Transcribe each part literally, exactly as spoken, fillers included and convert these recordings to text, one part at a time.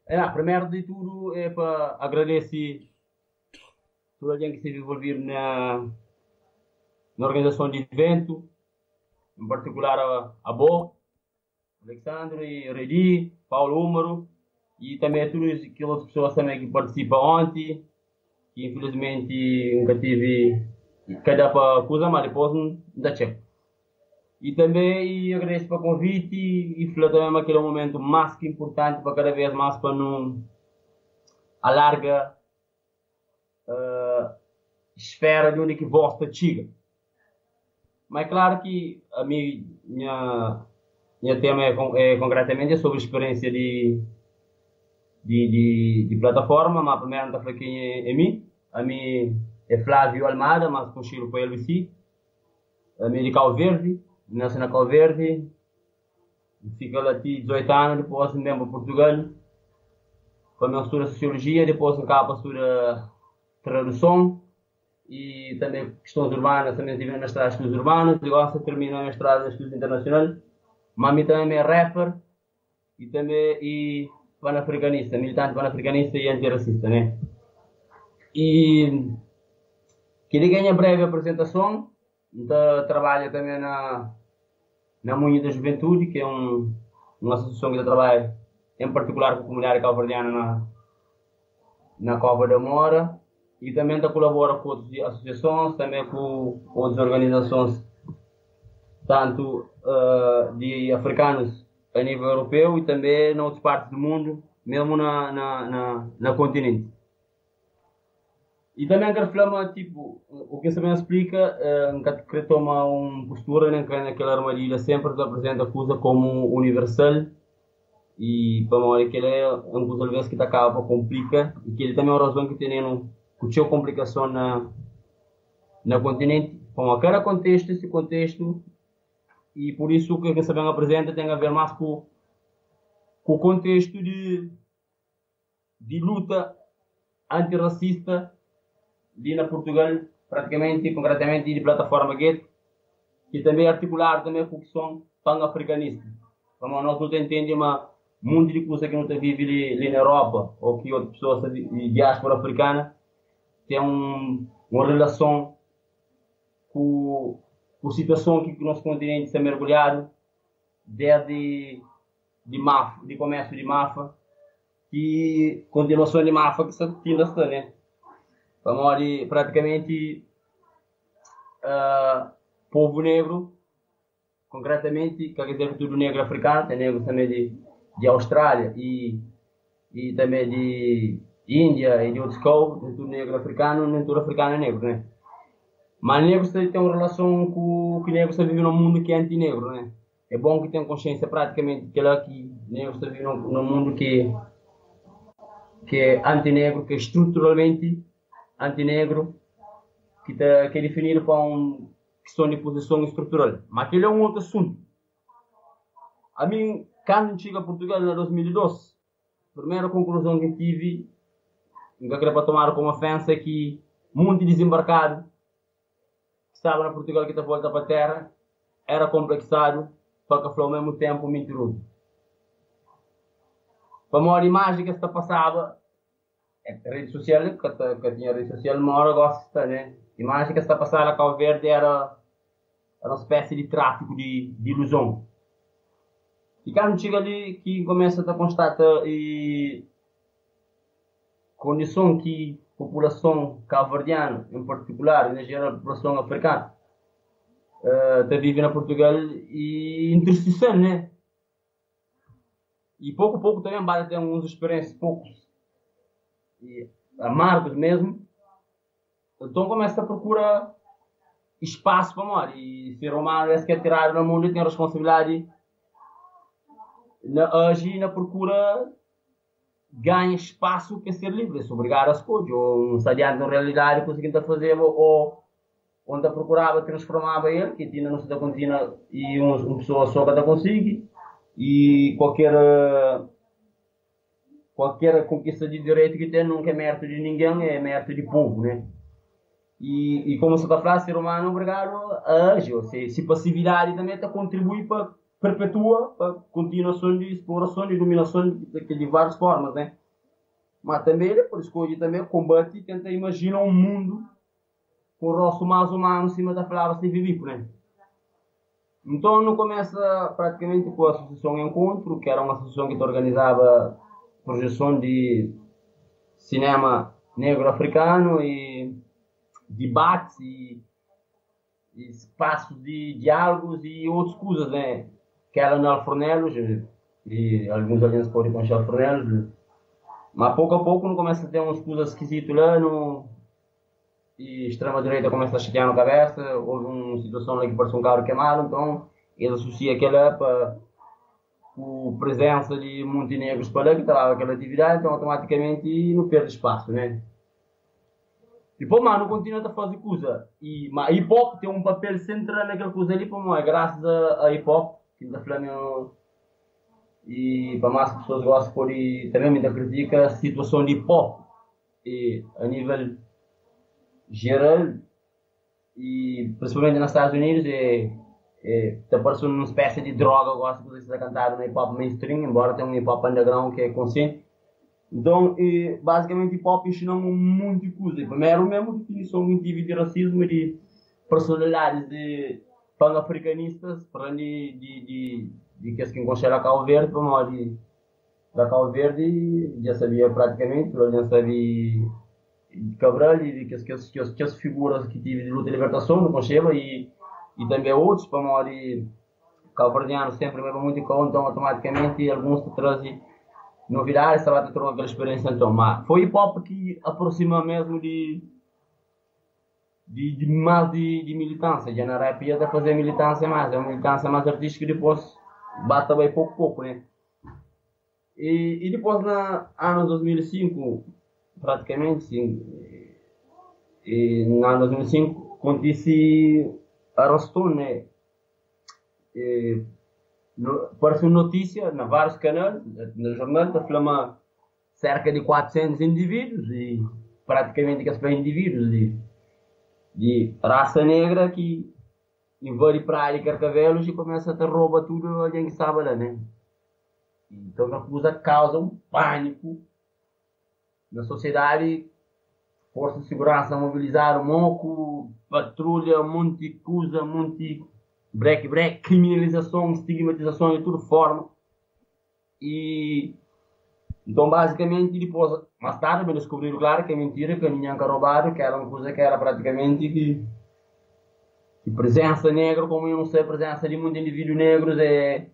É, primeiro de tudo é para agradecer toda a gente que esteve envolvido na, na organização do evento, em particular a, a Bo, Alexandre, Redi, Paulo Húmero e também todas aquelas pessoas também que participam ontem, que infelizmente nunca tive cada para coisa, mas depois não dá check. E também agradeço pelo convite e, e falar também aquele momento mais que importante para cada vez mais para não alargar esfera de onde que vossa chega. Mas é claro que a minha, minha, minha tema é, é concretamente sobre a experiência de, de, de, de plataforma, mas primeiro não está quem é, é mim. A mim é Flávio Almada, mas conhecido por L B C. A mim é de Cabo Verde, nasci na Cabo Verde, fica lá dezoito anos, depois vim para Portugal, para a estudo Sociologia, depois acaba para estudar Tradução, e também questões urbanas, também tive na estrada de estudos urbanos, e agora termino na estrada de estudos internacionais. Mami também é rapper e também e panafricanista, militante panafricanista e antirracista, né? E queria ganhar breve apresentação, então, trabalho também na, na Munha da Juventude, que é um, uma associação que trabalha em particular com a comunidade cabo-verdiana na, na Cova da Mora. E também está colabora com outras associações, também com outras organizações, tanto uh, de africanos a nível europeu e também em outras partes do mundo, mesmo na, na, na, na continente. E também quero falar, tipo, o que também explica, uh, que toma uma postura né, naquela armadilha sempre que apresenta a coisa como universal e para mim que ele é um coisa vezes que acaba complica e que ele também é uma razão que tem no que tinha complicação na na continente com a cada contexto esse contexto e por isso o que a Sabem apresenta tem a ver mais com, com o contexto de de luta antirracista de na Portugal praticamente concretamente de plataforma Get que também é articular também com o que são pan-africanistas como nós não entendemos uma mundo de coisas que não vive ali, ali na Europa ou que outras pessoas de, de diáspora africana tem um, uma relação com, com a situação que o nosso continente está mergulhado desde de máfia, de comércio de máfia e continuação de máfia que está tendo esta, né? Vamos praticamente uh, povo negro, concretamente, quer dizer tudo negro africano, tem negro também de, de Austrália e, e também de Índia e de outros povos, nem tudo negro africano, nem tudo africano é negro, né? Mas negro tem uma relação com que negro está vivendo num mundo que é anti-negro, né? É bom que tenha consciência praticamente que lá que negro está vivendo num mundo que, que é anti-negro, que é estruturalmente anti-negro, que, tá, que é definido por uma questão de posição estrutural. Mas aquele é um outro assunto. A mim, quando chega a Portugal em dois mil e doze, a primeira conclusão que tive que eu queria para tomar como ofensa é que muito desembarcado que estava na Portugal que está volta para a terra era complexado para que ao mesmo tempo mentiroso. Para a maior imagem que está passava é a rede social, que, que tinha rede social, uma hora gosta, né? A imagem que está passada a Cabo Verde era, era uma espécie de tráfico de, de ilusão. E quando chega ali que começa a constatar e condição que a população cabo-verdiana, em particular, e na geral a população africana, uh, está vivendo na Portugal e intercessão, né? E pouco a pouco também vai ter uns experiências poucos e amargos mesmo. Então começa a procurar espaço para morar. E ser humano é que é tirado no mundo e tem a responsabilidade na, agir na procura ganha espaço para ser livre, se obrigar a escolher, ou um estadiante na realidade conseguindo fazer, ou onde procurava transformava ele, que tinha não se da contínua e uma um pessoa só que da consiga, e qualquer qualquer conquista de direito que tem nunca é mérito de ninguém, é mérito de povo, né? E, e como você está falando, ser humano é obrigado a agir, ou seja, se passividade também está contribuir para perpetua a continuação de exploração e dominação de, de, de várias formas, né? Mas também, por escolha também, combate e tenta imaginar um mundo com o rosto mais humano em cima da palavra se vive, né? Então, não começa praticamente com a Associação Encontro, que era uma associação que organizava projeção de cinema negro africano e debates e, e espaços de diálogos e outras coisas, né? Que era no Alfornelos, e alguns alianças podem conhecer Alfornelos, mas pouco a pouco não começa a ter umas coisas esquisitas lá, no, e a extrema-direita começa a chatear na cabeça, houve uma situação lá que parece um carro queimado, então eles associam aquela para a presença de montenegros para lá, que estava aquela atividade, então automaticamente não perde espaço, né? Depois, mano, continua a fazer coisa. E a hip hop tem um papel central naquela coisa ali, para mim, graças a, a hip hop, que está falando. E para mais que as pessoas gostam, por aí, também muita critica a situação de hip hop. E a nível geral, e principalmente nos Estados Unidos, é, é, está parecendo uma espécie de droga, gosto de vocês a cantar no hip hop mainstream, embora tenha um hip hop underground que é consciente. Então, e, basicamente, hip hop ensinou-me muita coisa. Primeiro, mesmo definição que eu tive de racismo e de personalidades de pan-africanistas, para de, de, de, de que se encontra a Cabo Verde, para nós de da Cabo Verde, já sabia praticamente, já sabia de Cabral e de que, que, que, que as figuras que tive de luta e libertação no Concheva e, e também outros, para nós de cabo-verdianos sempre me muito em conta, então automaticamente alguns te trazem novidades, estava a ter aquela experiência então, mas foi hip hop que aproxima mesmo de de, de mais de, de militância, já na rap ia fazer militância mais, é uma militância mais artística e depois bata bem pouco a pouco, né? E, e depois na ano dois mil e cinco, praticamente sim, e no ano dois mil e cinco acontece arrastou, né? E, no, apareceu notícia em vários canais, no jornal, está falando cerca de quatrocentos indivíduos, e praticamente que são indivíduos de, de raça negra que invade praia e Carcavelos e começa a ter rouba tudo alguém que sabe lá, né? Então a coisa causa um pânico na sociedade, forças de segurança mobilizaram, moco, patrulha, um monte de coisa, um monte de break, break, criminalização, estigmatização de toda forma. E então basicamente depois, mais tarde me descobriram claro que é mentira, que ninguém tinha roubado, que era uma coisa que era praticamente que, que presença negra, como eu não sei, a presença de muitos indivíduos negros é,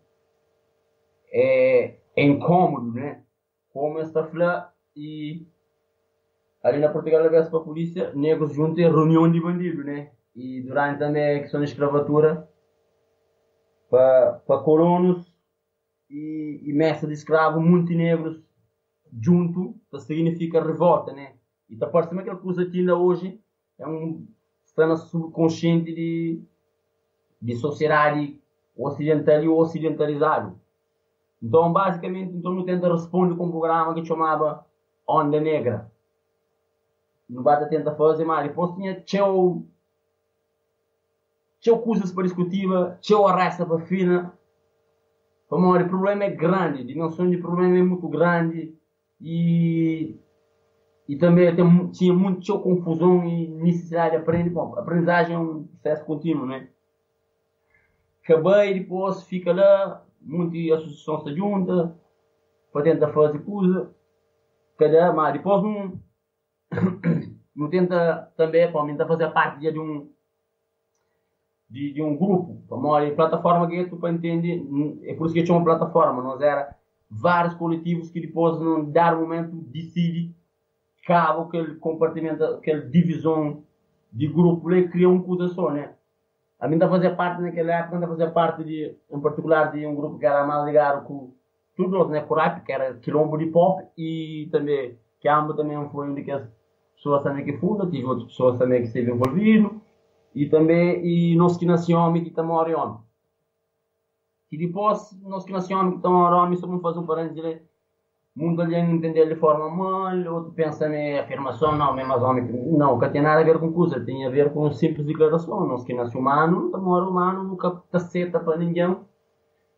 é, é incômodo, né? Como esta flá e ali na Portugal, vez para a polícia, negros juntos em reunião de bandidos, né? E durante também a questão da escravatura, para, para colonos e, e mestre de escravo, muitos negros junto, significa revolta, né? E está parecendo aquela coisa que ainda hoje é um, está no subconsciente de, de sociedade ocidental e ocidentalizado. Então, basicamente, então, eu tento responder com um programa que chamava Onda Negra. Não basta tentar fazer, mas depois tinha tchau, tchau coisas para discutir, tchau arrasta para fina. O problema é grande, a dimensão de problema é muito grande e, e também tem, tinha muita confusão e necessidade de aprender. Bom, a aprendizagem é um processo contínuo, né? Acabei, depois fica lá, muita associação se junta para tentar fazer coisa, cada, mas depois não, não tenta também, para tentar fazer parte de um De, de um grupo, uma plataforma que tu para entender, é por isso que tinha uma plataforma, nós era vários coletivos que depois num dado momento decide cabo aquele compartimento, aquela divisão de grupo e cria uma coisa só, né? A mim está a fazer parte naquela época, está a fazer parte de, em particular de um grupo que era mais ligado com tudo, né? Com rap, que era quilombo de pop e também que ambos também foi um das pessoas também que funda, tive outras pessoas também que esteve envolvido. E também e nós que nascemos que estamos a Orion. E depois, nós que nascemos que estamos a Orion, vamos fazer um parênteses. Muita gente entender de forma mal, outro pensa em afirmação, não, mesmo as homens. Não, não tem nada a ver com coisa, tem a ver com simples declaração. Nós que nascemos humanos, estamos a humano, nunca taceta para ninguém.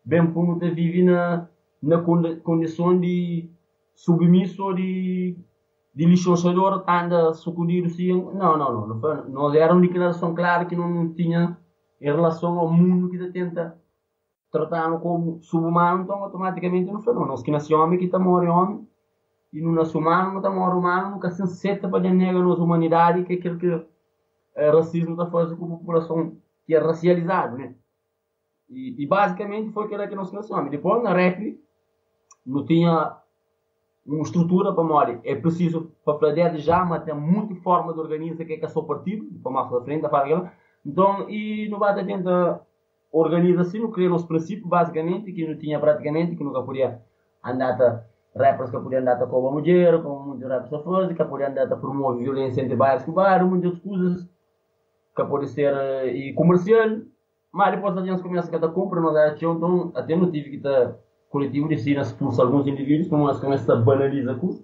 bem por não ter vive na, na condição de submisso de, de licenciador, anda socorrido, sim. Não, não, não, não foi. Nós era uma declaração clara que não tinha em relação ao mundo que tenta tratar como subhumano, então automaticamente não foi. Não, nós que nasceu homem, que está morre homem, e não nasce humano, não está morre humano, nunca se senta para negar a nossa humanidade, que é aquilo que o racismo está fazendo com a população que é racializada, né? E, e basicamente foi aquilo que nós nascemos. Depois, na rap, não tinha uma estrutura para morrer. É preciso, para fazer já, mas tem muita forma de organizar que é que é só partido, para mais para frente, para aquilo. Então, e no bate tenta organiza assim, não cria os princípios, basicamente, que não tinha praticamente, que nunca podia andar a rappers que podiam andar a com a mulher, com muitos rappers a fazer, que podiam andar a promover violência entre bairros com bairros, muitas coisas, que pode ser uh, e comercial, mas depois a gente começa a comprar, nós achamos, então, até não tive que estar coletivo de si, expulsa alguns indivíduos, como nós começamos a banalizar tudo.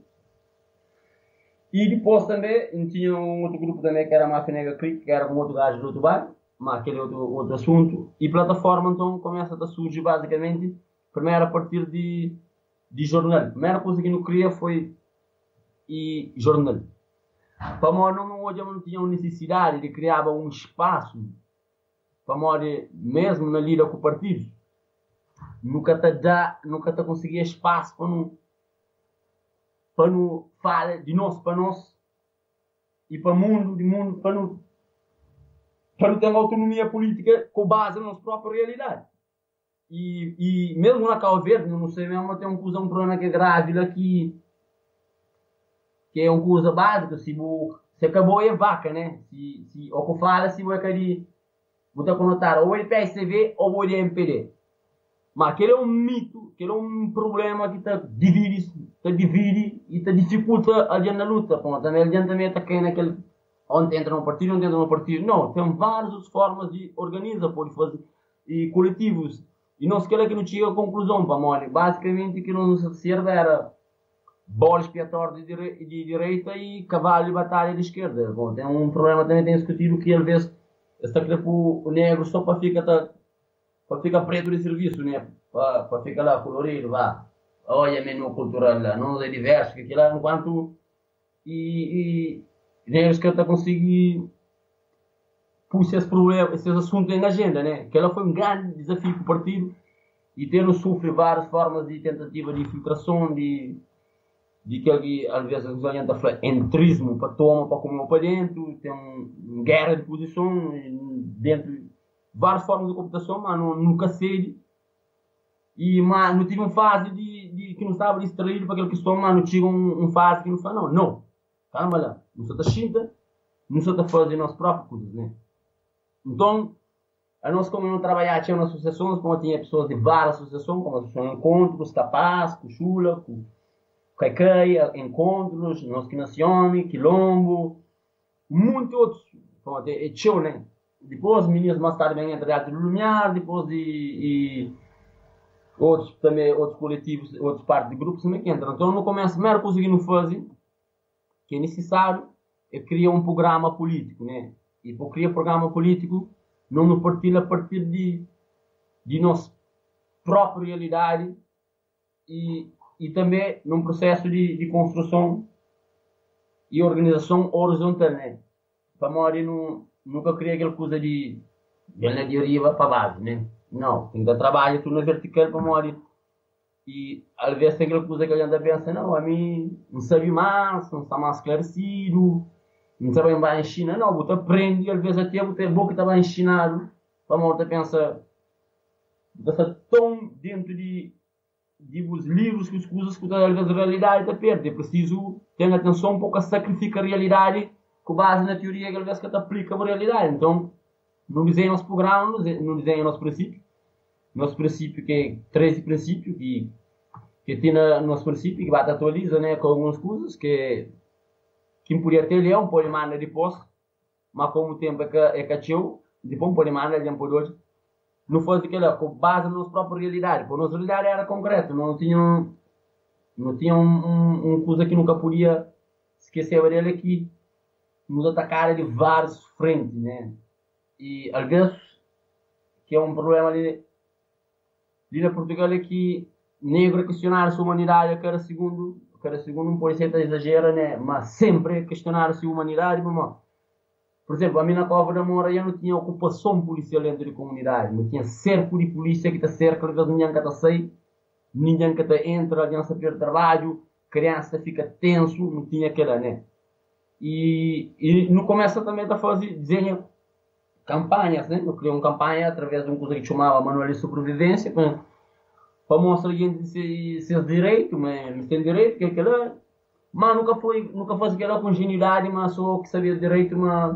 E depois também, tinha um outro grupo também que era a Máfia Negra Creek, que era um outro gajo do outro bairro, mas aquele outro, outro assunto. E plataforma, então, começa a surgir basicamente, primeiro a partir de, de jornal. A primeira coisa que eu queria foi e jornal. Para nós, não, hoje não tinha necessidade de criar um espaço para nós, mesmo na lida com o partido. Nunca te dá, nunca te conseguia espaço para não, para não falar de nós para nós e para o mundo, de mundo, para não, para não ter autonomia política com base na nossa própria realidade. E, e mesmo na Cabo Verde, não sei mesmo, tem um, um problema que é grave aqui, que é uma coisa básica, se, vou, se acabou é vaca, né? Se, se, ou que fala, se vou querer, vou ter que notar ou ele P S V ou o M P D. Mas aquele é um mito, aquele é um problema que está divide, tá divide e está dificulta a gente na luta. Pô, também a gente também está caindo naquele onde entra no partido, onde entra no partido. Não, tem várias formas de organizar, pode fazer, e coletivos. E não se quer que não chegue a conclusão, para mim. Basicamente, que não se serve era bola expiatória de, dire de direita e cavalo de batalha de esquerda. Bom, tem um problema também, tem discutido que às vezes está querendo o negro só para ficar tá, para ficar preto de serviço, né? Para, para ficar lá colorido, vá. Olha, menu cultural lá, não é diverso, que lá enquanto e, e negros que está conseguir puxar esse problema, esses assuntos na agenda, né? Que ela foi um grande desafio para o partido e ter no sofre várias formas de tentativa de infiltração, de de que às vezes a gente fala entrismo para toma, para comer para dentro, tem uma guerra de posição dentro várias formas de computação, mas não, nunca cede. E mas não tive uma fase de, de que não estava distraído para aquela questão, mas não tive uma um fase que não fala, não, não, calma lá, não se está xinta, não se está fazendo as próprias coisas, né? Então, a nós como não trabalhar tinha nas associações, como tinha pessoas de várias associações, como a Associação Encontros, Capaz, Cuchula, com Cai-Cai, Encontros, Nós que Nacione, Quilombo, muitos outros, como até Etcheu, né? Depois, meninas mais tarde vêm entrar do Lumiar, depois de, e outros também, outros coletivos, outras partes de grupos também que entram. Então, no começo, a primeira coisa que não fazem, que é necessário, é criar um programa político, né? E para criar programa político, não nos partilha a partir de, de nossa própria realidade e, e também num processo de, de construção e organização horizontal, né? Para morrer não nunca criei aquela coisa de de de arriba para baixo, né? Não, tem que trabalhar tudo na vertical para morrer. E às vezes tem aquela coisa que a gente pensa, não, a mim não sabe mais, não está mais esclarecido, não sabe mais ensinar, não, você aprende, e às vezes até você é bom que estava ensinado, para morrer pensa, você está tão dentro de, de os livros que as coisas que às vezes a realidade está perto, é preciso ter atenção um pouco a sacrificar a realidade com base na teoria que às vezes que aplica a realidade. Então, não desenha nosso programa, não desenha nosso princípio. Nosso princípio que é treze princípios, que, que tem no nosso princípio, que vai atualiza, né, com algumas coisas, que quem podia ter leão pode mandar depois, mas como o tempo é que é cacheu, depois pode mandar, ele pode hoje. Não faz aquilo, com base na nossa própria realidade, porque a nossa realidade era concreta, não tinha, não tinha um, um, uma coisa que nunca podia esquecer dele aqui. Nos atacaram de várias frentes, né? E às vezes que é um problema ali ali na Portugal é que negro a questionar a sua humanidade a cada segundo, a cada segundo não pode ser exagera, né? Mas sempre a questionar a sua humanidade, mas, por exemplo, a mim na Cova da Moura eu não tinha ocupação policial dentro da comunidade, não tinha cerco de polícia que está cerca, às vezes ninguém que está sair, ninguém que está entra, alguém se perde trabalho, criança fica tenso, não tinha aquela, né? E, e no começo também a fazer desenho campanhas, né? Eu criei uma campanha através de uma coisa que chamava Manual de Sobrevivência para, para mostrar a gente se, seus direitos, mas tem direito, que é aquela. Mas nunca foi, nunca faz aquela com ingenuidade, mas só que sabia direito, mas,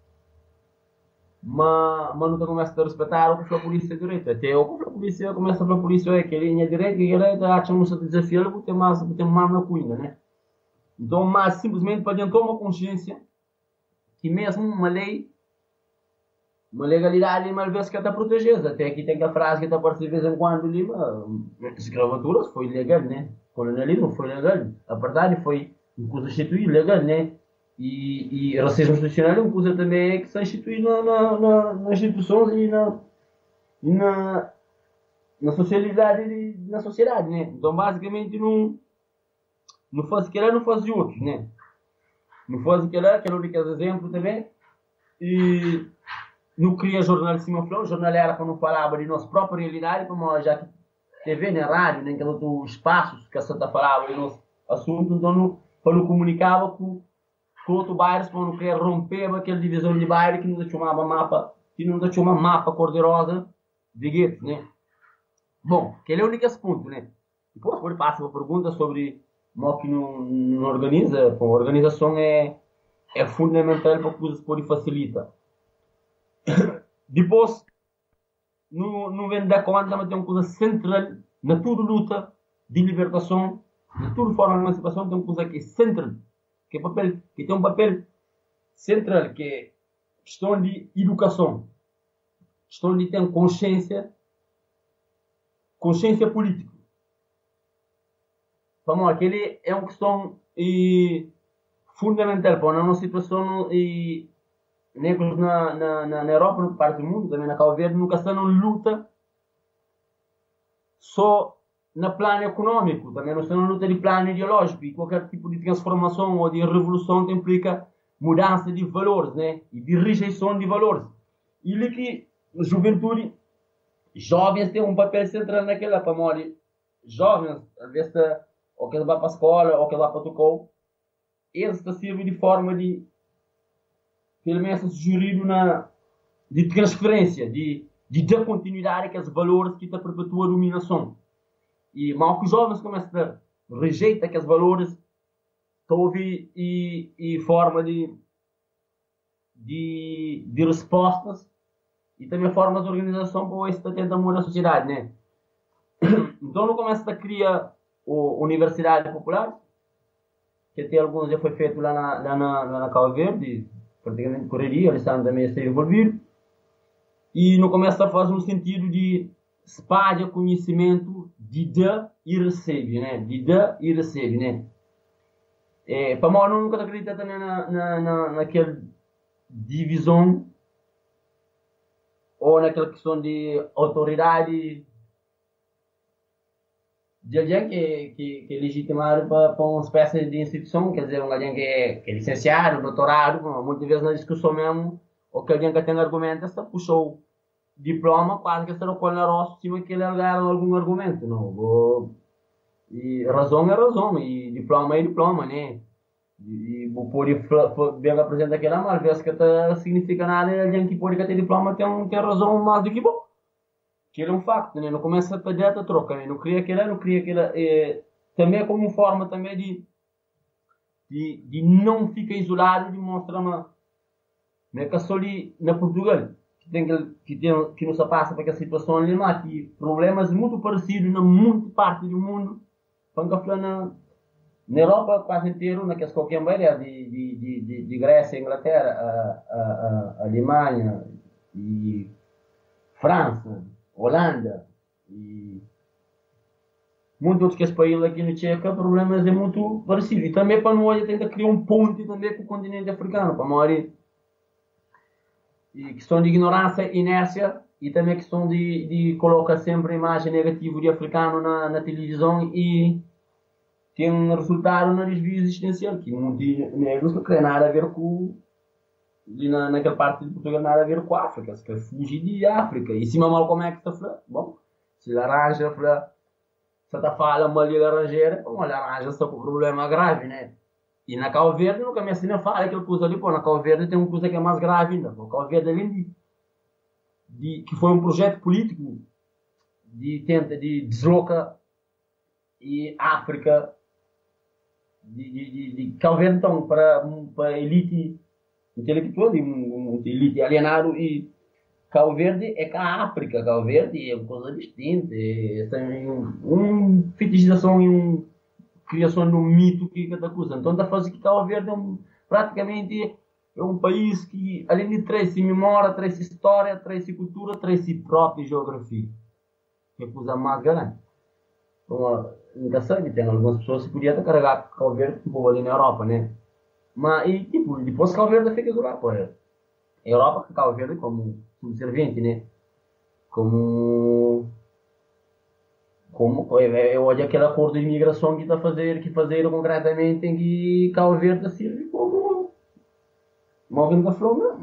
mas, mas nunca começa a respeitar o que foi a polícia direito. Até o que foi a polícia começa a falar a polícia, é que ele é direito, que ele acha que não desafio, ele tem mais, tem mais na cuina, né? Então, mas simplesmente para adiantar uma consciência que mesmo uma lei, uma legalidade, uma vez que está protegida. Até aqui tem a frase que está aparecendo de vez em quando ali, escravatura foi ilegal, né? Colonialismo foi legal. A verdade foi uma coisa instituída, legal, né? E, e racismo institucional é uma coisa também que está instituída na, na, na, nas instituições e na, e na, na socialidade, na sociedade, né? Então, basicamente, não, não faz aquilo, não faz outros, né? Não faz aquilo, aquele único exemplo também. E não cria jornal de cima flow, jornal era para não falava de nossa própria realidade, como já que T V, né, rádio, nem aqueles outros espaços que a Santa falava de nosso assunto, então não, para não comunicava com, com outro bairro, para não querer romper aquela divisão de bairro que não chamava mapa, que não chamava mapa cor-de-rosa de guetos, né? Bom, aquele é o único ponto, né? Depois pode passar uma pergunta sobre como que não, não organiza, a organização é, é fundamental para que coisas podem facilitar. Depois, não, não vem dar conta, mas tem uma coisa central na toda luta de libertação, na toda forma de emancipação, tem uma coisa que é central, que, é papel, que tem um papel central, que é questão de educação, questão de ter consciência, consciência política. Vamos, aquele é uma questão e, fundamental para a nossa situação e negros na, na, na, na Europa, na parte do mundo, também na Cabo Verde, nunca estão em luta só no plano econômico, também não estão em luta de plano ideológico, e qualquer tipo de transformação ou de revolução implica mudança de valores, né? E de rejeição de valores. E ali que a juventude, jovens têm um papel central naquela, para morrer. Jovens, às vezes, ou que eles vão para a escola, ou que eles vão para o tocou, eles estão servindo de forma de pelo menos sugerido na de transferência, de, de dar continuidade àqueles valores que está perpetua a dominação. E mal que os jovens começam a rejeitar aqueles valores, houve e, e forma de, de, de respostas e também formas de organização para isso tentar mudar a sociedade, né? Então não começa a criar a Universidade Popular, que até alguns já foi feito lá na, lá na, lá na Cabo Verde, praticamente correria, eles estavam também a ser envolvidos, e não começa a fazer um sentido de espalhar conhecimento de dar e recebe, né? De dar e recebe, né? É, para nós nunca acredita também na, na, na, naquela divisão ou naquela questão de autoridade de alguém que, que, que é legitimado para, para uma espécie de instituição, quer dizer, alguém que é, que é licenciado, doutorado, muitas vezes na discussão mesmo, ou que alguém que tem argumentos, puxou o diploma, quase que está no colo na roça, cima que ele ganhou algum argumento, não? E razão é razão, e diploma é diploma, né? E pode bem apresentar aquela, mas às vezes que não significa nada, alguém que pode ter diploma tem, tem razão mais do que bom. Aquilo é um facto, né? Não começa a pedir a troca, né? Não cria aquela, não cria aquela. É, também é como uma forma também de, de, de não ficar isolado, de mostrar uma. Não é que só ali na Portugal, que, tem, que, tem, que não se passa para que a situação ali, mas que problemas muito parecidos na muita parte do mundo, quando falar na, na Europa quase inteiro, naquelas qualquer maneira, de, de, de, de, de Grécia, Inglaterra, a, a, a Alemanha e França, Holanda e muitos outros que esse país aqui no Tcheca, problemas é muito parecido. E também para nós tentar criar um ponte também com o continente africano, para nós e questão de ignorância, inércia e também a questão de, de colocar sempre a imagem negativa de africano na, na televisão e tem um resultado no desvio existencial, que muitos negros não têm nada a ver com, na, naquela parte de Portugal, nada a ver com a África, se quer fugir de África. E se mal como é que está falando? Bom, se laranja, se está falando uma laranjeira, uma laranja está com um problema grave, né? E na Cabo Verde nunca me ensina a falar aquela coisa ali, pô, na Cabo Verde tem uma coisa que é mais grave ainda. Na Cabo Verde, além de, de que foi um projeto político de tenta de desloca e África de, de, de, de Cabo Verde, então, para, para a elite intelectual, de um, um, elite alienado, e Cabo Verde é com a África, Cabo Verde é uma coisa distinta, é, tem um, um fetichização e um criação de um mito que cada coisa. Então, está a fazer que Cabo Verde é um, praticamente é um país que, além de traz memória, traz história, traz cultura, traz própria geografia, que é a coisa mais grande. Então, engraçado, tem algumas pessoas que podiam carregar Cabo Verde tipo, ali na Europa, né? Mas, e, tipo, depois Cabo Verde fica do lado, a Europa, Cabo Verde como subserviente, né? Como como é hoje aquele acordo de imigração que está a fazer, que fazer concretamente em que Cabo Verde sirve como morre da flor,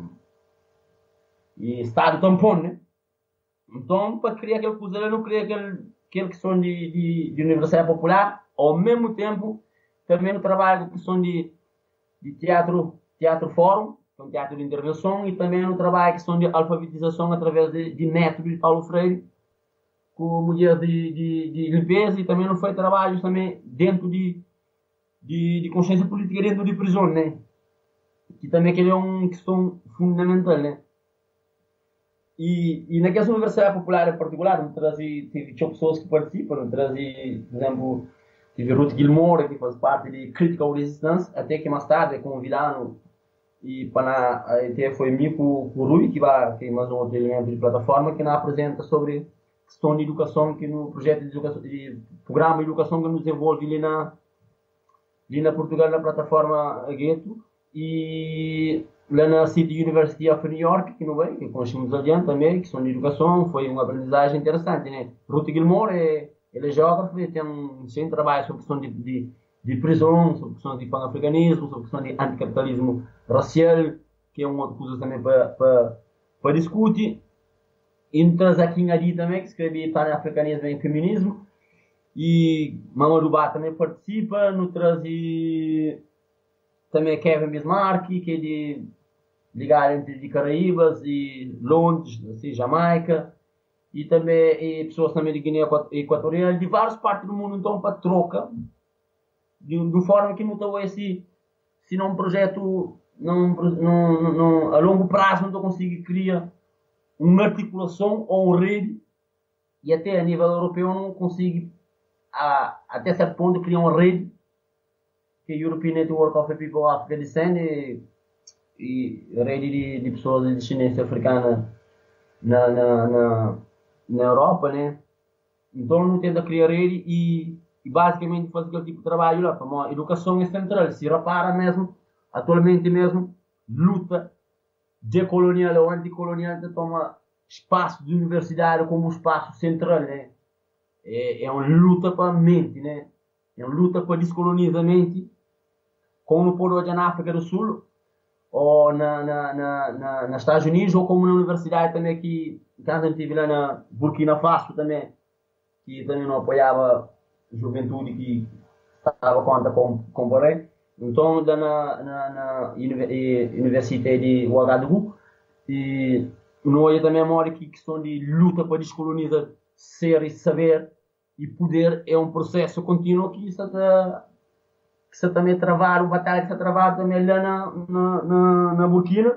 e Estado tampão, né? Então, para criar aquele coisa, eu não queria aquele, aquele que são de, de, de universidade popular, ao mesmo tempo, também no trabalho que são de, de teatro, teatro fórum, um teatro de intervenção, e também no trabalho que são de alfabetização através de, de método de Paulo Freire, com mulheres de, de, de limpeza, e também não foi trabalho também dentro de, de, de consciência política dentro de prisão, né? Que também que é uma questão fundamental, né? E, e naquelas universidades populares em particular, trazia, tive pessoas que participam, trazia, por exemplo, tive Ruth Gilmore, que faz parte de Critical Resistance, até que mais tarde convidaram, e para até foi mim com o Rui, que vai, que é mais um outro elemento de plataforma, que nos apresenta sobre questão de educação, que no projeto de, educação, de programa de educação que nos desenvolve ali na, ali na Portugal, na plataforma Gueto, e lá na City University of New York, que não é, que conhecemos adiante também, que são de educação, foi uma aprendizagem interessante, né? Ruth Gilmore, é, ele é geógrafo e tem um sem trabalho sobre questão de, de, de prisão, sobre questão de pan-africanismo, sobre questão de anticapitalismo racial, que é uma coisa também para, para, para discutir. E nos traz aqui ali também, que escreve pan-africanismo e feminismo, e Mamadou Ba também participa, nos traz também Kevin Bismarck, que é de ligar entre de Caraíbas e Londres, assim, Jamaica, e também e pessoas também de Guiné Equatorial, de várias partes do mundo, então, para troca, de, de forma que não estou esse, se não um projeto, não, não, não, a longo prazo, não estou conseguindo criar uma articulação ou uma rede, e até a nível europeu não consigo, a, até certo ponto, criar uma rede, que é a European Network of People of African Descent, e, e a rede de, de pessoas de descendência africana na, na, na, na Europa, né? Então não tenta criar rede e, e basicamente fazer aquele tipo de trabalho lá, como a educação é central, se repara mesmo, atualmente mesmo, luta decolonial ou anticolonial que toma espaço de universidade como um espaço central, né? É, é uma luta para a mente, né? É uma luta para descolonizar a mente, como no Polo na África do Sul, ou na, na, na, na, nos Estados Unidos, ou como na universidade também, que quando eu estive lá na Burkina Faso também, que também não apoiava a juventude que estava contra com, com Borrell. Então, na, na, na Universidade de Ouagadougou, e nós também mora que questão de luta para descolonizar ser e saber e poder é um processo contínuo que está que está também a travar, o batalha que está a travar também lá na, na, na, na Burkina.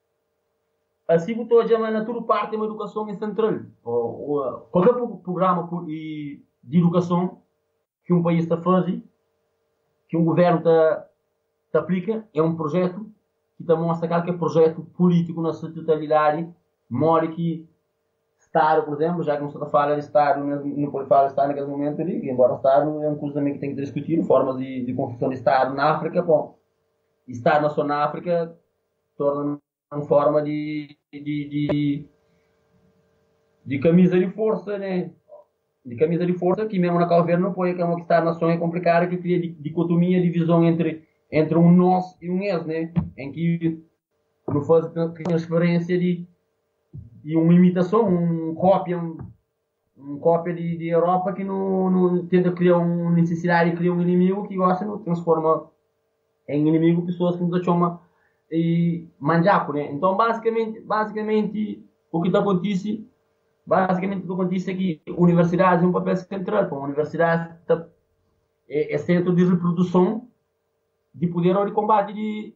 Assim que estou a dizer, na toda parte é uma educação central. Ou, ou, qualquer programa de educação que um país está a fazer, que um governo está, está aplica, é um projeto que está a mostrar que é um projeto político na sua totalidade, mora que Estado, por exemplo, já que não se fala de Estado, não pode falar de Estado naquele momento, ali, embora o Estado é um curso também que tem que discutir, formas de, de construção de Estado na África, bom, Estado na sua na África torna uma forma de, de, de, de camisa de força, né? De camisa de força, que mesmo na Cabo Verde não pode, que é uma que está na nação é complicada, que cria dicotomia, divisão entre, entre um nós e um eles, né? Em que não faz transferência de, de uma imitação, um cópia, um, um cópia de, de Europa que não, não tenta criar uma necessidade de criar um inimigo que gosta não transforma em inimigo pessoas que nos chamam e manjaco, né? Então basicamente, basicamente o que está acontecendo, basicamente o que acontece é que a universidade é um papel central, a universidade tá, é, é centro de reprodução de poder ou de combate de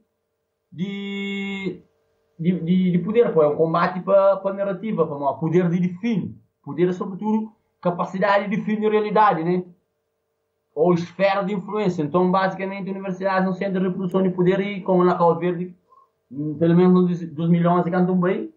de, de, de, de poder, pô. É um combate para a narrativa, para poder de definir, poder sobretudo capacidade de definir a realidade, né? Ou esfera de influência. Então, basicamente, a universidade é um centro de reprodução de poder e, como na Cabo Verde, pelo menos dos milhões que andam bem,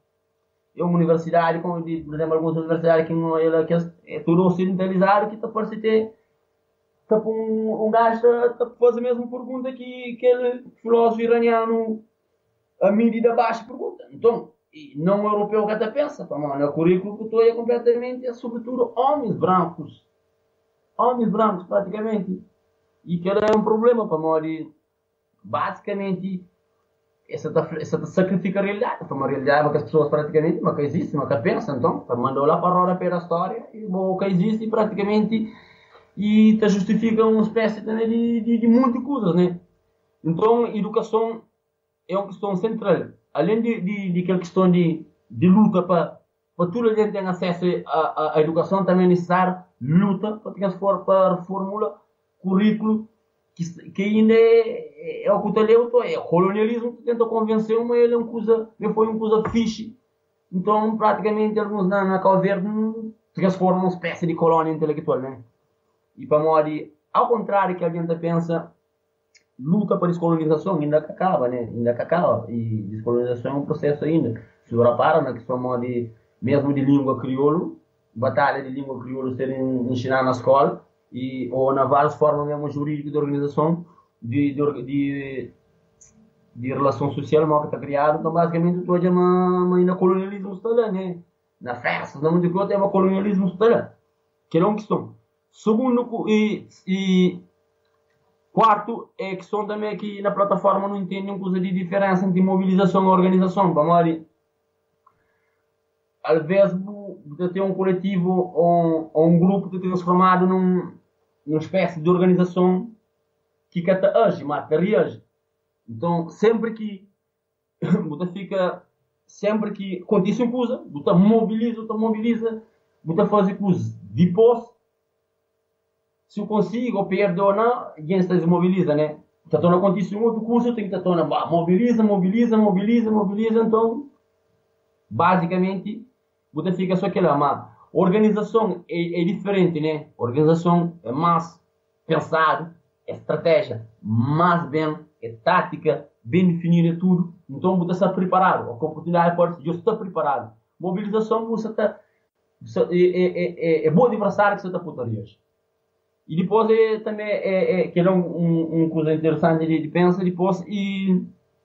é uma universidade, como por exemplo, algumas universidades que não é, que é tudo ocidentalizado, que está parece ter tá um, um gajo está a fazer a mesma pergunta que aquele filósofo iraniano a mídia da baixa pergunta. Então, não europeu que até pensa, pá, mano, o currículo que estou é completamente, é sobretudo homens brancos. Homens brancos, praticamente. E que era um problema para nós. Basicamente, essa tá, essa tá sacrifica a realidade. Para uma realidade que as pessoas praticamente não existe, não pensam. Então, para mandar lá para a roda pela história, e o que existe praticamente, e te justifica uma espécie de, de, de muitas coisas, né? Então, educação é uma questão central. Além de, de, de aquela questão de, de luta para, para toda a gente ter acesso à, à educação, também é necessário luta para transformar para reformular currículo que, que ainda é, é o que eu leu, é o colonialismo que tenta convencer, mas ele é uma coisa, ele foi uma coisa fixe. Então, praticamente, alguns na, na Cabo Verde transformam uma espécie de colônia intelectual, né? E para morrer, ao contrário que a gente pensa, luta para descolonização ainda que acaba, né? Ainda que acaba. E descolonização é um processo ainda. Se você repara na questão de, mesmo de língua crioulo, batalha de língua crioulo serem ensinadas na escola, e, ou na várias formas mesmo jurídicas de organização, de, de, de, de relação social mal que está criado, então basicamente todo é uma, ainda colonialismo está lá, né? Na festa, não de coisa, é uma colonialismo está lá. Que é uma questão. Segundo, e, e quarto, é a questão também que na plataforma não entende uma coisa de diferença entre mobilização e organização. Vamos ver, às vezes, você tem um coletivo ou, ou um grupo que é transformado num, numa espécie de organização que cata age, mata reage. Então, sempre que você fica, sempre que acontece uma coisa, você mobiliza, você mobiliza, você faz coisas. Depois, se eu consigo, ou perdo ou não, ninguém se desmobiliza, né? Então, não acontece um outro curso, tem que estar mobiliza, mobiliza, mobiliza, mobiliza. Então, basicamente, você fica só aquela, mas organização é, é diferente, né? Organização é mais pensado, é estratégia, mais bem, é tática, bem definida tudo. Então, você está preparado. A oportunidade pode ser, eu estou preparado. Mobilização, você está, é, é, é, é boa adversário que você está putarias. E depois é, também é, é, que é um, um, um coisa interessante de, de pensar depois e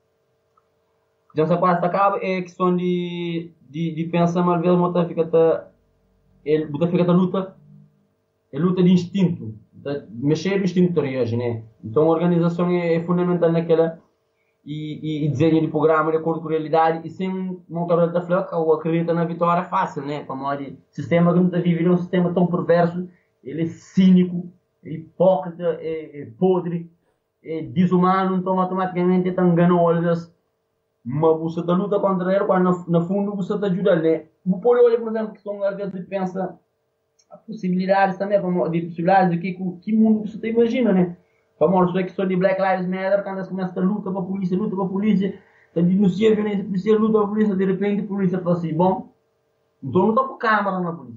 já essa parte acaba é a questão de, de, de pensar mas às vezes você fica tá, ele você fica tá luta é luta de instinto de mexer no instinto de reagir, né? Então a organização é, é fundamental naquela e, e, e desenho de programa de acordo com a realidade e sem uma cabra da flaca ou acredita na vitória é fácil, né? Como o sistema que não está vivendo é um sistema tão perverso, ele é cínico, é hipócrita, é, é podre, é desumano, então automaticamente está enganando mas você está luta contra ele, quando no, no fundo você está ajudando, né? Você pode olhar, por exemplo, que são às vezes pensa a possibilidades também, de possibilidades de que, que mundo você imagina, né? Famoso é que são de Black Lives Matter, quando eles começam a luta para a polícia, luta para a polícia, denuncia a violência policial, luta para a polícia, de repente a polícia fala assim, bom, então não está por câmara na polícia.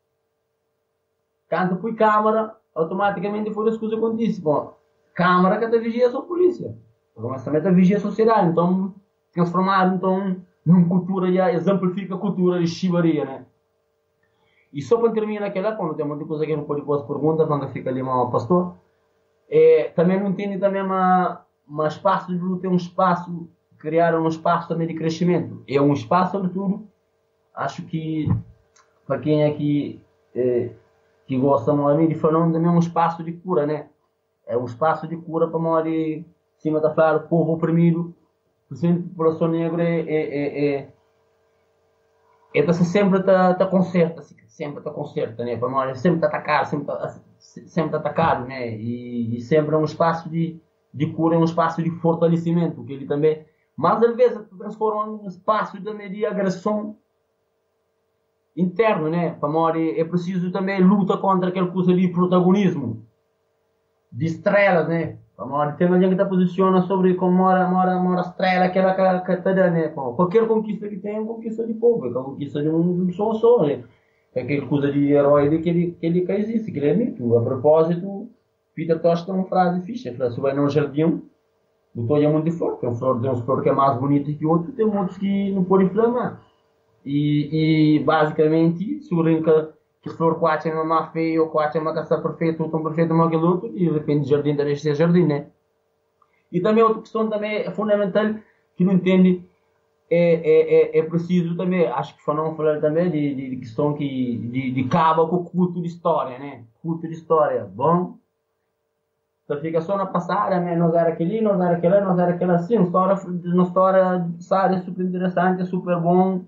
Quando põe câmara, automaticamente foi as coisas que acontecem. Bom, câmara que está vigia a sua polícia. Mas também está vigia a sociedade. Então, transformado então, numa cultura, já exemplifica a cultura de chivaria, né? E só para terminar aquela, quando tem muita coisa que não pode pôr as perguntas, quando fica ali uma pastor, é, também não entende também uma, uma espaço de luta, é um espaço, criar um espaço também de crescimento. É um espaço, sobretudo, acho que para quem é que, eh, que gosta de falar também é um espaço de cura, né? É um espaço de cura para nós, cima da falar, o povo oprimido, por exemplo, a população negra é, é, é, é, é sempre está tá concerta, sempre está concerta, né? Para nós é sempre tá atacado, sempre tá, sempre tá atacado, né? E, e sempre é um espaço de, de cura, é um espaço de fortalecimento, que ele também, mas às vezes se transforma num espaço também de agressão interno, né? Para nós é, é preciso também luta contra aquele coisa de protagonismo, de estrelas, né? Tem alguém que está posiciona sobre como mora, mora, mora estrela, aquela que está dando, né? Qualquer conquista que tem é uma conquista de povo, é uma conquista de um só só, né? É aquela coisa de herói de que ele, que ele que existe, que ele é mito. A propósito, Peter Tosh tem uma frase fixa, ele fala, se vai num jardim, o toalha é muito forte, tem um flor, tem um flor que é mais bonito que o outro, tem outros que não podem inflamar. E, e basicamente, se o rinca que flor quatro é uma feia ou quatro é uma caça perfeita ou tão perfeita como aquele outro, e depende de jardim, deixa de ser jardim, né? E também outra questão também é fundamental que não entende é, é, é, é preciso também, acho que foi não falar também de, de, de questão que de, de caba com o culto de história, né? Culto de história, bom? Então fica só na passada, né? Nós era aquele, nós era aquele, nós era aquele assim, uma história, uma história, sabe, super interessante, super bom.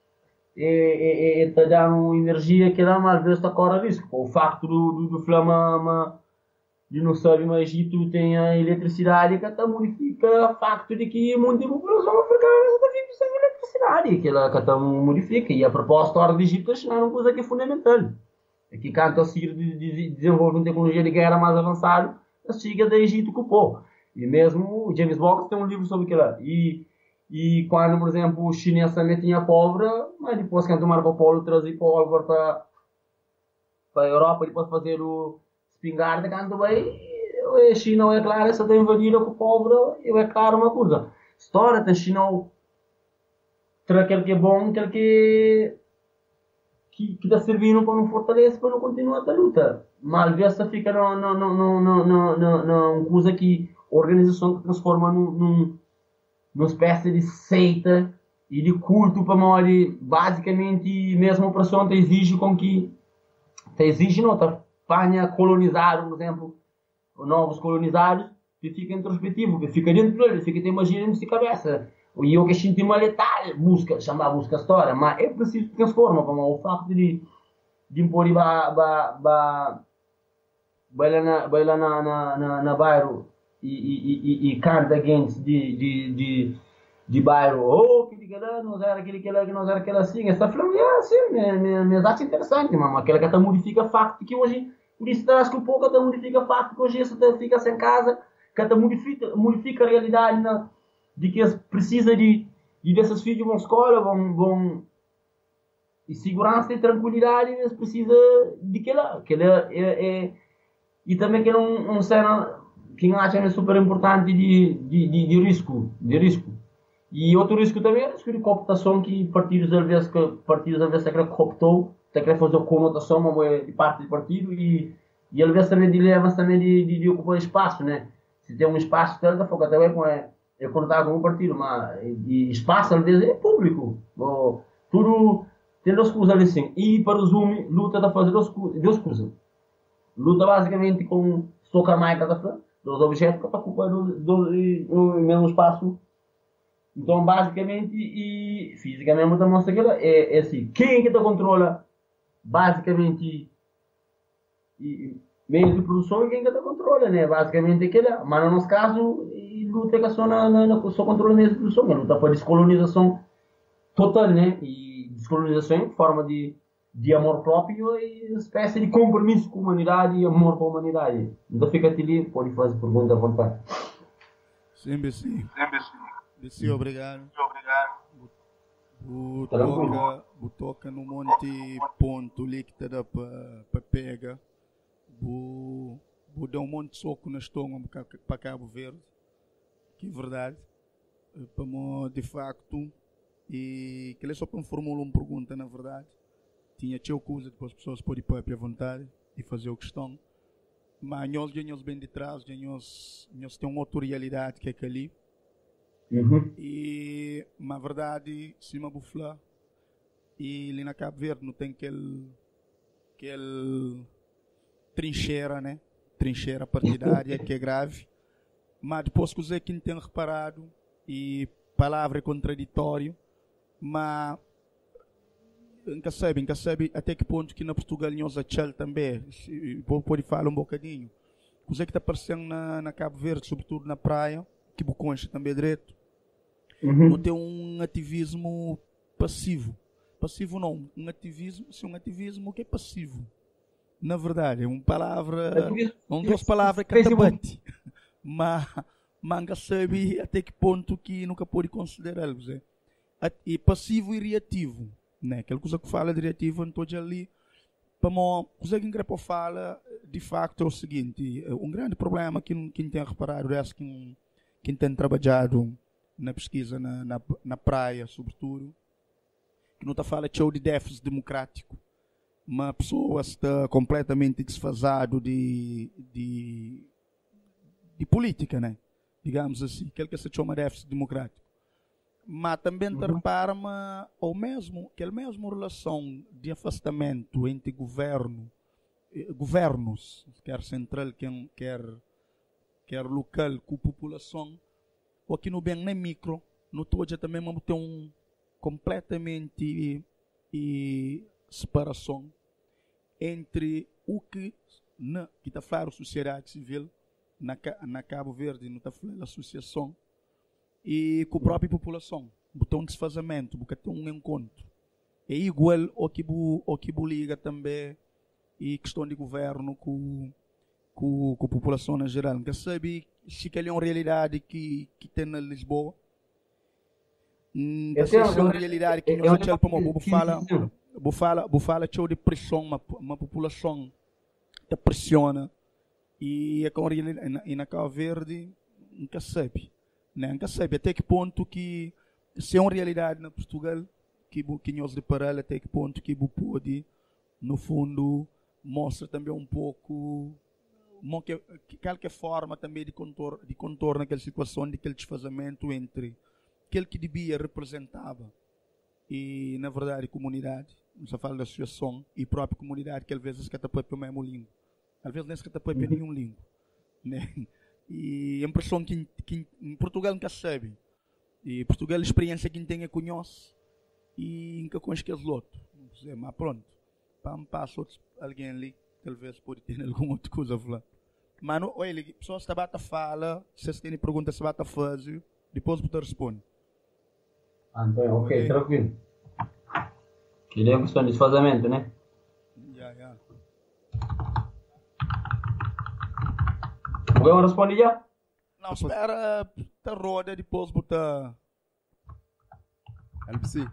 E está dando energia que dá mais vezes está corre risco. O facto do, do, do flama de não saber, mas Egito tem a eletricidade que está modifica o facto de que muita população africana está vindo sem eletricidade, que ela está modifica. E a proposta hora de Egito é uma coisa que é fundamental. É que quando a seguir de, de, desenvolve uma tecnologia de guerra mais avançada, a siga da Egito ocupou. E mesmo o James Boggs tem um livro sobre aquilo. E E quando, por exemplo, os chineses também tinham pólvora, mas depois quando o Marco Polo trazia pólvora para, para a Europa, depois fazer o espingarda, quando vai, a China é claro, essa tem invadida com pólvora, e é claro uma coisa. História tem China, ter aquele que é bom, aquele que que, que está servindo para não fortalecer, para não continuar a luta. Mas às vezes fica numa coisa que a organização transforma num, num uma espécie de seita e de culto para nós, basicamente, mesmo a operação te exige com que te exige não, te apanha colonizar, por exemplo, novos colonizados, que fica introspectivo, que fica dentro dele, fica te imagina dentro de cabeça. E eu que sinto uma letal, busca, chamar busca a história, mas é preciso transformar, como o facto de de impor ba ba ba vai na vai lá na na na, na bairro e, e, e, e canta against de, de, de, de bairro, oh, que diga lá, nós era aquele que nós era aquela assim, essa falando, é assim, me acha interessante, mas aquela que até modifica o facto que hoje, por isso traz que um pouco até modifica o facto que hoje isso fica sem casa, que até modifica, modifica a realidade na, de que precisa de, de desses filhos vão à escola, vão, vão e segurança e tranquilidade, eles precisam de que lá, que é, é, é, e também que é um, um cena que acha é super importante de, de, de, de risco, de risco. E outro risco também é o risco de cooptação que partidos às vezes que partidos às vezes que cooptou, até quer fazer conotação de parte do partido e e às vezes também dilema também de, de, de ocupar espaço, né? Se tem um espaço da foca também é é contar com um partido, mas e espaço às vezes é público. Ou, tudo tem duas coisas assim. E para resumir, luta da fazer duas coisas. Luta basicamente com soca mais cada frente, dos objetos que ocupam do, do, do mesmo espaço. Então, basicamente, e fisicamente, mostra que é, é assim: quem que te controla, basicamente, e, meios de produção e quem que te controla, né? Basicamente, é aquela. Mas no nosso caso, e luta que só, na, na, na, só controla meios de produção, a luta para descolonização total, né? E descolonização em forma de de amor próprio e espécie de compromisso com a humanidade e amor com a humanidade. Então fica ali, pode fazer pergunta à vontade. Sim, Bessi. Bessi, obrigado. Obrigado. O toca, o toca no monte ponto ali que te dá para pega. O dá um monte de soco na estômago para Cabo Verde. Que é verdade. Para de facto. E que ele só para formular uma pergunta, na verdade. Tinha teu coisa, depois as pessoas podem ir à vontade e fazer o que estão. Mas nós já nós bem de trás, já nós, nós temos uma outra realidade que é ali. Uhum. E, na verdade, se me buflar, e ali na Cabo Verde não tem aquele, aquele trincheira, né? Trincheira partidária que é grave. Mas depois que você que não tem reparado, e palavra é contraditório, mas nunca sabe, nunca sabe até que ponto que na Portugal nós achal também, pode falar um bocadinho. Coisa que está aparecendo na, na Cabo Verde, sobretudo na praia, que Buconcha também é direito, Uhum. não tem um ativismo passivo. Passivo não, um ativismo, se um ativismo que é passivo. Na verdade, é uma palavra, não duas palavras que até bate. Mas manga sabe até que ponto que nunca pode considerar. E passivo e reativo. Né? Aquela coisa que fala de reativo, não estou ali. Para mim, coisa que Ingrepo fala, de facto, é o seguinte. Um grande problema que quem tem reparado é que quem tem trabalhado na pesquisa na, na, na praia, sobretudo, que não está falando de déficit democrático. Uma pessoa está completamente desfasado de, de, de política, né? Digamos assim, aquele que se chama déficit democrático. Mas também uhum. repara ou mesmo, aquela mesma relação de afastamento entre governo, eh, governos, quer central, quer, quer, quer local, com a população, ou aqui no bem nem micro, no todo também vamos ter um completamente e, separação entre o que na que está falando sociedade civil na, na Cabo Verde, não está falando associação, e com a própria população. Botou um desfazamento, porque tem um encontro. É igual ao que o que liga também e questão de governo com, com, com a população em geral. Não sabe se que é uma realidade que, que tem na Lisboa. Não sei se é uma realidade que nós achamos para uma fala, fala, fala de pressão, uma, uma população que pressiona e é com e na Cabo Verde nunca sabe. Nunca sabe até que ponto que se é uma realidade na Portugal que que nós reparar até que ponto que pode no fundo mostra também um pouco que, que qualquer forma também de contorno de contorno aquela situação de aquele desfazamento entre aquele que devia representava e na verdade a comunidade, não se fala da associação e a própria comunidade que às vezes que tapou pelo mesmo língua, às vezes nem se tapou pelo nenhum língua, né? E a impressão que, que em Portugal nunca sabe. E Portugal a experiência que tem é conhece e nunca conhece que é outro. Mas pronto, para me passar alguém ali, talvez pode ter alguma outra coisa a falar. Mas olha, a pessoa está a falar, se vocês têm perguntas, se bata a fazer, depois você responde. Ah, então, ok, okay. Tranquilo. Que é questão de desfazamento, né? Já, já. Alguém responde já? Não, espera a roda depois botar. L B C.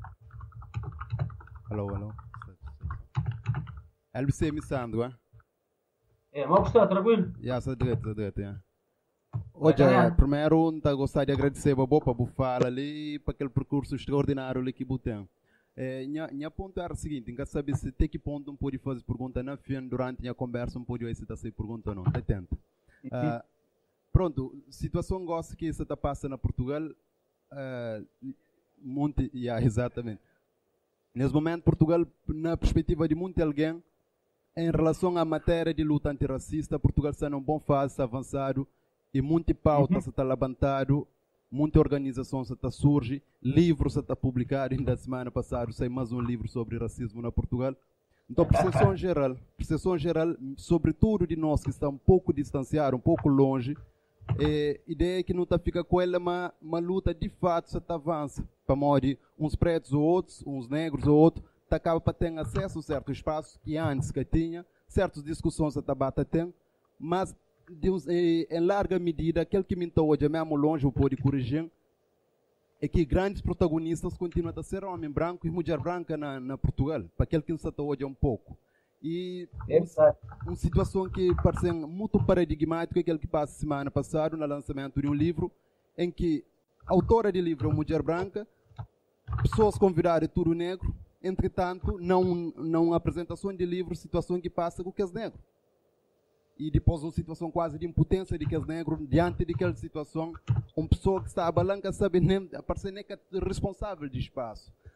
Alô, alô. L B C me sando, hein? É, mas está tranquilo? Já, está direito, está direito, já. Hoje, primeiro, eu gostaria de agradecer a Bopa por falar ali para aquele percurso extraordinário ali que botem. É, minha ponto era o seguinte, não sabe se até que ponto não pode fazer pergunta na fim durante a conversa, não pode se está sem pergunta ou não, até tenta. Uh, pronto, situação gosto que isso está passando na Portugal, uh, monte, yeah, exatamente. Nesse momento, Portugal, na perspectiva de muito alguém, em relação à matéria de luta antirracista, Portugal está num bom fase, está avançado, e muita pauta uhum. está levantado, muita organização está surge, livros está publicado, ainda semana passada saiu mais um livro sobre racismo na Portugal. Então, percepção geral, percepção geral, sobretudo de nós que estamos um pouco distanciados, um pouco longe, é, ideia é que não está fica com ela, mas uma luta de fato se está avança, para morrer uns pretos ou outros, uns negros ou outros, tá acaba para ter acesso a certos espaços que antes que tinha, certas discussões está bata tem, mas Deus, em, em larga medida, aquele que me está hoje, mesmo longe, eu pode corrigir, é que grandes protagonistas continuam a ser homem branco e mulher branca na, na Portugal, para aquele que está hoje um pouco. E é uma situação que parece muito paradigmática, aquele que passa semana passada, no lançamento de um livro, em que a autora do livro é uma mulher branca, pessoas convidadas é tudo negro, entretanto, não, não apresentação de livro, situação que passa com o que é negro. E depois uma situação quase de impotência de que os negros, diante daquela situação, uma pessoa que está a balança sabe nem, parece nem que é responsável de espaço.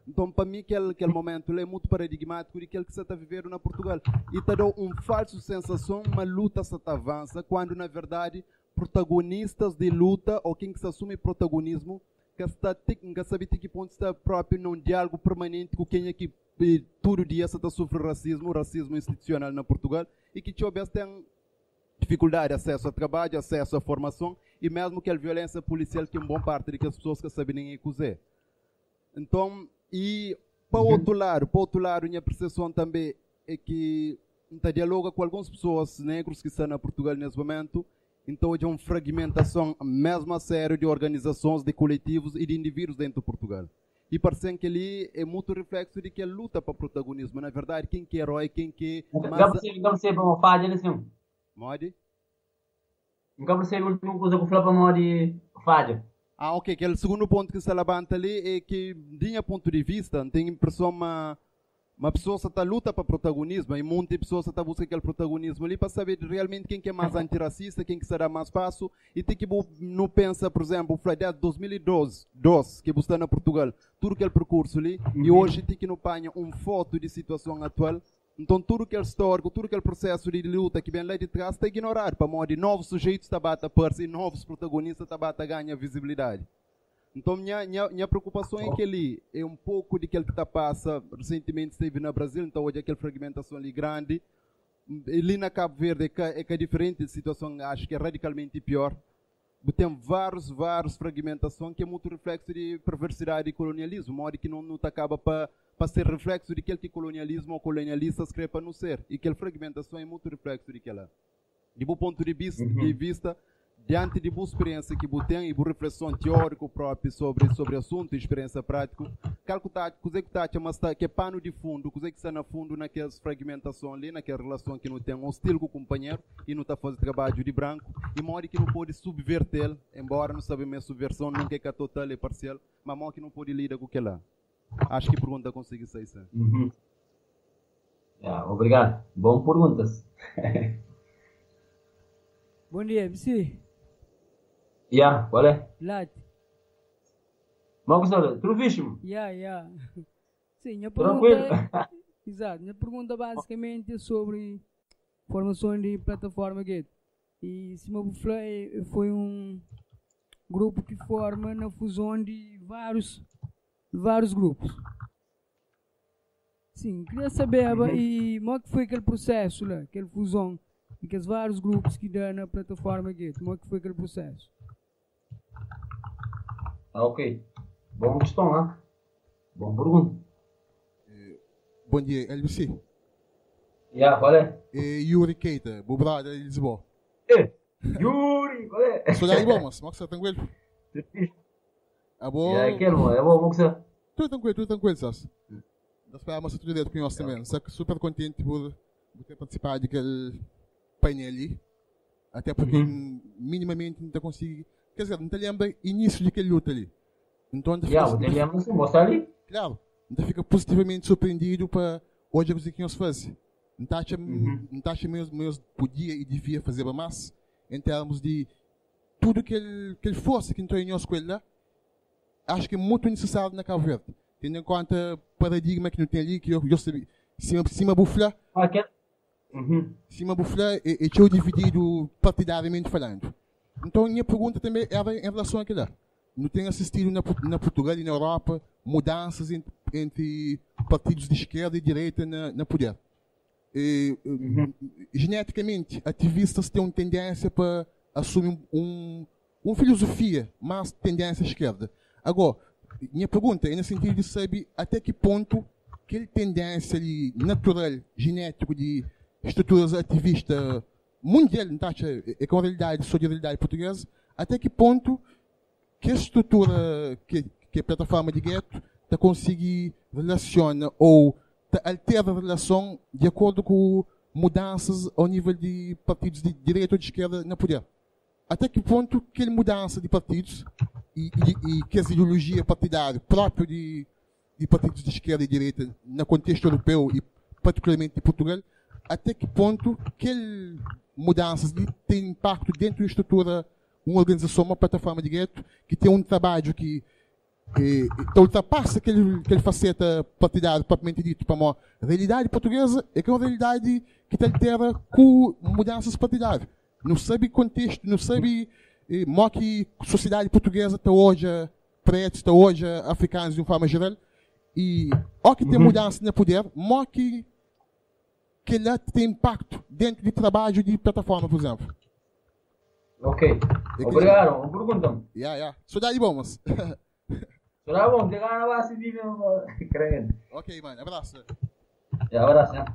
Então, para mim, aquele, aquele momento é muito paradigmático daquele que você está vivendo na Portugal. E está dando uma falsa sensação, uma luta se avança, quando, na verdade, protagonistas de luta, ou quem que se assume protagonismo, que está que sabe que ponto está próprio num diálogo permanente com quem é que todo dia está sofrendo racismo, racismo institucional na Portugal, e que talvez tem dificuldade de acesso ao trabalho, acesso à formação, e mesmo que a violência policial que é uma boa parte de que as pessoas que sabem nem cozer. Então, e para o outro lado, para o outro lado, minha percepção também é que está dialoga com algumas pessoas negras que estão na Portugal nesse momento. Então, é uma fragmentação mesmo a sério de organizações, de coletivos e de indivíduos dentro de Portugal. E parece que ali é muito reflexo de que a luta para protagonismo. Na verdade, quem que é herói, quem que... Nunca percebi, nunca percebi uma falha nesse filme. Mode? Nunca percebi a última coisa que eu falei para Modi falha. Ah, ok. Aquele segundo ponto que se levanta ali é que, de meu ponto de vista, tem a impressão uma... Uma pessoa está luta para protagonismo e muitas pessoas estão buscando aquele protagonismo ali para saber realmente quem que é mais antirracista, quem que será mais fácil. E tem que não pensa, por exemplo, o Friday de dois mil e doze, que você está na Portugal, tudo aquele percurso ali, uhum. E hoje tem que não apanha uma foto de situação atual. Então tudo aquele histórico, tudo aquele processo de luta que vem lá de trás está ignorado, para modo de novos sujeitos está a aparecer e novos protagonistas está a ganhar visibilidade. Então, minha, minha, minha preocupação é que ali é um pouco de que está passa. Recentemente esteve no Brasil, então hoje aquela fragmentação ali grande. Ali na Cabo Verde é que é, que é diferente a situação, acho que é radicalmente pior. Tem vários, vários fragmentações que é muito reflexo de perversidade e colonialismo, modo que não, não acaba para ser reflexo de que colonialismo ou colonialistas querem para não ser. E aquela fragmentação é muito reflexo de que ela. De bom ponto de vista, uhum. de vista diante de boa experiência que você tem e boa reflexão teórica própria sobre sobre assunto e experiência prática, calcular coisa que está mas que é pano de fundo, coisa que está na fundo naquelas fragmentação ali, naquela relação que não tem um hostil com o companheiro e não está fazendo trabalho de branco e mora que não pode subverter, embora não sabe minha subversão nunca é total e parcial, mas mora que não pode lidar com aquilo lá. Acho que pergunta consegui sair. Uhum. Yeah, obrigado. Boas perguntas. Bom dia, M C. Yeah, qual é? Lat. Mas você tudo fixe? Yeah, yeah. Sim, minha pergunta é, exato, minha pergunta basicamente é sobre formação de plataforma Gate. E se me foi um grupo que forma na fusão de vários vários grupos. Sim, queria saber uhum. e como é que foi aquele processo lá, aquela fusão de aqueles vários grupos que dão na plataforma Gate, como é que foi aquele processo? Ah, ok. Boa questão, né? Boa pergunta. Eh, bom dia, L B C. Yeah, qual é? Eh, Yuri Keita, meu brother de Lisboa. Eh, Yuri, qual é? Sou daí bom, mas você tranquilo? Ah, bom? Yeah, é quero, é bom, você? Tudo tranquilo, tudo tranquilo, Sas. Da esperar mais tudo direito com nós também. Só que super contente por, por ter participado daquele painel ali. Até porque uhum. minimamente não consigo. Quer dizer, não te lembra início daquele luta ali. Então, não yeah, te lembra se mostrar ali? Claro. Não fica positivamente surpreendido para hoje a coisa que nós fazemos. Não acha uhum. mesmo, mesmo podia e devia fazer mais em termos de tudo que ele, que ele fosse que entrou em nossa escola. Acho que é muito necessário na Cabo Verde. Tendo em conta o paradigma que não tem ali, que eu, eu sabia. Cima, cima bufla. Ah, que... uhum. Cima bufla é, é eu dividido partidariamente falando. Então, a minha pergunta também era em relação àquilo lá. Não tenho assistido na, na Portugal e na Europa mudanças entre, entre partidos de esquerda e direita na, na poder. E, uhum. Geneticamente, ativistas têm uma tendência para assumir um, uma filosofia mais tendência à esquerda. Agora, minha pergunta é no sentido de saber até que ponto aquela tendência ali, natural, genético de estruturas ativistas mundial, não acha? É com a realidade, só de realidade portuguesa, até que ponto que a estrutura, que, que a plataforma de gueto está conseguir relaciona ou altera a relação de acordo com mudanças ao nível de partidos de direita ou de esquerda na poder. Até que ponto que a mudança de partidos e, e, e que as ideologias partidárias próprias de, de partidos de esquerda e direita no contexto europeu e particularmente de Portugal, até que ponto que mudanças têm impacto dentro da estrutura, uma organização, uma plataforma de gueto, que tem um trabalho que E, então ultrapassa aquele, aquele faceta partidário propriamente dito para uma realidade portuguesa é que é uma realidade que tem terra com mudanças partidárias. Não sabe contexto, não sabe eh, mo que a sociedade portuguesa está hoje preto, está hoje africanos de uma forma geral. E ó que tem mudança no poder, mo que que lá tem impacto dentro do trabalho de plataforma, por exemplo. Ok. Obrigado. Uma pergunta. Yeah, yeah. Saudade bom, mas. Será bom, te ganha lá se vive credo. Ok, mano, abraço. É, abraço, né?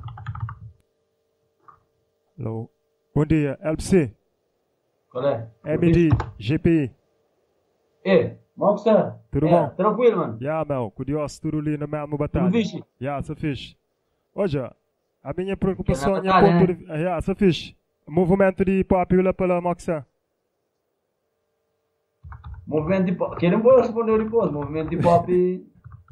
Hello. Bom dia, L B C. Qual é? M D, G P I. É, mal que está? Tudo é, bom? Tranquilo, mano. Já, yeah, meu, curioso, tudo ali na mesma batalha. Tudo fixe? Já, yeah, sou fixe. Hoje, a minha preocupação é batalha, ponto né? de... Já, yeah, sou fixe. Movimento de popular pela Moxa. Movimento de pop. Querem pôr responder depois. Movimento de pop.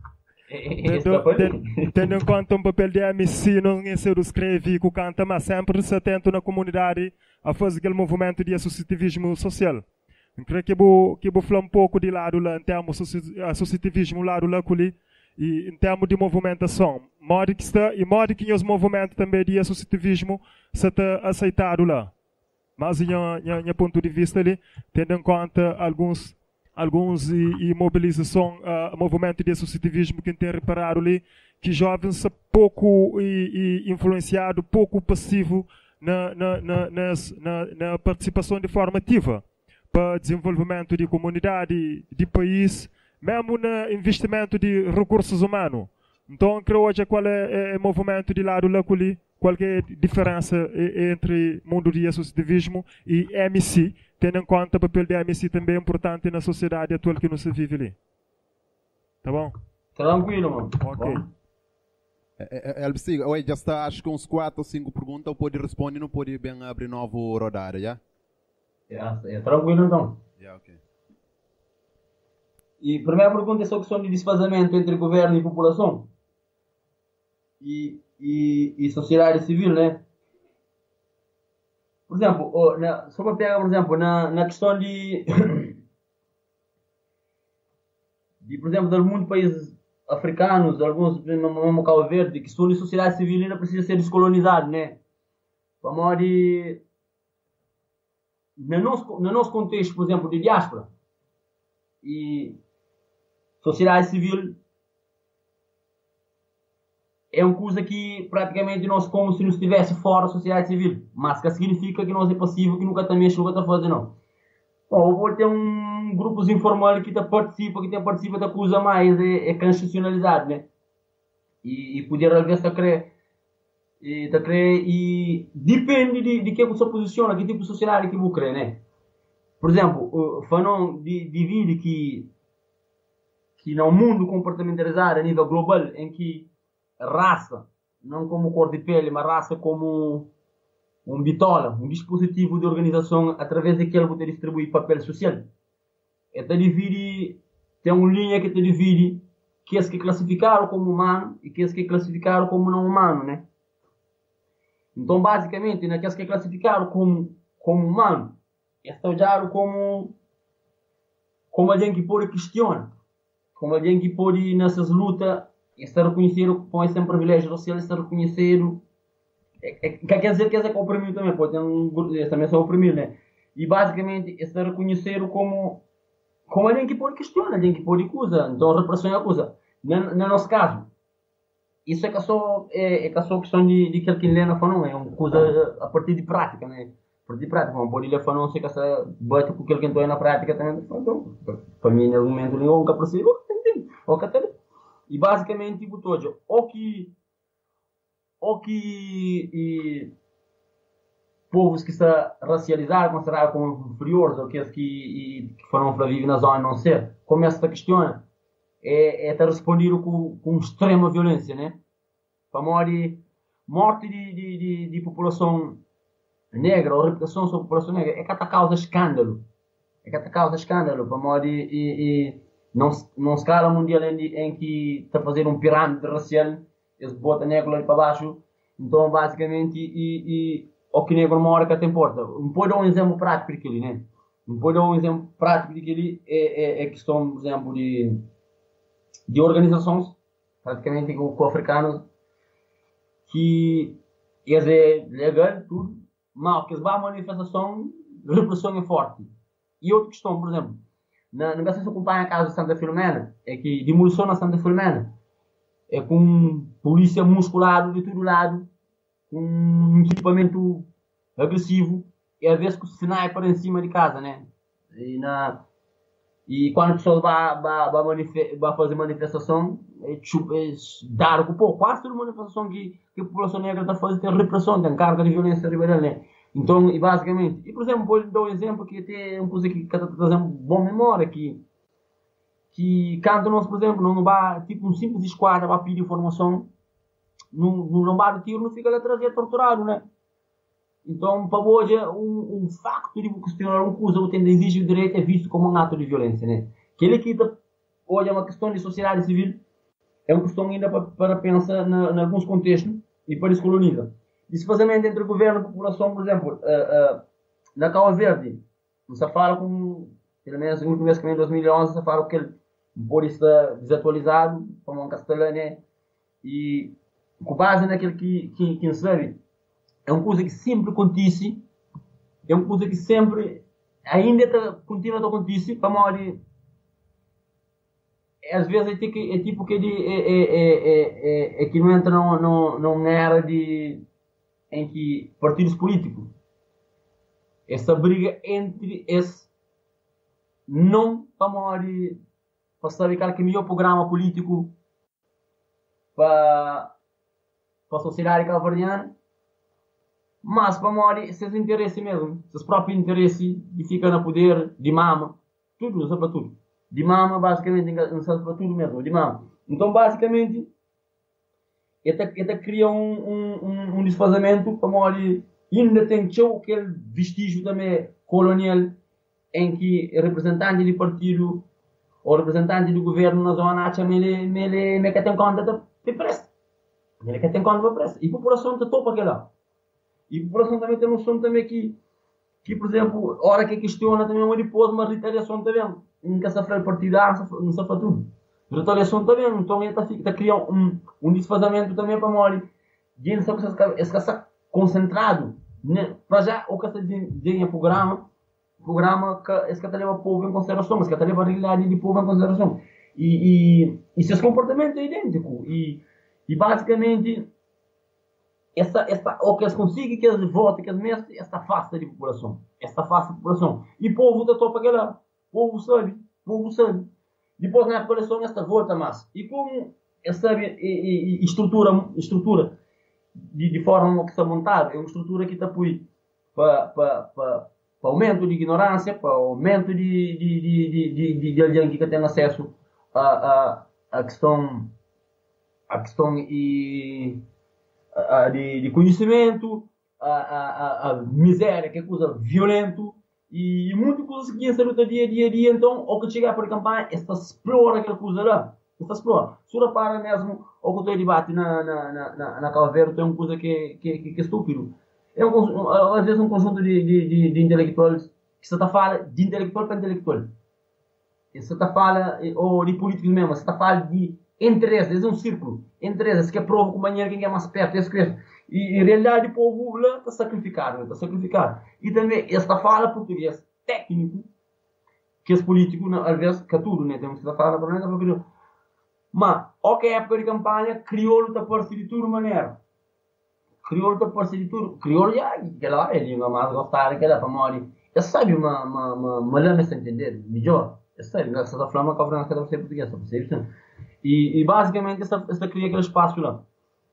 Tendo, tendo em conta um papel de M C, não é ser escreve que canta, mas sempre se atento na comunidade a fazer aquele movimento de associativismo social. Eu creio que vou que vou falar um pouco de lado lá em termos de associativismo lado lá ali e em termos de movimentação. Modo que está e modo que os movimentos também de associativismo se está aceitado lá. Mas em em ponto de vista ali, tendo em conta alguns alguns e, e mobilização, uh, movimento de associativismo que tem reparado ali, que jovens são pouco e, e influenciado, pouco passivo na, na, na, nas, na, na participação de forma ativa para desenvolvimento de comunidade, de país, mesmo no investimento de recursos humanos. Então, creio hoje qual é o movimento de lado lá ali, qual é a diferença entre mundo de associativismo e M C, tendo em conta o papel de M C também importante na sociedade atual que não se vive ali. Tá bom? Tranquilo, mano. Ok. L B C, oi, já está, acho que uns quatro ou cinco perguntas, ou pode responder, não pode bem abrir novo rodada, já? É, é tranquilo então. Yeah, ok. E a primeira pergunta é sobre a questão de desfazamento entre governo e população. E, e, e sociedade civil, né? Por exemplo, oh, na, só para pegar, por exemplo, na, na questão de, de, por exemplo, de alguns países africanos, alguns, como Cabo Verde, que estão em sociedade civil ainda precisa ser descolonizado, né? Para modo de, no nosso, no nosso contexto, por exemplo, de diáspora e sociedade civil, é uma coisa que praticamente nós como se não estivesse fora da sociedade civil, mas que significa que nós é passivo, que nunca também nunca está fazendo, não. Bom, eu vou ter um grupos informal que tá participa, que tem participa da coisa mais é, é constitucionalidade, né? E, e poder às vezes crer e tá crer e depende de, de que você posiciona, que tipo de sociedade que você crer, né? Por exemplo, falando de de vida que que no mundo comportamentalizado a nível global, em que raça, não como cor de pele, mas raça como um bitola, um dispositivo de organização através do qual você distribui papel social. E te divide, tem uma linha que te divide que é que classificaram como humano e que é que classificaram como não humano, né? Então, basicamente, naqueles que classificaram como, como humano, estão já como como alguém que pode questionar, como alguém que pode nessas lutas está reconhecido com esse privilégio social, está reconhecido. É, é, quer dizer que esse é oprimido também, pode ter um também são oprimido, né? E basicamente está reconhecido como como alguém que pode questionar, alguém que pode acusar. Então a repressão é acusa. No, no nosso caso, isso é que só é, é que só questão de de que ele Helena falou, é uma coisa a partir de prática, né? A partir de prática, não pode ele falar não sei que essa bate com aquele que entrou na prática também. Então, para mim no momento nenhum nunca percebo, entende? O que até e basicamente, tipo, todo, ou que, ou que e, povos que são racializados, considerados como inferiores, ou aqueles que, e, que foram para viver na zona não ser, como essa questão é, é estar respondido com, com extrema violência, né? Para morte, morte de, de, de, de população negra, ou reputação sobre a população negra, é que está causa escândalo. É que está causa escândalo, para morte e, e Não, não escala mundial em, em que está fazendo um pirâmide racial, eles botam negro ali para baixo, então basicamente, e, e o que negro mora que te importa. Não pode dar um exemplo prático daquele, né? Não pode dar um exemplo prático daquele, é, é, é questão, por exemplo, de, de organizações, praticamente com, com africanos, que eles é legal, tudo, mas que eles vão à manifestação, a repressão é forte. E outra questão, por exemplo, na negociação que acompanha a casa de Santa Filomena, é que demolição na Santa Filomena é com polícia musculada de todo lado, com um equipamento agressivo, e às vezes com sniper em cima de casa, né? E, na, e quando as pessoas vão, vão, vão, manife vão fazer manifestação, é, é, dar o pô, quase toda manifestação que, que a população negra está fazendo tem repressão, tem carga de violência ribeirão, né? Então, e basicamente, e por exemplo, vou dar um exemplo que até é uma coisa que está trazendo boa memória, que, que quando nós, por exemplo, não vai, tipo um simples esquadra vai pedir informação, no, no lombar de tiro não fica lá atrás e é torturado, né? Então, para hoje, um, um facto de questionar uma coisa que exige o direito é visto como um ato de violência, né? Que ele aqui, hoje, é uma questão de sociedade civil, é uma questão ainda para, para pensar em alguns contextos e para descolonizar. Desfazamento entre o governo e a população, por exemplo, uh, uh, na Cabo Verde, você fala com, pelo menos no último mês que em dois mil e onze, você fala que ele pode estar desatualizado, como um castelhano, né? E com base naquilo que, que, que sabe, é uma coisa que sempre acontece, é uma coisa que sempre, ainda tá, continua a acontecer, para morrer. Às vezes é tipo, é tipo que, de, é, é, é, é, é que não entra numa era de, em que partidos políticos, essa briga entre esse, não para morrer, para saber qual que é o melhor programa político para, para a sociedade cabo-verdiana, mas para morrer esses interesses mesmo, esses próprios interesses de ficar no poder, de mama, tudo, não sabe para tudo. De mama, basicamente, não sabe para tudo mesmo, de mama. Então, basicamente, ele cria um, um, um, um desfazamento para morrer. Ainda tem aquele vestígio também colonial em que representante de partido ou representante do governo na zona acha que ele quer ter conta de preço. Ele quer ter conta de preço. E a população está topa aquela. E a população também tem noção também que, que por exemplo, a hora que questiona também uma depois uma retaliação também. Nunca se faz partidário, não se faz tudo. Retaliação também. Então ele está criando um, um desfazamento também para morrer. E ele está concentrado. Né? Para já, o que está dizendo o programa, o programa que está levando o povo em consideração, mas que está levando a realidade do povo em consideração. E, e, e esse comportamento é idêntico. E, e basicamente, essa, essa, o que eles conseguem, que eles votam, que eles mexem, esta afasta da população. Esta afasta da população. E o povo está para aquela. O povo sabe. O povo sabe. Depois, na população, esta volta mais. E como essa e, e, e estrutura, estrutura de, de forma que está montada, é uma estrutura que está para, para, para, para aumento de ignorância, para aumento de, de, de, de, de, de alguém que tem acesso a, a, a questão, a questão e, a, a, de, de conhecimento, a, a, a miséria, que é coisa violenta, e muitas coisas que essa luta dia a dia, dia, então, ao que chegar para a campanha, esta explora aquela coisa lá. Esta explora. Se você para mesmo, ao que eu debate na, na, na, na, na Cabo Verde, tem uma coisa que, que, que, que é estúpido. É um, às vezes um conjunto de, de, de, de intelectuais que você está falando de intelectual para intelectual. Você está falando, ou de políticos mesmo, você está falando de interesses, é um círculo. Interesses que prova com maneira quem é mais perto, é isso. E em realidade o povo lá está sacrificado, está sacrificado. E também esta fala português técnico, que os políticos, às vezes, que é tudo, né? Temos que falar para nós, mas, ok, época de campanha, crioulo está parecido de toda maneira. Crioulo está parecido de tudo. Crioulo já, aquela é língua mais gostada, aquela para morrer. Eu sabe uma, uma, uma, uma lama se entender, melhor. Eu sabe, você está falando com a França, cada vez português, está percebendo? E, e basicamente, essa, essa cria aquele espaço lá.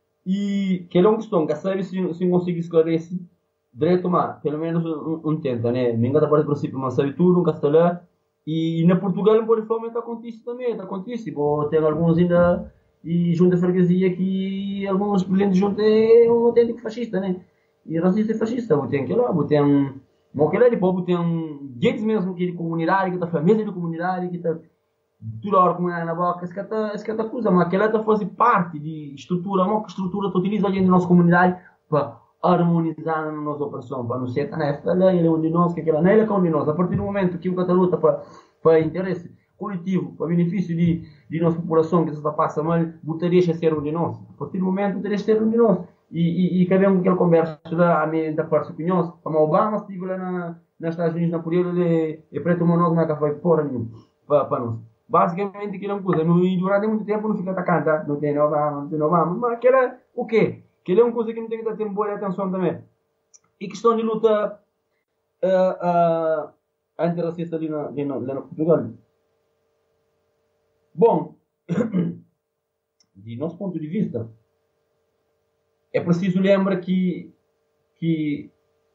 E que é uma questão, que sabe se, se conseguir esclarecer direito, mas pelo menos um, um tenta, né? Ninguém está para o princípio, mas sabe tudo, um castelhano. E na Portugal, não pode falar, está acontecendo também, está acontecendo. Tem alguns ainda, e junto à freguesia, que alguns presidentes junto é um autêntico fascista, né? E racista e fascista, tem que lá, tem um. Mas que lá depois tem um. Gente mesmo que é de comunidade, que está falando mesa de comunidade, que está. Toda hora comunidade na boca, esse que está coisa, mas aquela está fazendo parte de estrutura, uma estrutura que utiliza a gente na nossa comunidade para harmonizar na nossa operação, para não ser, né, esta lei, ele é um de nós, que aquela não é um de nós. A partir do momento que o Cataluta para, para interesse, coletivo, para benefício de, de nossa população que está passando mal, botaria a ser um de nós. A partir do momento, botaria a ser um de nós. E, e, e cabemos que ele conversa lá, a minha da parte opiniões. Como Obama estive lá na, nos Estados Unidos, na Coreia, ele é preto monólogo, não é que foi porra nenhuma para nós. Basicamente, aquilo é uma coisa. No, e durante muito tempo não fica atacando, tá? Não tem Obama, não tem Obama. Mas aquilo é o quê? Aquilo é uma coisa que não tem que ter boa atenção também. E questão de luta uh, uh, antirracista ali na, ali na, ali na Portugal. Bom, de nosso ponto de vista, é preciso lembrar que, que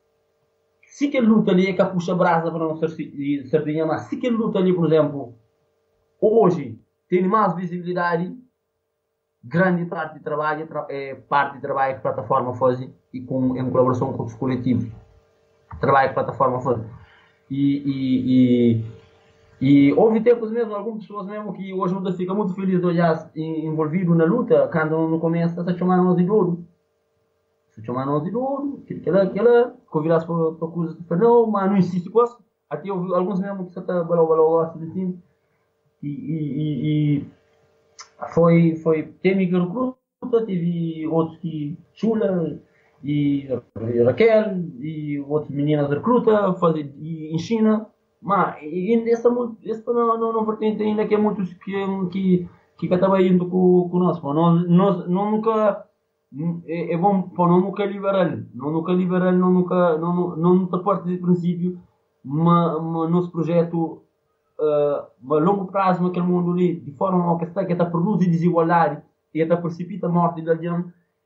se que luta ali é que puxa brasa para não ser sardinha, mas se que luta ali, por exemplo, hoje tem mais visibilidade, grande parte de trabalho é parte de trabalho que a plataforma faz e com, em colaboração com os coletivos. Trabalho que a plataforma faz. E, e, e, e houve tempos mesmo, algumas pessoas mesmo que hoje não ficam muito felizes de olhar envolvido na luta, quando no começo está chamando nós de douro. Se chamar nós de douro, aquela, aquela, convidasse para, para coisas de não, mas não insiste com isso. Até houve alguns mesmo que está balou, balou, assim, e, e, e foi, foi, teve que recruta, teve outros que, Chula, e, e Raquel, e outras meninas recruta, fazem, e ensina, mas e, essa, essa não, não, não vertente ainda que é muitos que, que, que estava indo com, com nós, nós, nós não nunca, é, é bom para não nunca liberal, não nunca liberal, não nunca, não, não nunca parte de princípio, mas, mas nosso projeto Uh, a longo prazo naquele mundo ali, de forma que está, que está produz desigualdade e está precipita a morte da gente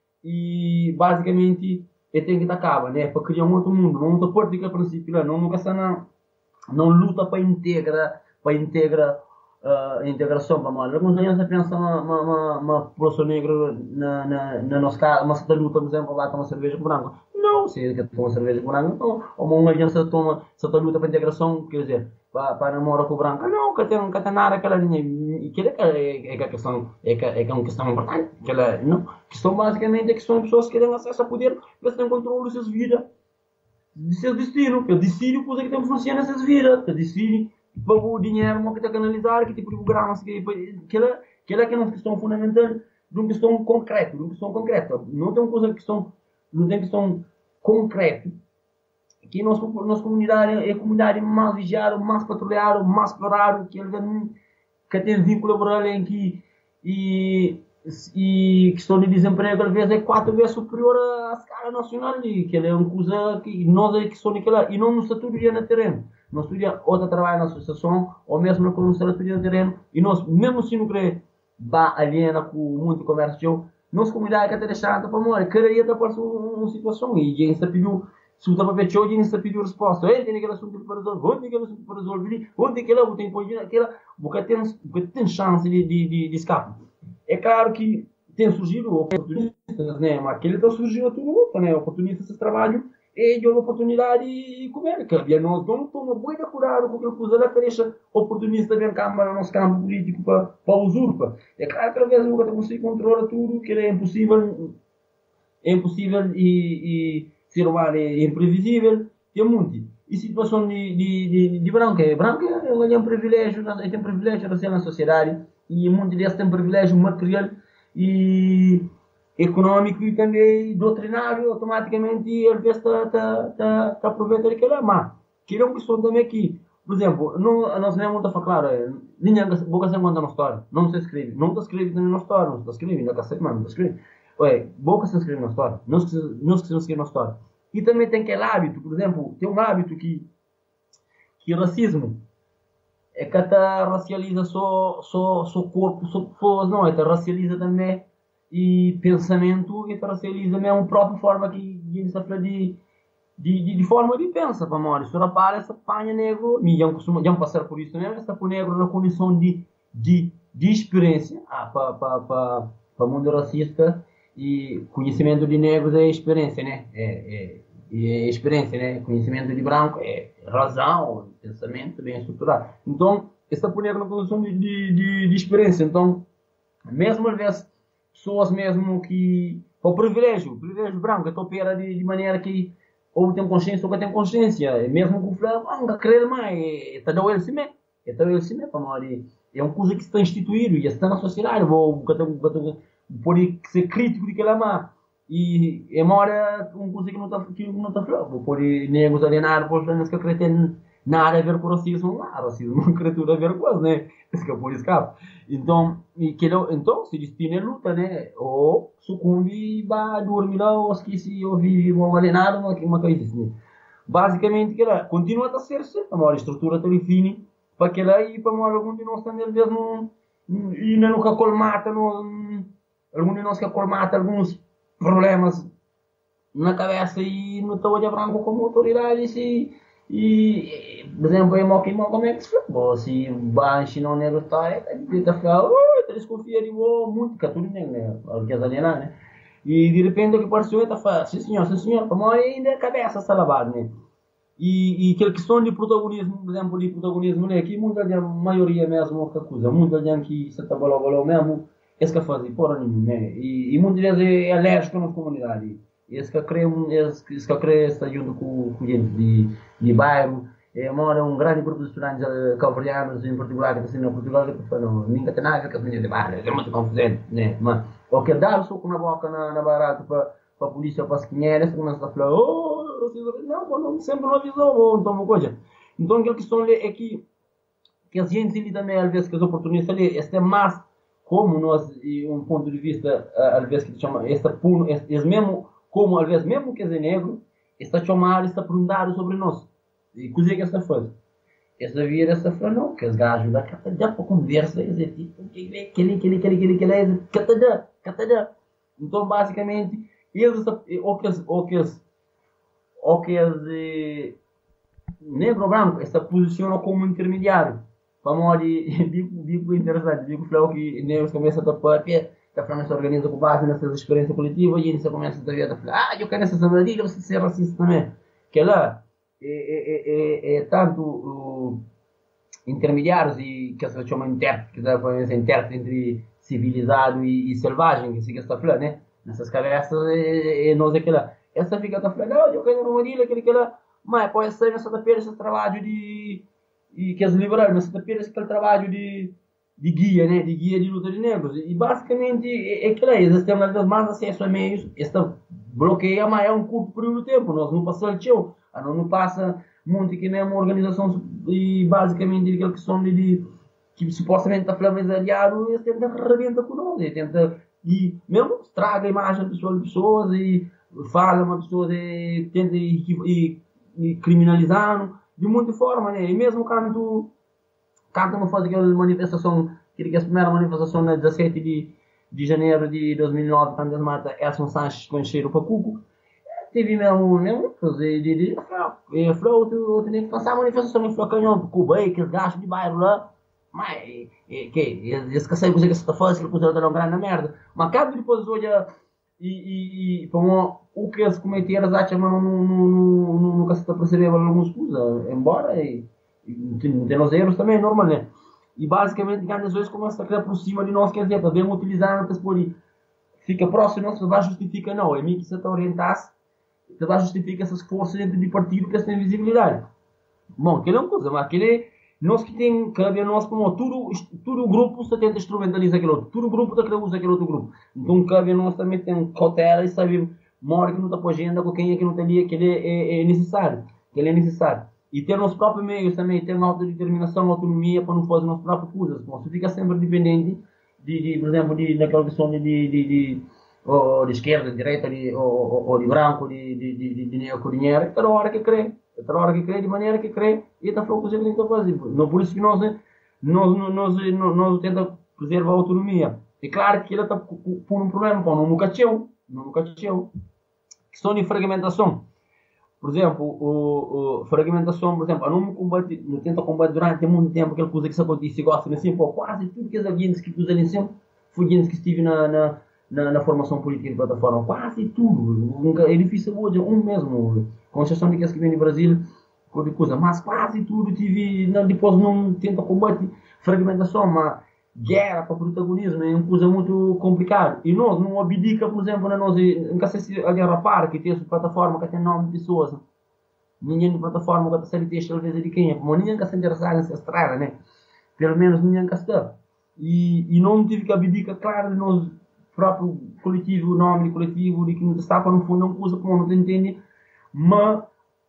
e basicamente é tem que acaba, né, para criar um outro mundo, não está por que princípio não nunca está na não luta para integrar para integrar uh, a integração para mal. Alguns anos pensam na uma uma população negra na na na nossa casa, mas está luta, por exemplo, lá toma cerveja branca. Não, se ele toma cerveja branca, então, ou uma agência toma se está luta para integração, quer dizer, para para namorar com branca, não, que tem que tem nada aquela linha, e que é é a questão é que é uma questão importante, aquela não, questão basicamente é que são pessoas que têm acesso a poder, que têm controle das suas vidas, de seu destino, que decide coisa que tem que funcionar nessas vidas, que decide para o dinheiro que está a canalizar, que tipo de programas que aquela aquela que é uma questão fundamental, de uma questão concreta, de uma questão concreta, não tem uma coisa questão, não tem questão concreta. Que nossa, nossa comunidade é a comunidade mais vigiada, mais patrulhada, mais explorada, que, que tem vínculo laboral em que e, e questão de desemprego às vezes é quatro vezes superior à escala nacional e que é uma coisa que nós é que somos naquela e não nos estudia no terreno, nós estudia outra trabalho na associação ou mesmo na comissão estudia no terreno e nós mesmo se não querer vá aliena com o mundo de comércio, nossa comunidade que está deixando para morrer, queria estar por uma situação e a gente pediu se o papel de hoje não pediu resposta, ele tem aquele assunto para resolver, onde aquele assunto para resolver, onde aquela tem que aquela, porque tem, porque tem chance de, de, de, de escape. É claro que tem surgido oportunistas, né? Mas aquele está surgindo tudo novo, né? Oportunistas de trabalho e de uma oportunidade e comer, que havia nós não estamos muito cuidado com aquilo que usa da deixa oportunista bem câmara no nosso campo político para para usurpa. É claro que às vezes nunca consegue controlar tudo, que é impossível, é impossível e, e ser humano é imprevisível, tem muito. E situação de, de, de, de branco, é branco é um privilégio, tem um privilégio na sociedade, e muitos deles têm privilégio material e econômico e também doutrinário, automaticamente ele está está está está aproveitando aquilo mas que é uma questão também que, por exemplo, não, nós não é claro, ninguém boca se conta na história, não se escreve, não se escreve na história, não se escreve, não se escreve, não se escreve. Ué, boca se inscreve na história, não se, não se inscreve na história. E também tem aquele hábito, por exemplo, tem um hábito que, que o racismo é que até racializa só, só, só corpo, só pessoas, não, até racializa também e pensamento, e até racializa também uma própria forma que a gente está falando de, de, de, de forma de pensar, para morrer. Se repara, essa panha negro, e já vamos passar por isso também, essa panha negro na condição de, de, de experiência, ah, para, para, para, para o mundo racista. E conhecimento de negros é experiência, né? É, é, é experiência, né? Conhecimento de branco é razão, pensamento bem estruturado. Então, essa por negro na condição de, de, de, de experiência. Então, mesmo às vezes, pessoas mesmo que... O privilégio, o privilégio branco, que opera de, de maneira que ou tem consciência ou que tem consciência. Mesmo com o fulano, ah, não querer mais, está dando ele assim mesmo. Então ele sim, para nós, é uma coisa que está instituído e está na sociedade, vou pode ser crítico de que ela má. E é uma hora uma coisa que não está que não está falando, pode negros alienar, por exemplo, que acreditam nada a ver com racismo, lá, racismo não acredita a ver com isso, né? Isso que é por escape. Então, e que então se destina a luta, né? Ou sucumbe e vai dormir lá, ou esquece, ou vive uma alienada, uma, uma coisa assim. Basicamente, que ela continua a ser sempre a maior estrutura telefone para que ela e para nós algum de nós também mesmo e não nunca colmata, algum de nós que colmata alguns problemas na cabeça e não estou a branco como autoridade e e, por exemplo, eu moquei mal como é que se fala. Se baixo não é história, está a falar, oh, desconfia de vou muito, que tudo nem, né? Porque é alienar, né? E de repente o que pareceu está a falar, sim senhor, sim senhor, para nós ainda a cabeça está lavada, né? E, e aquela questão de protagonismo, por exemplo, de protagonismo, né? Aqui muita gente, a maioria mesmo, que acusa, muita gente que se está balou, balou mesmo, esse que faz, porra nenhuma, né? E, e muitas vezes é alérgico na comunidade. Esse que crê, esse, esse que crê está junto com, com gente de, de bairro. É, mora um grande grupo de estudantes uh, calvarianos, em particular, que assim, em Portugal, que falam, ninguém tem nada a ver com as meninas de bairro, é muito confusente, né? Mas, ou que dá o soco na boca, na, na barata, para a polícia, para as quinheiras, começa a falar, oh, não, não, sempre não avisou, ou então uma coisa. Então, aquela questão é que, que a gente ali também, às vezes, que as oportunidades ali, este é mais como nós, e um ponto de vista, às vezes, que chama, este, este, este mesmo, como, às vezes, mesmo que é negro, está a chamar, está a perguntar sobre nós. E coisa que esta faz? Esta vira, esta faz, não, que os gajos lá, catadá, para conversa, eles é tipo, aquele, aquele, aquele, aquele, aquele, catadá, catadá. Então, basicamente, eles, ou que eles, ou que eles, ou que eles, negro ou branco, se posicionam como intermediário. Para modo de, digo interessante, digo que negros começam a tapar, que a França se organiza com base nessas experiências coletivas e eles começam a ver, ah, eu quero essa sabedoria, você ser racista também. Que lá é, é, é, é tanto uh, intermediários e que se chama intérprete, que dá para intérprete entre civilizado e, e selvagem, que se que está falando, né? Nessas cabeças é, é nós é que lá. Essa fica a falar, não, eu quero uma maneira, aquele que lá, mas pode ser nessa tapera esse trabalho de e que as liberais, nessa tapera esse trabalho de de guia, né, de guia de luta de negros. E basicamente é, é que lá, eles têm uma das mais acesso a meios, esta bloqueia, mas é um curto período de tempo, nós não passamos de show, nós não passa muito que nem uma organização e basicamente aquela questão de, de que supostamente está falando aliado, eles tentam arrebentar com nós, eles tentam, e mesmo estraga a imagem das pessoas, pessoas e fala uma pessoa e tenta e, e, e criminalizar de muita forma, né, e mesmo quando Quando não faz aquela manifestação, que é a primeira manifestação na dezessete de, de janeiro de dois mil e nove, quando eles matam Elson Sanches com cheiro para cuco, teve mesmo, mesmo, de, de, de, de, falou, eu tinha que passar a manifestação, ele falou, canhão, Cuba, aí, que eles gastam de bairro lá, mas, que, eles querem coisa que você está fazendo, que eles estão grande merda, mas cada depois olha, e, e, e como, o que eles cometeram, eles acham, mas nunca se está percebendo algumas coisas, embora, e, tem os erros também, é normal, né? E basicamente, às vezes começa a criar por cima de nós, quer dizer, podemos utilizar antes por aí. Fica próximo, não se vai justificar, não. É mim que se está a orientar-se, se vai justificar essas forças dentro de partido que têm visibilidade. Bom, aquilo é uma coisa, mas aquilo é, nós que tem, cabe a nós, como tudo, tudo o grupo se tenta instrumentalizar aquele outro, tudo o grupo está usa aquele outro grupo. Então, cabe a nós também ter cautela e saber, mora que não está por agenda, com quem é que não está ali, aquele é, é, é necessário, aquele é necessário. E ter os próprios meios também, ter uma autodeterminação, autonomia para não fazer as próprias coisas. Bom, você fica sempre dependente, de, de, por exemplo, de, daquela questão de, de, de, de, ou de esquerda, de direita, de, ou, ou de branco, de, de, de, de dinheiro com dinheiro. É toda hora que crê, é toda hora que crê, de maneira que crê, e está falando que a gente está fazendo. Não, por isso que nós, nós, nós, nós, nós tentamos preservar a autonomia. É claro que ele está por um problema, pô, não nunca tinham, não nunca tinham. Questão de fragmentação. Por exemplo, o, o fragmentação, por exemplo, não combate, não tenta combater durante muito tempo aquela coisa que se acontece e gosta assim, pô, quase tudo que as gente que usam assim foi gente que estive na, na, na, na formação política de plataforma, quase tudo, é difícil hoje, um mesmo, com exceção de que que vem do Brasil, coisa, mas quase tudo tive, não, depois não tenta combater fragmentação, mas guerra para protagonismo é uma coisa muito complicada. E nós não abdica, por exemplo, na nós, nunca sei se a guerra para, que tem essa plataforma que tem nove pessoas. Ninguém de plataforma que está sendo texto, às vezes, de quem é. Como ninguém está sendo interessado nessa estrada, né? pelo menos ninguém está. E, e não tive que abdicar, claro, de nós próprio coletivo, o nome de coletivo, de que não está para no fundo não usa como não te entende, mas,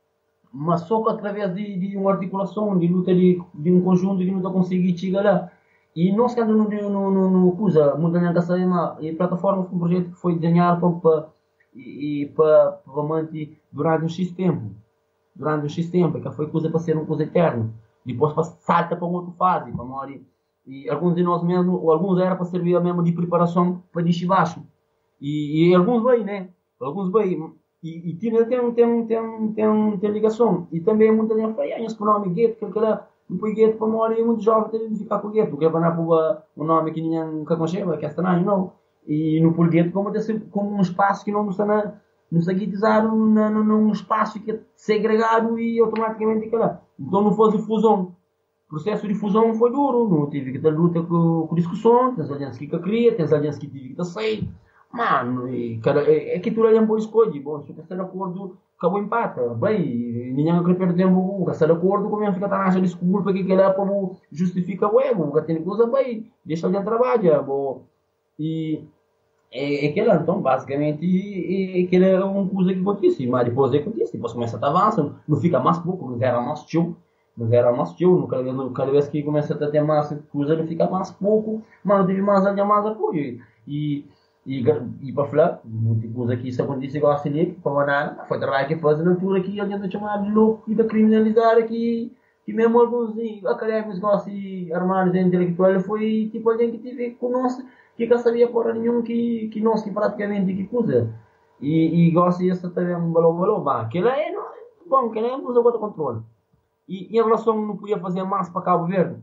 mas só que através de, de uma articulação, de luta de, de um conjunto que não está conseguindo chegar lá. E nós que andamos no, no, no, no coisa, muita gente sabe, a plataforma foi um projeto que foi desenhado para, para, e, para, para manter durante um X tempo. Durante um X tempo, que foi coisa para ser uma coisa eterna. Depois para salta para uma outra fase, para morrer. E alguns de nós mesmo, ou alguns era para servir mesmo de preparação para descer baixo. E, e alguns bem, né? Alguns bem. E, e tem, tem, tem, tem, tem, tem ligação. E também muita gente fala, ah, esse nome gueto, que era um gueto para morrer, muito jovem tem de ficar com o gueto. Porque é para não um nome que ninguém nunca conhece, que é estranho, não. E no por gueto como, como um espaço que não está na, não se guetizar num espaço que é segregado e automaticamente aquela. Então não fosse fusão. O processo de fusão foi duro, não tive que ter luta com, com discussão, tens alianças que cria, tens alianças que tive que sair. Mano, e cada, é, é que tudo é um bom escolha. Bom, se você está de acordo, acabou o empate. Bem, ninguém quer perder tempo, se está de acordo, como é que fica a taxa de desculpa que aquele é para justificar o ego, que tem coisa bem, deixa alguém trabalhar. Bom, e é, é aquela, então, basicamente, é, é aquela é uma coisa que acontece, mas depois acontece, depois começa a avançar, não fica mais pouco, não era mais tio. Mas era mais tio, cada vez, cada vez que começa a ter mais coisa, ele fica mais pouco, mas não tive mais ali mais apoio. E, e, e para falar, muita coisa que isso acontece igual a Felipe, para mandar, foi trabalho que faz na altura que a gente chamar de louco e de criminalizar aqui, que mesmo alguns académicos gostam de armados intelectuais, foi tipo alguém que tive conosco, que não sabia porra nenhum, que, que nós que praticamente que coisa. E, e gosta disso também, um valor, valor, bah, aquilo é, não, bom, aquilo é um usa outro controle. E em relação não podia fazer mais para Cabo Verde.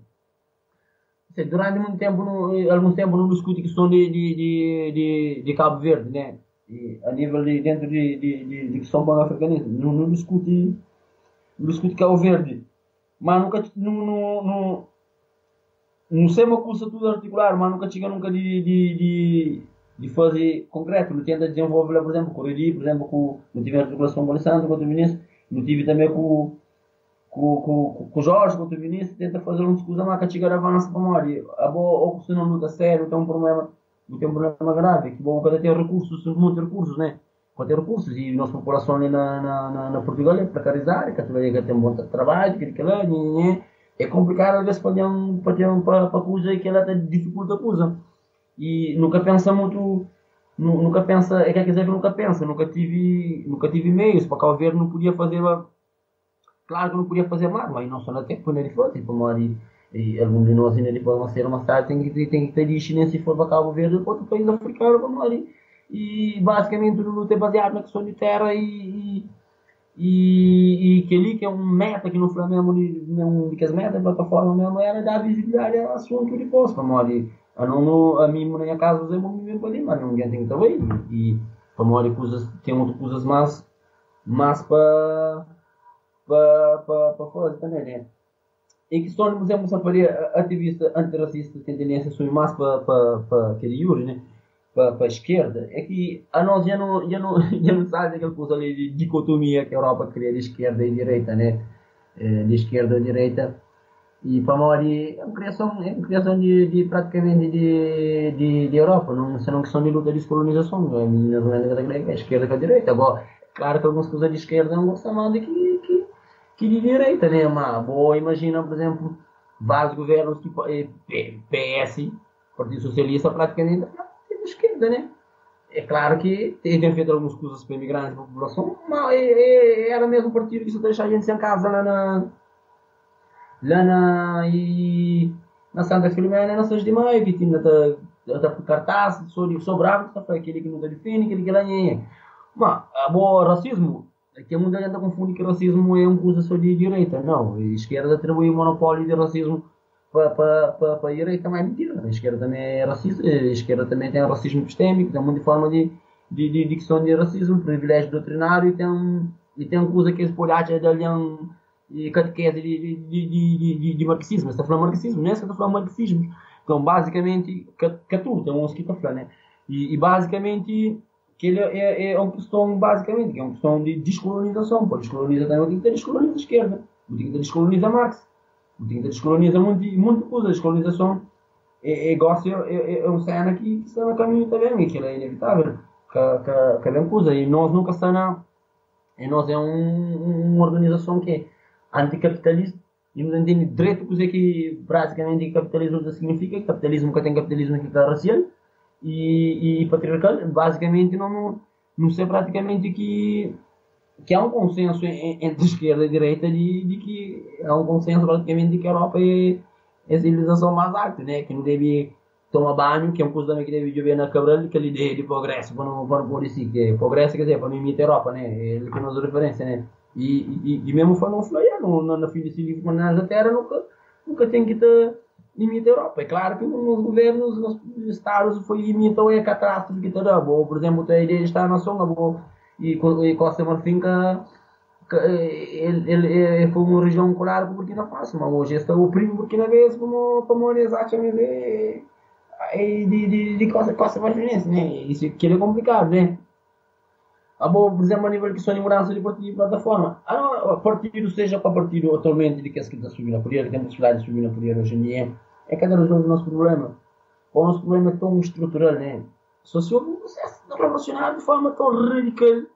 Durante muito tempo, no, alguns tempos, não discute a questão de, de, de, de, de Cabo Verde, né? E a nível de dentro de, de, de, de questão pan-africanista, não, não discute, não discute Cabo Verde. Mas nunca, não, não, não, não sei uma coisa tudo articular, mas nunca chega nunca de, de, de, de fazer concreto. Não tenta desenvolver, por exemplo, com o Redi, por exemplo, com, não tive articulação com o Alessandro, com o Vinícius, não tive também com Com, com, com o Jorge, com o Vinícius, tenta fazer uma discussão lá que a chegar avança para a memória. A boa, ou se não luta sério, tem um problema, tem um problema grave. Que bom, quando tem recursos, muitos recursos, né? Quando tem recursos, e a nossa população ali na, na, na, na Portugal é precarizada, que a tua tem um bom trabalho, que aquilo é complicado às vezes para ter um, para ter um, para, para coisa que ela dificulta a coisa. E nunca pensa muito, nunca pensa, é que quer dizer que nunca pensa, nunca tive, nunca tive meios para cá ver, não podia fazer. Claro que não podia fazer mais, mas não só na tempo, né? Ele falou, tipo, e, e algum de nós ainda depois de ser uma cidade tem que, tem que ter de chinês se for para Cabo Verde ou outro país africano, vamos lá. E basicamente o luta é baseado na questão de terra e, e, e que ali que é um meta que no Flamengo, mesmo de que as metas da plataforma mesmo era dar visibilidade ao assunto de posto, vamos lá. A, não, a mim, na minha casa, eu vou me ver ali, mas ninguém tem que estar bem. E, vamos lá, coisas, tem outras coisas mais, mais para. para para fazer também, né? Em questão de Museu Moçambique, ativista antirracista tem tendência a subir mais para para aquele Yuri, né? Para a esquerda, é que a nós já não, já não, já não sabe aquela coisa ali de dicotomia que a Europa cria de esquerda e direita, né? De esquerda e direita. E para Mori é uma criação, é uma criação de, de praticamente de, de, de Europa, não é uma questão de luta de descolonização, não é a esquerda com a direita. Agora, claro que algumas coisas de esquerda não gostam mais de que que de direita, né? Mas, boa, imagina, por exemplo, vários governos tipo P S, Partido Socialista, praticamente de esquerda, né? É claro que tem feito algumas coisas para imigrantes, para a população, mas é, é, era mesmo o partido que só deixa a gente sem casa lá na lá na e, na Santa Filomena, na seis de maio, que tinha até por cartaz, sou bravo, só foi aquele que não está defende, aquele que lá é. Mas, a boa, racismo, que muita gente confunde que racismo é uma coisa só de direita. Não, a esquerda atribui o monopólio de racismo para a direita, mas é mentira. A esquerda também é racista, a esquerda também tem racismo epistémico, tem muita forma de, de, de, de questão de racismo, privilégio doutrinário, e tem, um, e tem uma coisa que eles podem achar de alião e catequese de, de, de, de, de, de marxismo. Você está falando marxismo, não é? Você está falando marxismo. Então, basicamente, que é tudo, tem uns que estão falando, né? E, e basicamente, que ele é, é uma questão, basicamente, que é uma questão de descolonização. Pô, descoloniza também, tem que ter descoloniza a esquerda, tem que ter descoloniza Marx. Tem que descolonizar muito, muita coisa. A descolonização é, é, é, é, é uma cena que, que está no caminho também, e que é inevitável. Cada coisa. E nós nunca estamos. E nós é um, uma organização que é anticapitalista. E nos entende direito o que praticamente capitalismo significa. Capitalismo que tem capitalismo que é racial e, e patriarcal. Basicamente, não, não sei praticamente que. que há um consenso entre esquerda e direita de, de que há um consenso praticamente de que a Europa é, é a civilização mais alta, né? Que não deve tomar banho, que é uma coisa também que deve viver na Cabral, que é a ideia de progresso, para não, para não pôr assim, que é progresso, quer dizer, para não imitar a Europa, né? É ele que nos referência, né? E, e, e mesmo foi não foi, na, na filha civil, mas na terra nunca, nunca tem que ter imitar a Europa. É claro que nos governos, nos estados, foi imitar a catástrofe que está dando. Por exemplo, a ideia de estar na Songa, e, e Costa Marfim que ele, ele, ele foi uma região colar para Burkina Faso, mas hoje está o primo Burkina Faso como como exatamente de de de, de Costa Costa Marfim, né? Isso que é complicado, né? A bom, por exemplo, a nível que são de mudança de partido de plataforma, a partido seja para partido atualmente de que as que está subindo a poder, que tem possibilidade de subir na poder hoje em dia, é cada resolve o nosso problema. O nosso problema é tão estrutural, né? Só se houve um processo relacionado de forma tão radical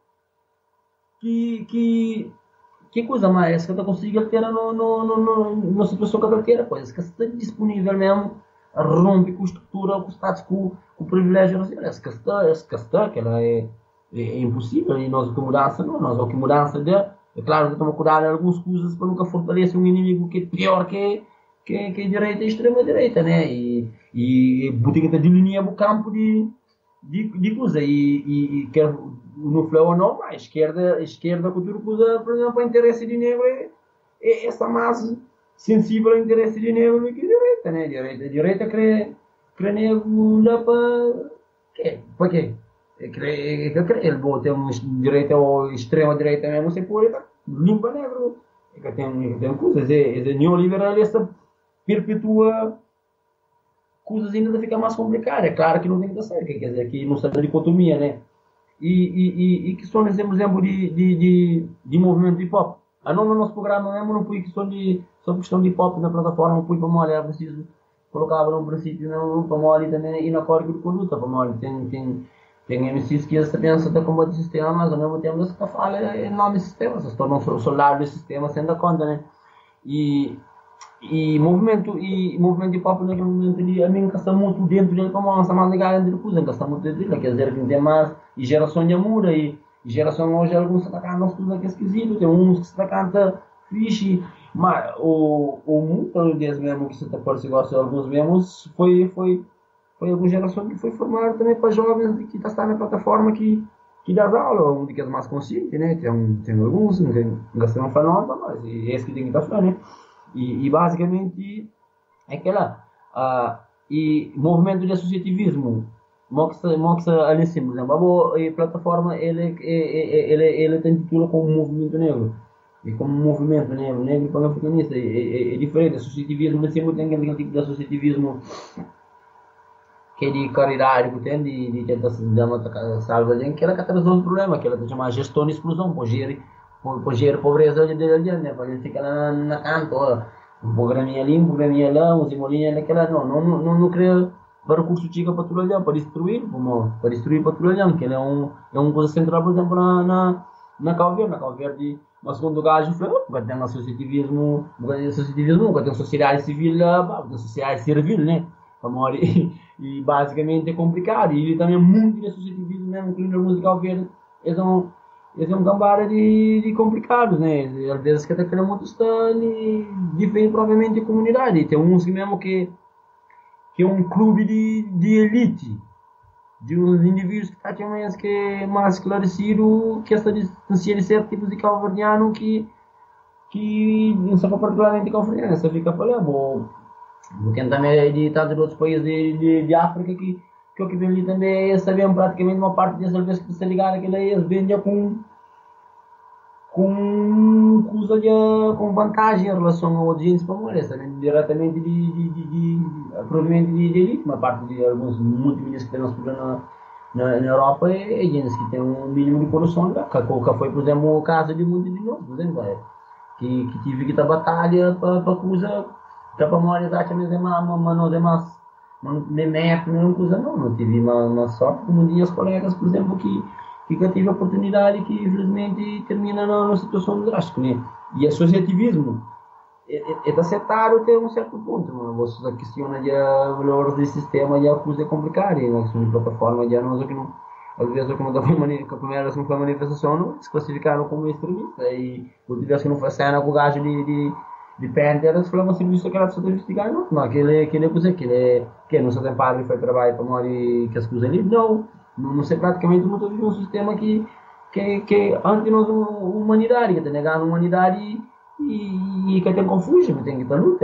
que, que, que coisa mais que eu consigo ter no, no, no, no, na situação que eu quero, coisas que está disponível mesmo, rompe com a estrutura, com o status, com, com o privilégio racial. Essa que está, essa que está, que ela é, é, é impossível e nós o que mudança não, nós o que mudança de, é claro que estamos a cuidar de algumas coisas para nunca fortalecer um inimigo que é pior que que, que a direita e a extrema direita, né? E, e tem que delinear o campo de de, de coisa e, e, e quer no flow ou não, a esquerda, a esquerda cultura coisa, por exemplo, o interesse de negro é, é essa mais sensível ao interesse de negro do que a direita, né? A direita, a direita crê, crê negro lá para quê? Para quê? Crê, crê, crê, ele tem uma direita ou extrema direita mesmo, você pode limpa negro. É que tem, tem coisas, é, é neoliberalista perpetua coisas ainda fica mais complicadas. É claro que não tem que dar certo, quer dizer, que não sai da dicotomia, né? E, e, e, e que são exemplos de, de, de, de movimento de hip hop. Ah, não, no nosso programa mesmo não fui questão de, sobre questão de hip hop na plataforma, não fui para mole, era preciso, colocava num princípio, não, para mole também, e na código de conduta, para mole, tem, tem, tem M Cs que essa pensa de combate sistema, mas ao mesmo tempo essa fala é nome de sistema, se tornam soldados do sistema sem dar conta, né? E e movimento e movimento de papo naquele momento ali a mim está muito dentro dele como uma mais legal dentro do coisa está muito dentro dele, quer dizer que tem mais e geração de muda e, e geração hoje alguns se atacam nós tudo que é esquisito, tem uns que se atacam fixe, mas o o mundo deles mesmo que se está parecido alguns mesmo foi foi foi alguma geração que foi formada também para jovens que está na plataforma que que dá aula, um que é mais consciente, né? Tem um tem alguns não tem não falando mas é esse que tem que estar falando, né? E, e basicamente é aquela uh, e movimento de associativismo moxa moxa ali sim, por exemplo, a plataforma ele ele ele tem título como movimento negro e como movimento negro negro para africanista é, é, é diferente. Associativismo assim muito tem aquele tipo de associativismo que é de caridade que tem de de tentar salvar alguém que ela que resolve o problema, que ela tem chamada gestão de exclusão, por gerir por gerir pobreza de de né, para ele ficar na, na canto, um programinha ali, um programinha lá, um simolinha naquela, não, não, não, não cria recurso chica para tudo olhar, para destruir, como, para destruir para tudo olhar, que ele é um, é uma coisa central, por exemplo, na, na, na Cabo Verde, na Cabo Verde, mas segundo o gajo, vai ter um associativismo, vai ter associativismo, vai ter uma sociedade civil, vai ter uma sociedade servil, né, e, e basicamente é complicado, e ele também é muito de associativismo, mesmo, incluindo a música Cabo Verde, eles são Esse é um gambara de, de complicados, né? Às vezes que até querem muito estar diferente provavelmente de comunidade. Tem uns que mesmo que que é um clube de, de elite, de uns indivíduos que estão mais que mais esclarecido que essa distância de certos tipos de cabo-verdiano que que não são particularmente cabo-verdiano, essa fica para lá, bom, porque também é de tantos outros países de, de, de África que que o que vem ali também é saber praticamente uma parte dessas vezes que se ligar aquilo aí, eles vêm já com com coisa de, com vantagem em relação ao audiência para mulher, sabem, diretamente de, de, de, de provavelmente de, de elite, uma parte de alguns multimilhões que temos na, na, na Europa é gente que tem um mínimo de corrupção, que foi, por exemplo, o caso de muitos de nós, por exemplo, é, que, que tive que estar batalha para para coisa, para a memória exatamente, mas não é mais, nem é não coisa não, não tive uma, uma sorte, como um dia os colegas, por exemplo, que, que eu tive a oportunidade e que infelizmente termina numa situação drástica, né? E o associativismo é de aceitar até um certo ponto, mas você questiona já o valor do sistema e a coisa é complicada, e na plataforma já não é que não, às vezes como da primeira vez que não foi manifestação, não se classificaram como extremista, e outra vez que não foi cena com o gajo de, de, de Panther, eles falaram assim, isso que era de investigar, não, não, aquele, aquele coisa, aquele, que não se tem padre, foi trabalho para morrer que as coisas ali, não, não, não sei praticamente muito de um sistema que, que, que antes nós humanidade, que tem negado a humanidade e, e que tem confuso, tem que estar luta,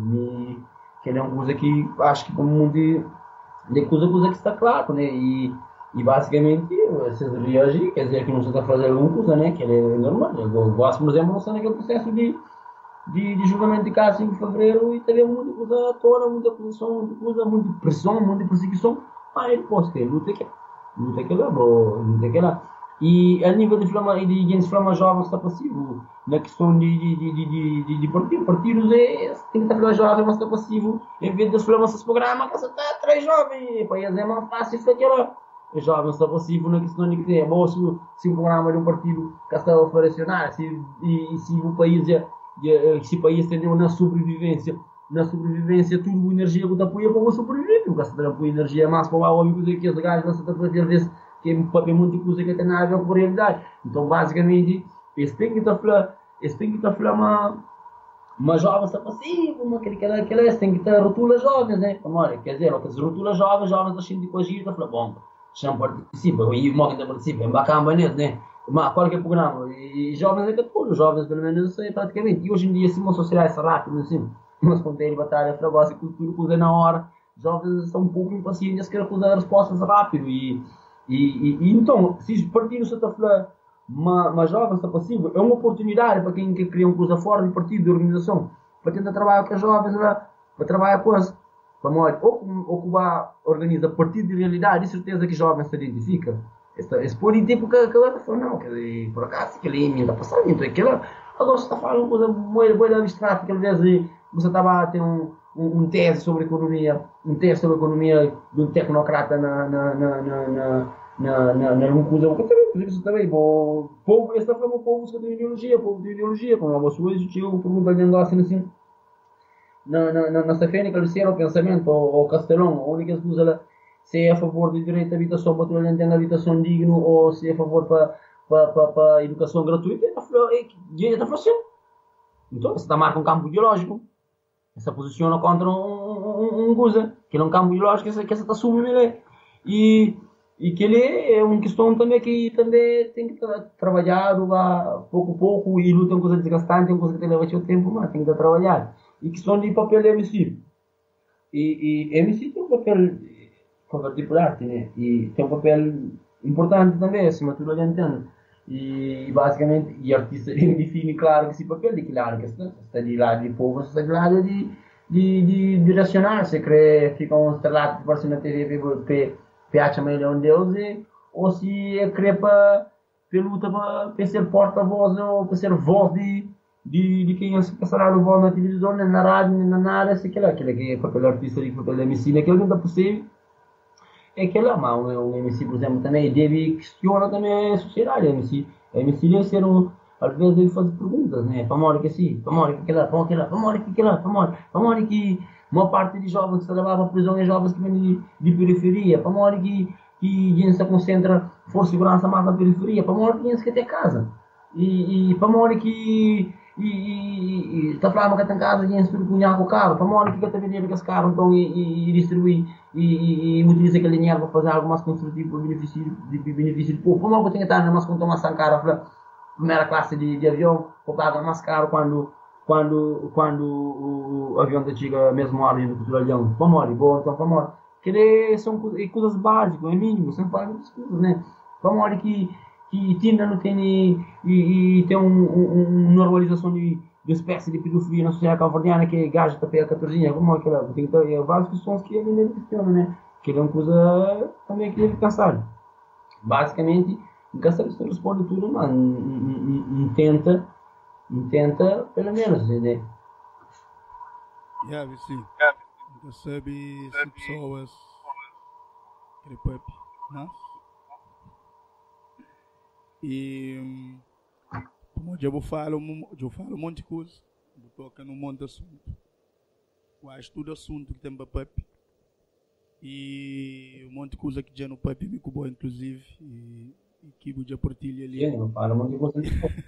e que é uma coisa que acho que como mundo de, de coisa, coisa que está claro, né, e E basicamente, vocês reagem, quer dizer que não se está fazendo uma coisa, né? Que é normal. Eu gosto, por exemplo, não naquele processo de, de, de julgamento de caso em fevereiro e teve muita coisa à tona, muita posição, muita coisa, muita pressão, muita perseguição. Ah, ele pode ter, luta que luta que lá, luta que lá. E a nível de flama, de gente flama jovem está passivo, na questão de, de, de, de, de, de partidos, partidos é, tem que estar jovem, mas está passivo, em vez de flama esses programas, que você está três jovens, para eles é mais fácil isso aquela. Os jovens está passivo na questão de que é bom se, se o programa de um partido que está a oferecer, se, e, e se o país é, se o país tendeu na sobrevivência, na sobrevivência tudo a energia que apoia para o sobreviver, porque se apoia energia mais para o homem que os gajos não se está a fazer desse, que é para muita coisa que tem nada a ver com a realidade. Então basicamente, esse tem que estar a falar, esse tem que estar a falar uma, uma jovem está passiva, uma aquele que ela tem que estar rotula jovens, né? Olha, quer dizer, que se rotula jovens, jovens da gente com a gira, está a falar, bom, não participa, e o modo que participa, é bacana, né? Mas qualquer programa, e jovens é que tudo, jovens pelo menos isso é praticamente, e hoje em dia se uma sociedade é rápido, assim, mas quando tem batalha, fragosa, cultura, coisa na hora, jovens são um pouco impacientes, querem usar respostas rápido, e, e, e, e então, se partido se está a falar, mas jovens está passivo, é uma oportunidade para quem quer criar uma coisa fora do partido, de organização, para tentar trabalhar com os jovens, para trabalhar com as Vamos, ou, ou Cuba organiza partido de realidade, de certeza que jovens se identifica. Esse pode ter porque ela está falando, não, quer dizer, por acaso, que ele está passando, então aquela, agora você está falando uma coisa muito, muito abstrata, que às vezes você estava a ter um, um, um tese sobre economia, um tese sobre economia de um tecnocrata na, na, na, na, na, na, na, na alguma coisa, porque isso também, o povo, esse está falando, o povo que tem ideologia, o povo tem ideologia, como a vossa coisa, eu pergunto de negócio assim, Na, na, na, na Stefani, que era o pensamento, ou Castelão, a única coisa se é a favor do direito de habitação, para toda a gente ter habitação digno, ou se é a favor para pa, pa, pa educação gratuita, ele está falando assim. Então, você está marca um campo ideológico, você posiciona contra um, um, um coisa, que é um campo ideológico que você está assumindo ele. E, e que ele é uma questão também que também tem que tra trabalhar pouco a pouco, e luta é uma coisa desgastante, é uma coisa que leva seu tempo, mas tem que trabalhar. E questão de papel de M C. E, e M C tem um papel particular, né? E tem um papel importante também, acima de tudo a gente entende. E basicamente, e artista define claro que esse papel de que lado que está, está de lado de povo, está de lado de, de, de direcionar, se crê, fica um estrelado que aparece na T V, piacha ele é um deus, e, ou se crê para luta para ser porta-voz ou para ser voz de De, de quem se passará o voz na televisão, na rádio, na nada, sei que lá, aquele que é papel artista e papel de M C, naquele que não está possível, é que lá, mas um M C, por exemplo, também deve questionar também a sociedade, M C, M C deve ser um, às vezes deve fazer perguntas, né, para morrer que sim, para morrer que lá, para morrer que lá, para morrer que lá, para morrer, para morrer que uma parte de jovens que se levavam à prisão é jovens que vêm de, de periferia, para morrer que, que gente se concentra, for segurança mais na periferia, para morrer que gente que tem casa, e, e para morrer que e, e, e está falando que tem casa e se cunhar com o carro, para morrer que está vendendo com esse carro então e, e, e distribuir e, e, e utiliza aquele dinheiro para fazer algo mais construtivo para benefício de, de benefício do povo. Para morrer que tem que estar mais conta mais cara para primeira classe de, de avião, para pagar mais caro quando quando quando o, o avião chega mesmo hora do petróleo. Para morrer, bom então para morrer. Que são coisas básicas, é mínimo, você não faz muitas coisas, né? Para morrer que que Tinder não tem e, e tem uma um, um normalização de, de espécie de pedofilia na sociedade californiana que é gajo da P L quatorze, como é que ela tem é, várias questões que ele não questiona, né? Que é uma coisa também que deve pensar. Basicamente, nunca sabe se responde tudo, mas não tenta, tenta, pelo menos, né? Yeah, sim. Nunca sabe se pessoas querem papi, não? E como eu vou falar, eu falo um monte de coisa, eu toco num monte de assunto. Quase todo assunto que tem para papi. E um monte de coisa que já no papi me cubou, inclusive, e, e que eu já partilho ali. Sim, eu falo um monte de coisa.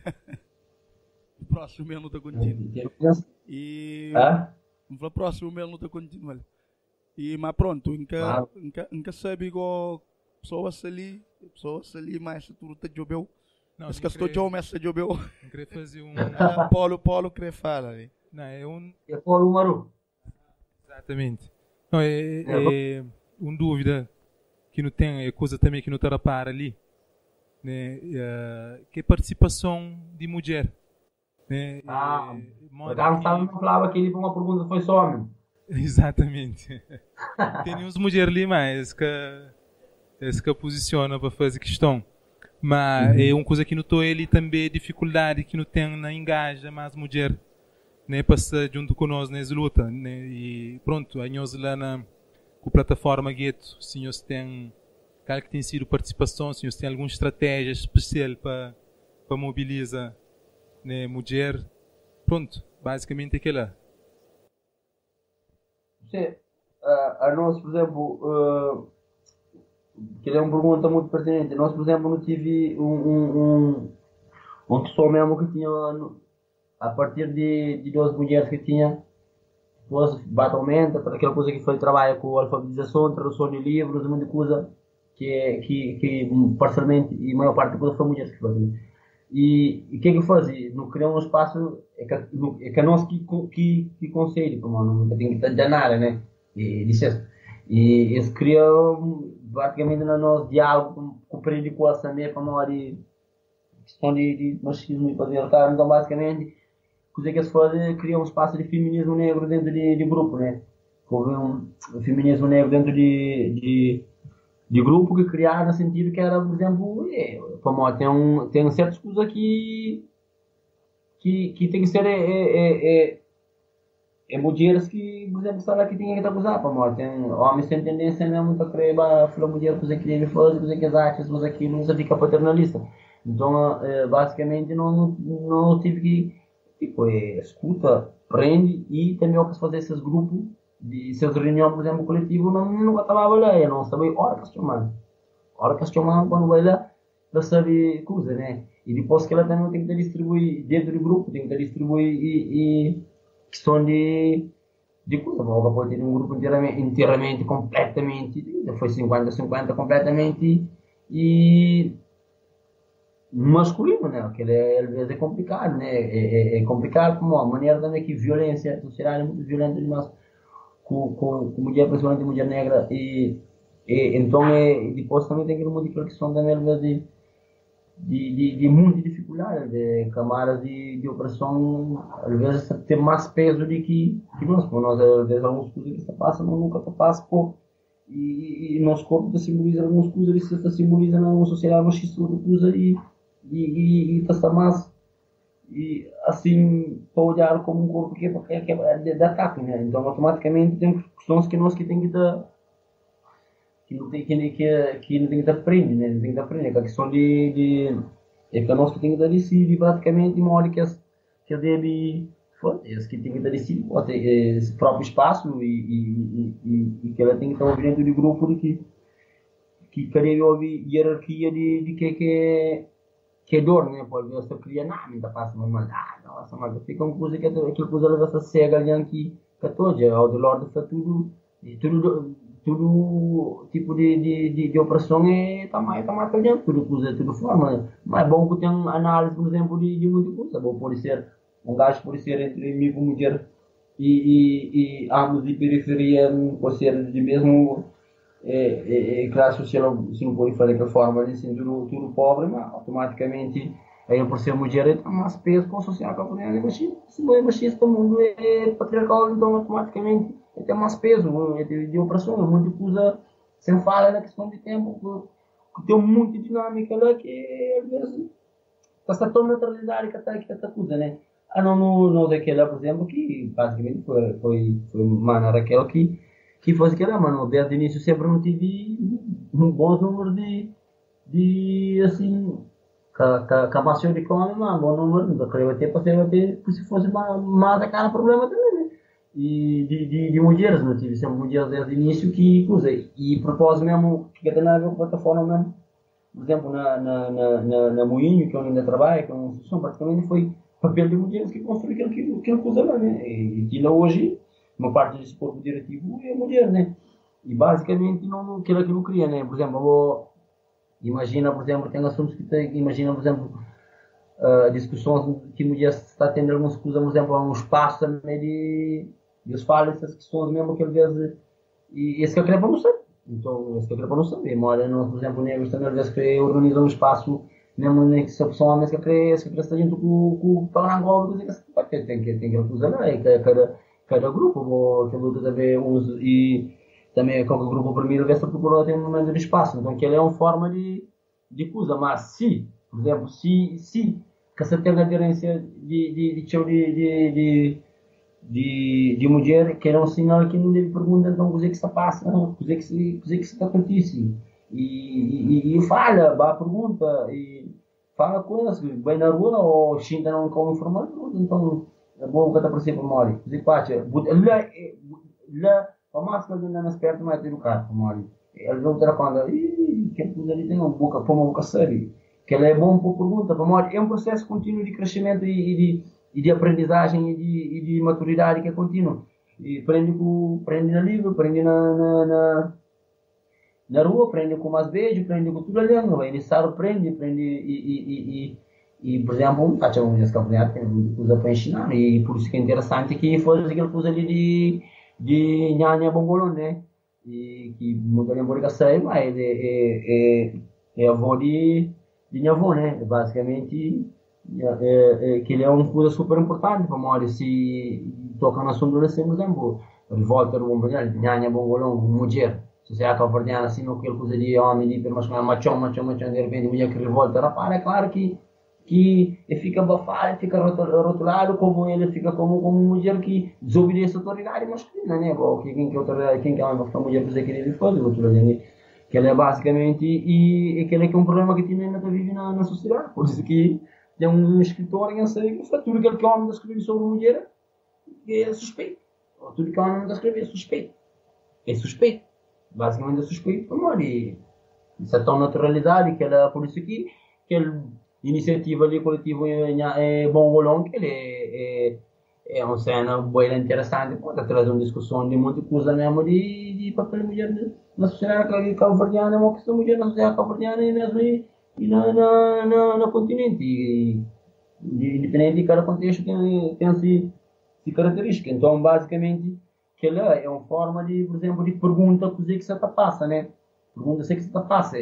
O próximo mesmo está contínuo. E o próximo mesmo não está contínuo. E mas pronto, nunca nunca sabe igual pessoas ali, pessoas ali, mas tudo está jogando. Não, se que estou jogando, mas está jogando. Não queria fazer um Paulo Paulo queria falar ali. Não, é um é Paulo Maru. Exatamente. Não, é, é uma dúvida que não tem, é coisa também que não está a par ali, né? É, que é participação de mulher. Né? Ah, é, o Carlos estava falava que ele foi uma pergunta foi só homem. Exatamente. Tem uns mulheres ali mais que esse que posiciona para fazer questão. Mas uhum. é uma coisa que não estou ele também dificuldade que não tem na engaja mais mulher, né, passa junto conosco nessa luta, né, e pronto, a nós lá na com a plataforma Gueto, se nós tem qual que tem sido participação, se nós tem alguma estratégia especial para para mobilizar, né, mulher, pronto, basicamente aquela. Sim, a, a nós, por exemplo, uh, que é uma pergunta muito pertinente. Nós, por exemplo, não tive um um um, um pessoal mesmo que tinha a partir de, de duas mulheres que tinha, depois batalmente, aquela coisa que foi trabalho com alfabetização, tradução de livros, muita coisa que, que, que parcialmente e a maior parte da coisa foi mulheres que faziam. E o que é que fazia? Não criar um espaço, é que, é que nós que, que, que conselho, como não tem que estar nada, né? E licença. E eles criam praticamente no nosso diálogo com o perigo também para uma de questão de, de machismo e patriarcado. Então, basicamente, o que eles fazem? Criam um espaço de feminismo negro dentro de, de grupo, né? Houve um, um feminismo negro dentro de, de, de grupo que criaram no sentido que era, por exemplo, é, como, tem, um, tem certas coisas que, que, que tem que ser. É, é, é, é mulheres que, por exemplo, estão aqui tem que usar para morte. Tem homens sem tendência mesmo a querer falar mulher coisa que deve fazer, coisa que as achas, mas aqui não se fica paternalista. Então, basicamente, não, não, não tive que, tipo, é, escuta, prende e também o que fazer esses grupos, de essas reuniões, por exemplo, coletivo, não nunca estava lá, eu não sabia hora que chamar. Hora que chamar, quando vai lá, ela sabe coisa, né? E depois que ela também tem que distribuir dentro do grupo, tem que distribuir e, e questão de, de coisa, porque pode ter um grupo inteiramente, inteiramente completamente, foi cinquenta a cinquenta completamente e masculino, né? Que é, às vezes é complicado, né? É, é, é complicado como a maneira também que violência, a sociedade é muito violenta demais com, com, com mulher, principalmente mulher negra e, e então é, depois também tem que uma questão também às vezes de, de, de muita dificuldade, de camadas de, de opressão, às vezes tem mais peso do que, que nós, porque nós, às vezes, algumas coisas que se passam, nós nunca passam por, e, e nosso corpo simboliza algumas coisas, e se simboliza numa sociedade machista, outra coisa, e e está mais, e assim, para olhar como um corpo que é, que é de, de ataque, né? Então, automaticamente, temos questões que nós que tem que dar, que não tem que, que, que não tem que aprender, né? Não tem que aprender, que a questão de, de é que nós que tem que dar decidir praticamente uma hora que as que deve eles que tem que dar decidir pode ter esse próprio espaço e, e, e, e que ela tem que estar ouvindo de grupo de que que querer ouvir hierarquia de, de que que é que é dor, né? Pode ver se cria nada, ainda passa uma ah, nossa, mas fica uma coisa que aquilo coisa leva essa cega ali que que todo ao do lado está tudo tudo tudo tipo de, de, de, de operação é tamanho tamanho para tudo coisa tudo forma, mas é bom que tem análise, por exemplo, de, de muita coisa, bom pode ser um gajo pode ser entre mim e mulher e, e, e ambos de periferia, pode ser de mesmo é, é, classe social, se não pode fazer daquela forma, assim, tudo, tudo pobre, mas automaticamente aí por ser mulher é mais peso com a social camponesa, machista, se não é machista, o mundo é patriarcal, então automaticamente tem mais peso, é de, de opressão, é muita coisa, sem falar na questão de tempo, que, que tem muita dinâmica lá que às vezes essa tão neutralidade que está aqui, essa coisa, né? Ah, não, não, não daquela, por exemplo, que basicamente foi, foi, foi mano, era aquela que, que fosse aquela, mano, desde o início sempre não tive um bom número de, de assim, que a macio de come, mas bom número, não queria ter, para ser, ter, se fosse mais, mais aquele problema também, né? E de, de, de mulheres, não tive sempre mulheres desde o início que coisa, e propósito mesmo, que tem a ver com a plataforma mesmo, por exemplo, na, na, na, na, na Moinho, que eu ainda trabalho, que é uma instituição, praticamente foi papel de mulheres que construiu aquilo que, que ele usa lá, né? E aquilo hoje, uma parte desse corpo diretivo é mulher, né? E basicamente não aquilo que não queria, né? Por exemplo, eu, imagina, por exemplo, tem assuntos que tem, imagina, por exemplo, uh, discussões que mulheres está tendo algumas coisas, por exemplo, um espaço também de, de eles falam essas questões mesmo que às vezes, e esse que eu queria para não saber. Então, esse que eu queria para não saber. Mora, por exemplo, negros também às vezes que organizam um espaço mesmo nem que se a pessoa mesmo que cresce, que cresce junto com, com o Parangola, tem, tem que tem que usar lá, e cada, cada grupo, que luta também uns, e também qualquer grupo primeiro vê se procura ter um momento de espaço, então que ele é uma forma de, de coisa, mas se, por exemplo, se, se que você tem a aderência de, de, de, de, de, de, de mulher, que é um sinal que não deve perguntar, então, o que se passa, o que se, o que se acontece. E, e, e fala, dá a pergunta, e fala coisas, vai na rua ou xinga não com informação, então é bom que está para ser para Mori. Diz que passa, lá, lá, a máscara ainda não espera mais educado para Mori. Eles vão ter a conta, ih, que coisa ali tem uma boca, para uma boca séria. Que ela é bom para pergunta para Mori. É um processo contínuo de crescimento e, e, de, e de aprendizagem e de, e de maturidade que é contínuo. E aprende, com, aprende na livro, aprende na, na, na na rua, aprende com mais beijo, aprende com tudo ali, vai iniciar, aprende, aprende e, e, e, e, e por exemplo, está chamando de escapunhar, tem muita coisa para ensinar, e por isso que é interessante que foi aquela coisa ali de, de nhanha bongolão, né? E que muita lembra sei, mas é, é, é, é avô de, de minha avó, né? Basicamente, é, é, que ele é uma coisa super importante para nós, se toca na sombra assim, por exemplo, revolta do bom nhanha bongolão, mulher. Sociedade cabo-verdiana, assim, não aquele coisa de homem, de mas não é machão, machão, machão, de repente, mulher que revolta, rapaz, é claro que, que ele fica abafado, fica rotulado, como ele fica como, como mulher que desobedece a autoridade masculina, né? Bom, quem que é autoridade, quem que é uma mulher que ele faz, né? Que ele é basicamente, e aquele é que é um problema que tem ainda vive na, na sociedade, por isso que tem um escritor em sei que tudo aquilo que o homem escreve sobre a mulher é suspeito, tudo que o homem escreve é suspeito, é suspeito. Basicamente é suspeito, amor, e isso é tão naturalidade que ela, por isso que aquela iniciativa ali coletiva é, é bom rolão, que ele é, é, é uma cena boa e interessante, pode trazer uma discussão de muita coisa mesmo de, de papel de mulher na sociedade cabo-verdiana, uma questão de mulher na sociedade cabo-verdiana e mesmo e, e na, na, na, no continente, e, independente de cada contexto tem, tem assim, essa característica, então basicamente que ela é uma forma de, por exemplo, de pergunta o que você está passa, né? Pergunta o que você está passa, é,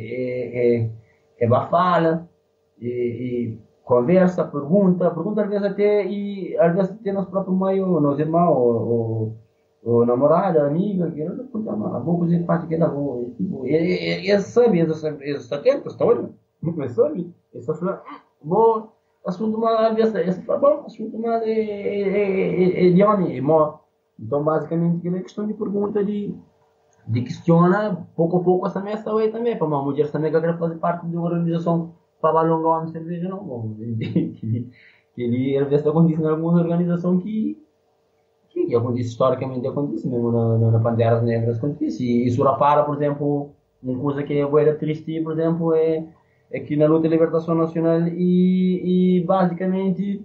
é, é, é bafala, é, é, conversa, pergunta, pergunta às vezes até, e às vezes até nos próprios meio, nos irmãos, ou, ou namorada, amiga, que ela pergunta, mas vou fazer parte que ela vou, tipo, eles sabem, eles estão atentos, estão olhando, mas sabem, eles falam, bom, assunto mais, às vezes, esse fala, bom, assunto mais é, é, é, é de homem, é então, basicamente, é questão de pergunta de, de questiona, pouco a pouco, essa mesa aí também, para uma mulher também que quer fazer parte de uma organização para alongar uma cerveja, não, bom, que ele, às vezes, acontece em algumas organizações que, que, que acontece, historicamente, acontece, mesmo na, na, na Panteras Negras, acontece, e isso repara, por exemplo, uma coisa que é boa triste, por exemplo, é, é que na luta de libertação nacional e, e basicamente,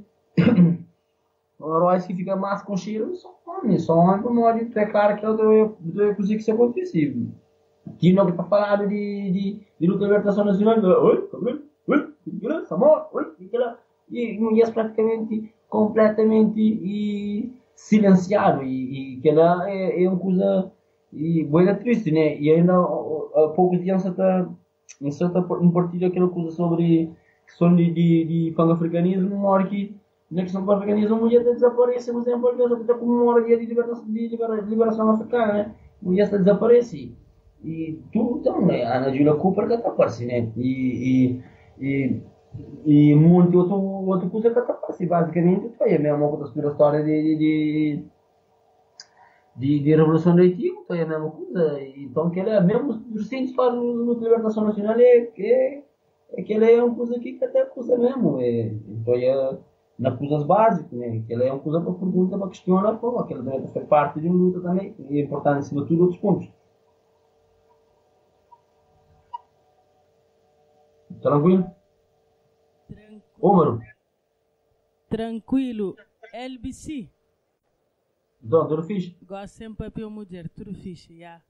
os heróis que ficam mais com cheiro são homens, são homens para morrer, é claro que eu devo coisa que isso acontece. Tinha algo para falar de, de, de luta de libertação nacional, oi, oi, oi, amor, oi, e mulheres praticamente completamente e, silenciado, e, e que ela é, é uma coisa e boa triste, né? E ainda há poucos dias está em certa partilha aquela coisa sobre questão de, de, de pan-africanismo, uma hora que na questão do africanismo, a mulher desaparece, por exemplo, às vezes até como uma hora dia de liberação, de liberação, de liberação africana, né? A mulher desaparece. E tudo, então, né? A Ana Júlia Cooper que está aparecendo, né? E, e, e e muito outro, outro coisa que está fácil, basicamente, foi a mesma coisa, a história de, de, de, de Revolução do Haiti, foi a mesma coisa, então que ele é mesmo, sem história no Libertação Nacional, é que é que ele é uma coisa que até coisa mesmo, é, então é nas coisas básicas, né, que ele é uma coisa para perguntar, para questionar, pô, que ele deve fazer parte de uma luta também, e é importante, acima de tudo, outros pontos. Tranquilo? Tranquilo. Ô, mano. Tranquilo. L B C. Então, tudo fixe? Gosto sempre de mulher, tudo fixe, yeah.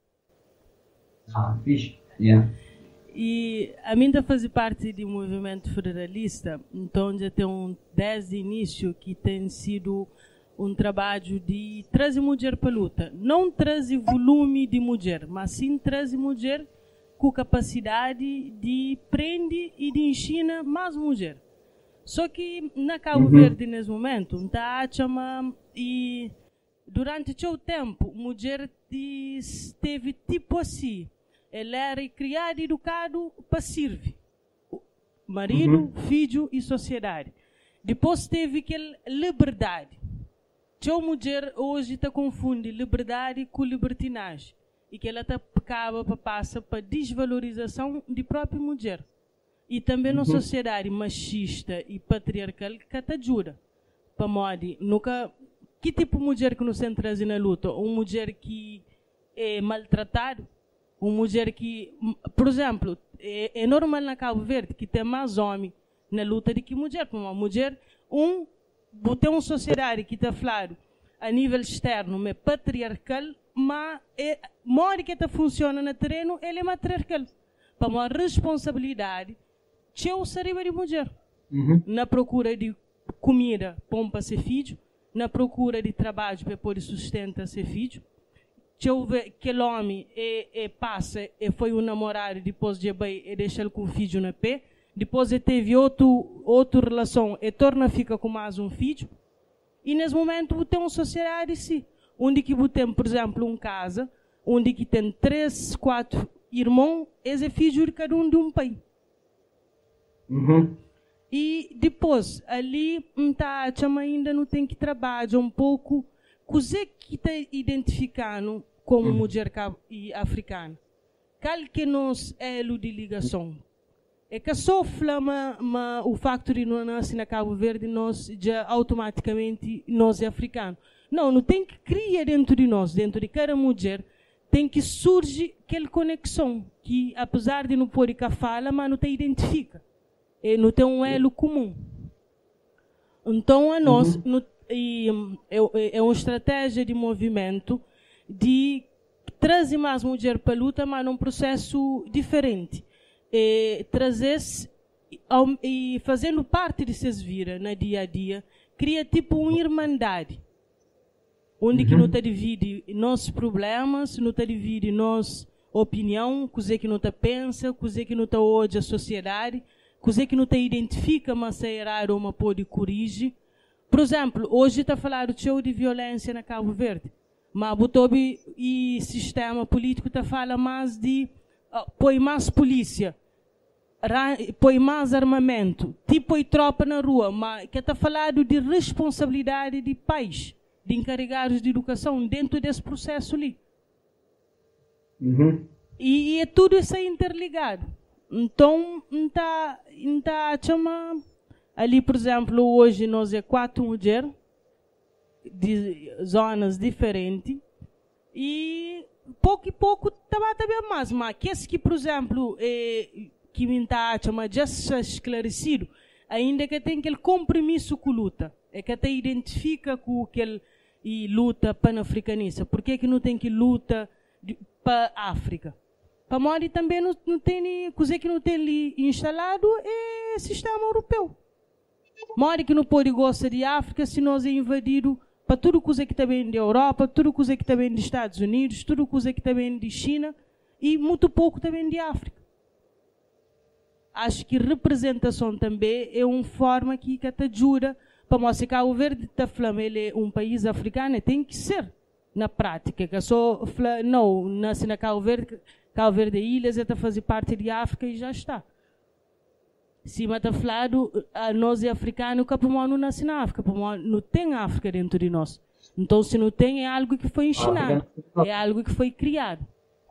Ah, fixe, yeah. E a mim está fazer parte do movimento federalista, então já tem um desde o início que tem sido um trabalho de trazer mulher para a luta. Não trazer volume de mulher, mas sim trazer mulher com capacidade de prender e de ensinar mais mulher. Só que na Cabo uhum. Verde, nesse momento, está a chamar e durante o tempo, mulher teve tipo assim, ela era criada e educada para servir. Marido, uhum. filho e sociedade. Depois teve aquela liberdade. A mulher hoje está confunde liberdade com libertinagem. E que ela está acaba para passar para desvalorização de própria mulher. E também na uhum. sociedade machista e patriarcal que te ajuda. Para modo, nunca que tipo de mulher que nos entra na luta? Uma mulher que é maltratada? Uma mulher que, por exemplo, é, é normal na Cabo Verde que tem mais homem na luta do que mulher. Uma mulher, um, tem uma sociedade que está falando a nível externo, é patriarcal, mas é, modo que está funciona no terreno, ele é matriarcal. Para uma responsabilidade, eu seria de mulher. Uhum. Na procura de comida para ser filho, na procura de trabalho para poder sustentar ser filho. Eu ver que o homem é, é, passa e foi um namorado, depois de bem e deixa ele com o filho na pé, depois ele teve outro, outra relação e torna a ficar com mais um filho. E nesse momento tem uma sociedade assim, onde que tem, por exemplo, uma casa, onde que tem três, quatro irmãos, esse é filho de cada um de um pai. Uhum. E depois, ali, tá, ainda não tem que trabalhar um pouco, coisa que está identificando como uhum. mulher africana. Qual que é nosso elo de ligação? É que só flama o facto de não nascer na Cabo Verde, nós já automaticamente nós é africano. Não, não tem que criar dentro de nós, dentro de cada mulher, tem que surgir aquela conexão, que apesar de não poder cá fala, mas não te identifica. E não tem um elo comum. Então, a nós, uhum. no, e, é, é uma estratégia de movimento de trazer mais mulher para a luta, mas num processo diferente. E, trazer e fazendo parte de vocês vira no dia a dia, cria tipo uma irmandade. Onde uhum. que não te divide nossos problemas, não te divide nossa opinião, coisa que não te pensa, coisa que não te odia a sociedade, coisa que não te identifica, mas é errado uma pode corrigir. Por exemplo, hoje está falando de violência na Cabo Verde, mas o e sistema político está falando mais de uh, põe mais polícia, põe mais armamento, tipo e tropa na rua, mas que está falando de responsabilidade de pais, de encarregados de educação dentro desse processo ali. Uhum. E, e é tudo isso aí interligado. Então, tá, tá chama ali, por exemplo, hoje nós é quatro mulheres de zonas diferentes e pouco e pouco estava também mais, mas que esse que, por exemplo, é, que me está chama já esclarecido, ainda que tem aquele compromisso com a luta, é que até identifica com aquele e luta pan-africanista. Por que que não tem que luta para a África? Para Mori também não, não tem coisa que não tem ali instalado é sistema europeu. Mori que não pode gostar de África se nós é invadido para tudo coisa que também da Europa, tudo coisa que também dos Estados Unidos, tudo coisa que também de China e muito pouco também de África. Acho que representação também é uma forma que te ajuda para mostrar que Cabo Verde está falando ele é um país africano, tem que ser na prática, que só não nasce na Cabo Verde, Cabo Verde é ilhas, está fazer parte de África e já está. Se mata falado, nós é africano, que não nasce na África, não tem África dentro de nós. Então, se não tem, é algo que foi ensinado, é algo que foi criado.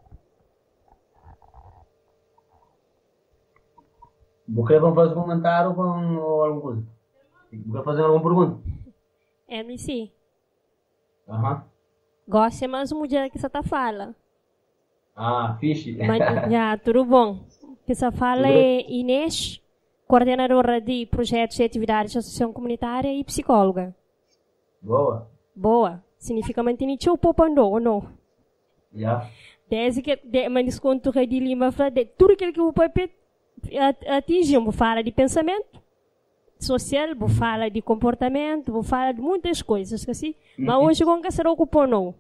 Você vai fazer um comentário ou alguma coisa? Vai fazer alguma pergunta? M C. Aham. Uh-huh. Gosta mais mulher que você tá fala. Ah, fixe. Já, tudo bom. Que você fala é Inês, coordenadora de projetos e atividades de associação comunitária e psicóloga. Boa. Boa. Significa manter o popando ou não? Já. Desde que, de, mas desconto de Lima, de tudo aquilo que o papai atinge, vou falar de pensamento social, vou falar de comportamento, vou falar de muitas coisas, assim. Uhum. Mas hoje como que se ocupou não?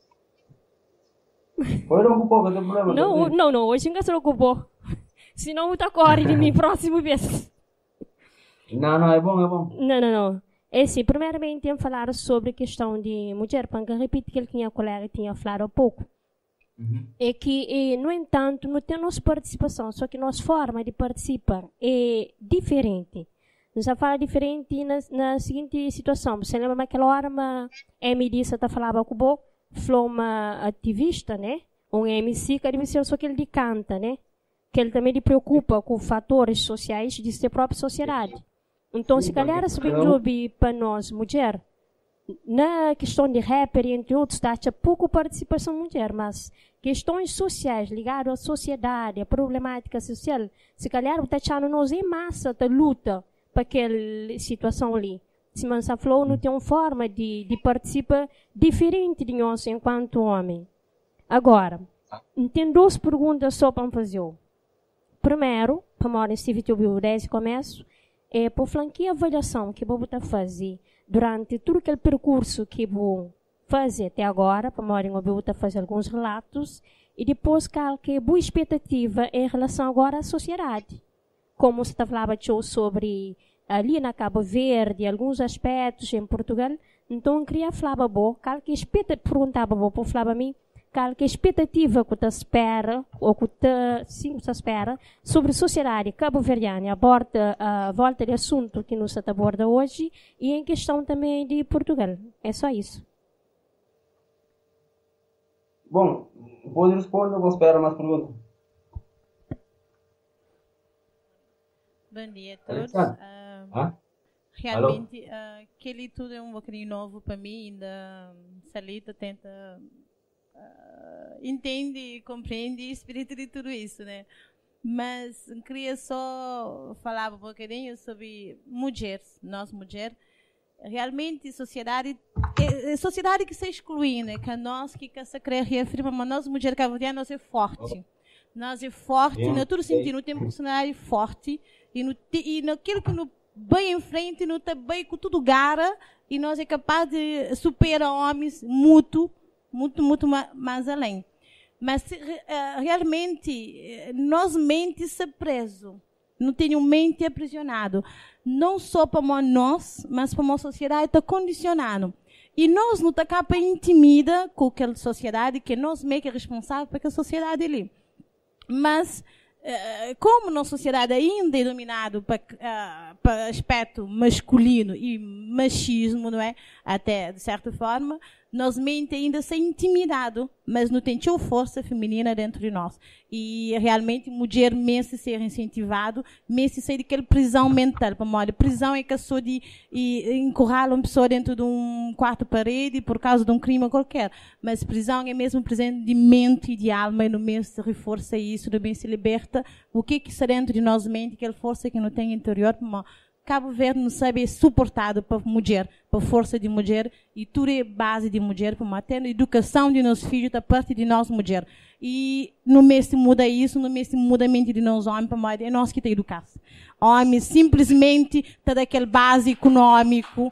Hoje não ocupou, não tem problema. Não, não, não, hoje não se ocupou. Senão eu te corre de mim próximo vez. Não, não, é bom, é bom. Não, não, não. É sim, primeiramente eu falar sobre a questão de mulher, para repetir aquilo que minha colega tinha falado há pouco. Uhum. É que, e, no entanto, não tem nossa participação, só que nossa forma de participar é diferente. Nós já fala diferente na, na seguinte situação. Você lembra naquela hora, uma M D está falava com o falou uma ativista, né? Um M C que deve ser só que ele canta, né? Que ele também se preocupa com fatores sociais de sua própria sociedade. Então, se calhar, se bem job para nós, mulher, na questão de rapper e entre outros, dá pouco participação mulher, mas questões sociais ligadas à sociedade, à problemática social, se calhar o Tachano nós em massa da luta para aquela situação ali. Se Mansa Flow não tem uma forma de, de participar diferente de nós enquanto homem. Agora, tem duas perguntas só para fazer. Primeiro, para morar nesse vídeo desde o começo, é por flanquear a avaliação que vou fazer durante todo aquele percurso que vou fazer até agora, para morar eu vou fazer alguns relatos, e depois qual que é a boa expectativa em relação agora à sociedade. Como você falava sobre ali na Cabo Verde, alguns aspectos em Portugal, então eu queria falar boa, qual que expectativa, perguntava boa, para falar a mim, qual que expectativa que você espera, ou que sim, você espera, sobre a sociedade cabo-verdiana, aborda a volta de assunto que nos aborda hoje, e em questão também de Portugal. É só isso. Bom, pode responder, vou esperar mais perguntas. Bom dia a todos. Uh, ah? Realmente, uh, aquele tudo é um bocadinho novo para mim, ainda Salita tenta uh, entende, compreende o espírito de tudo isso, né? Mas queria só falar um bocadinho sobre mulheres, nós mulheres. Realmente, sociedade, é, é sociedade que se exclui, né? Que nós que se quer reafirmar, mas nós mulheres cabo-verdianas nós é forte. Nós é forte, yeah. Não todo sentido, não tem personalidade forte e, no, e naquilo que no bem em frente, não está bem com tudo gara e nós é capaz de superar homens muito, muito, muito mais além. Mas realmente, nós mente se preso, não tem mente aprisionado. Não só para nós, mas para a sociedade está condicionado. E nós não está capa intimida com aquela sociedade que nós meio que é responsável para aquela sociedade ali. Mas, como nossa sociedade ainda é dominada para, para aspecto masculino e machismo, não é? Até, de certa forma, nós mente ainda ser intimidado, mas não tem força feminina dentro de nós. E, realmente, mulher mesmo ser incentivado, mesmo ser daquela prisão mental. Para modo, prisão é que só de encurralar uma pessoa dentro de um quarto parede por causa de um crime qualquer. Mas prisão é mesmo presente de mente e de alma, e no mesmo se reforça isso, no mesmo se liberta. O que que está dentro de nós mente, aquela força que não tem interior, para Cabo Verde não sabe é suportado para mulher, para força de mulher, e tudo é base de mulher, para até a educação de nossos filhos está parte de nós mulher. E no mês se muda isso, no mês se muda a mente de nós homens, para é nós que temos que educar. Homens simplesmente está daquele base econômico.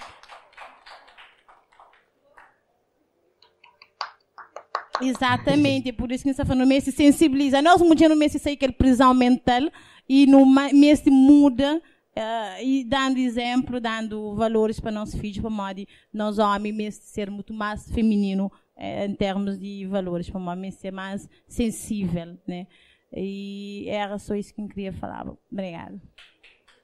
Exatamente, por isso que você fala, no mês se sensibiliza. Nós mulheres no mês se sai aquela prisão mental, e no mês se muda. Uh, e dando exemplo, dando valores para nossos filhos, para modo nós homens mesmo ser muito mais feminino eh, em termos de valores, para modo ser mais sensível, né? E era só isso que eu queria falar. Obrigada.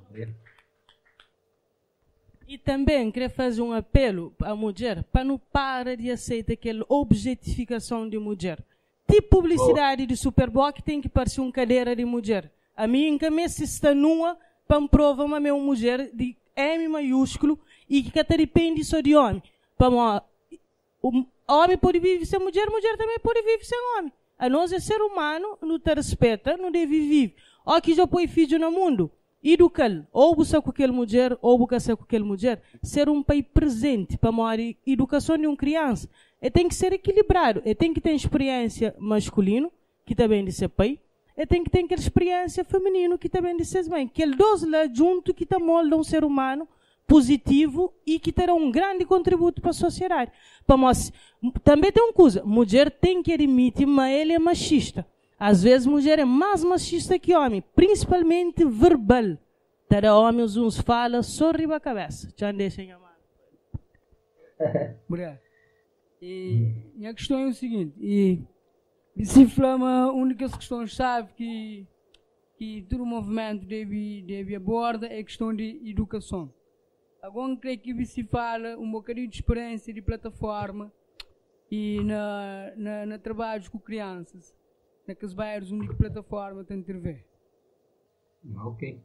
E também queria fazer um apelo à mulher para não parar de aceitar aquela objetificação de mulher. Tipo publicidade oh. de Superboc que tem que parecer uma cadeira de mulher. A mim, que me está nua, para provar uma minha mulher de M maiúsculo e que até depende só de homem. Para o homem pode viver sem mulher, mulher também pode viver sem homem. A nós é ser humano, não te respeita, não deve viver. Ó que já põe filho no mundo. Educar, ou buscar com aquela mulher, ou buscar com aquela mulher, ser um pai presente para a educação de uma criança. E tem que ser equilibrado. E tem que ter experiência masculino, que também de ser pai, e tem que ter aquela experiência feminino, que também de ser mãe. Que dois lá junto que molda um ser humano positivo e que terá um grande contributo para a sociedade. Para nós, também tem uma coisa, mulher tem que admitir, mas ele é machista. Às vezes, mulher é mais machista que homem, principalmente verbal. Cada homem, uns fala, sorriba a cabeça. Já deixa em amar. Obrigado. E, e a questão é o seguinte, e, e se flama, a única questão chave que, que todo o movimento deve, deve abordar é a questão de educação. Agora, creio que se fala um bocadinho de experiência de plataforma e na, na, na trabalhos com crianças. Naqueles bairros onde a plataforma tem de intervir. Ok.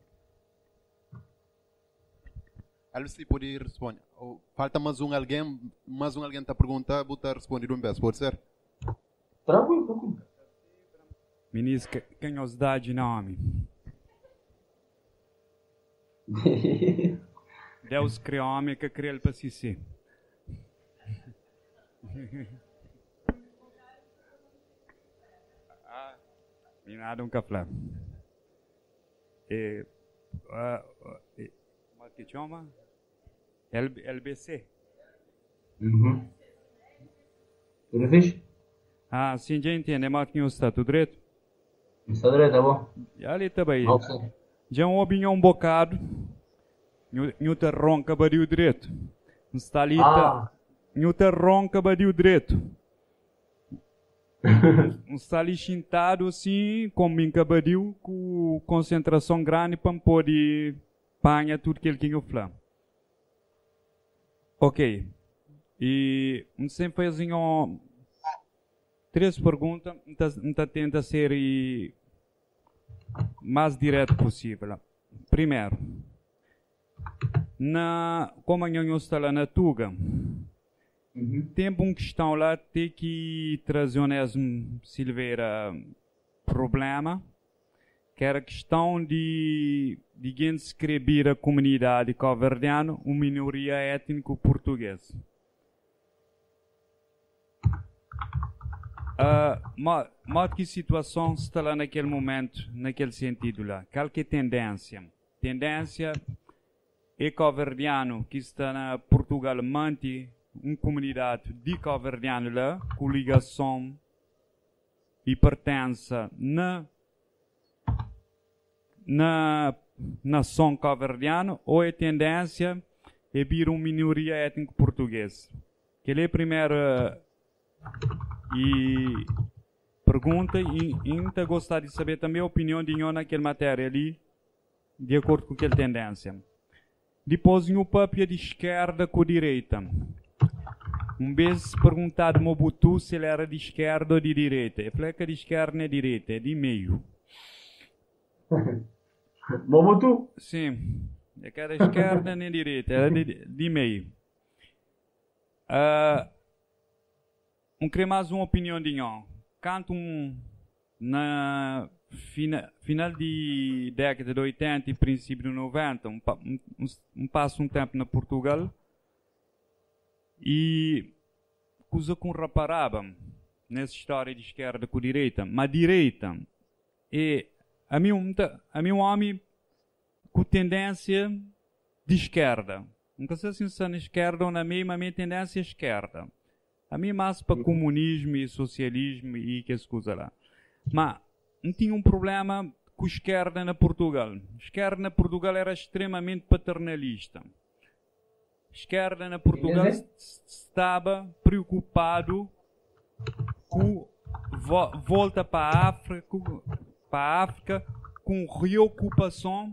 Alice, pode responder. Falta mais um alguém, mais um alguém está a perguntar, vou estar respondendo um vez, pode ser? Tranquilo, tranquilo. Ministro, canhosidade não, homem. Deus criou homem que criou ele para si ser. E nada um café. E, como é que chama? L B C. Uhum. Tudo fixe? Ah, sim, já entende, mas que está tudo direito? Está direito, tá bom? Já ali também. Já um opinião um bocado. Nhuta ronca badiu direito. Está ali, nhuta ronca badiu direito. Um sali chintado assim, como em cabadil, com concentração grande para poder panha tudo aquilo que eu falo. Ok. E um sempre faz um, três perguntas, então tenta ser mais direto possível. Primeiro, na, como eu estou lá na Tuga, uhum. Tem uma questão lá, tem que trazer um Silveira problema, que era a questão de de escrever a comunidade cabo-verdiana, uma minoria étnica portuguesa. Uh, mas, mas que situação está lá naquele momento, naquele sentido lá? Qual que é a tendência? Tendência é cabo-verdiano que está na Portugal mantém uma comunidade de cabo-verdiano lá, com ligação e pertença na, na nação cabo-verdiana, ou é tendência é vir uma minoria étnica portuguesa? Que é a primeira e pergunta, e ainda gostaria de saber também a opinião de Nho naquela matéria ali, de acordo com aquela tendência. Depois, um papel de esquerda com direita. Um vez perguntado Mobutu se ele era de esquerda ou de direita. Eu falei que de esquerda não é direita, é de meio. Mobutu? Sim. É que era esquerda nem direita, era de, de meio. Uh, um queria mais uma opinião de Nho. Canto um, na fina, final de década de oitenta e princípio de noventa, um, um, um passo um tempo na Portugal, e coisa com reparava nessa história de esquerda com direita, mas direita é a mim um a mim um homem com tendência de esquerda. Nunca sei se é na esquerda ou na mesma, a minha tendência é esquerda. A mim mais para comunismo e socialismo e que essa coisa lá. Mas não tinha um problema com a esquerda na Portugal. A esquerda na Portugal era extremamente paternalista. A esquerda na Portugal estava preocupado com vo volta para a África, para a África com reocupação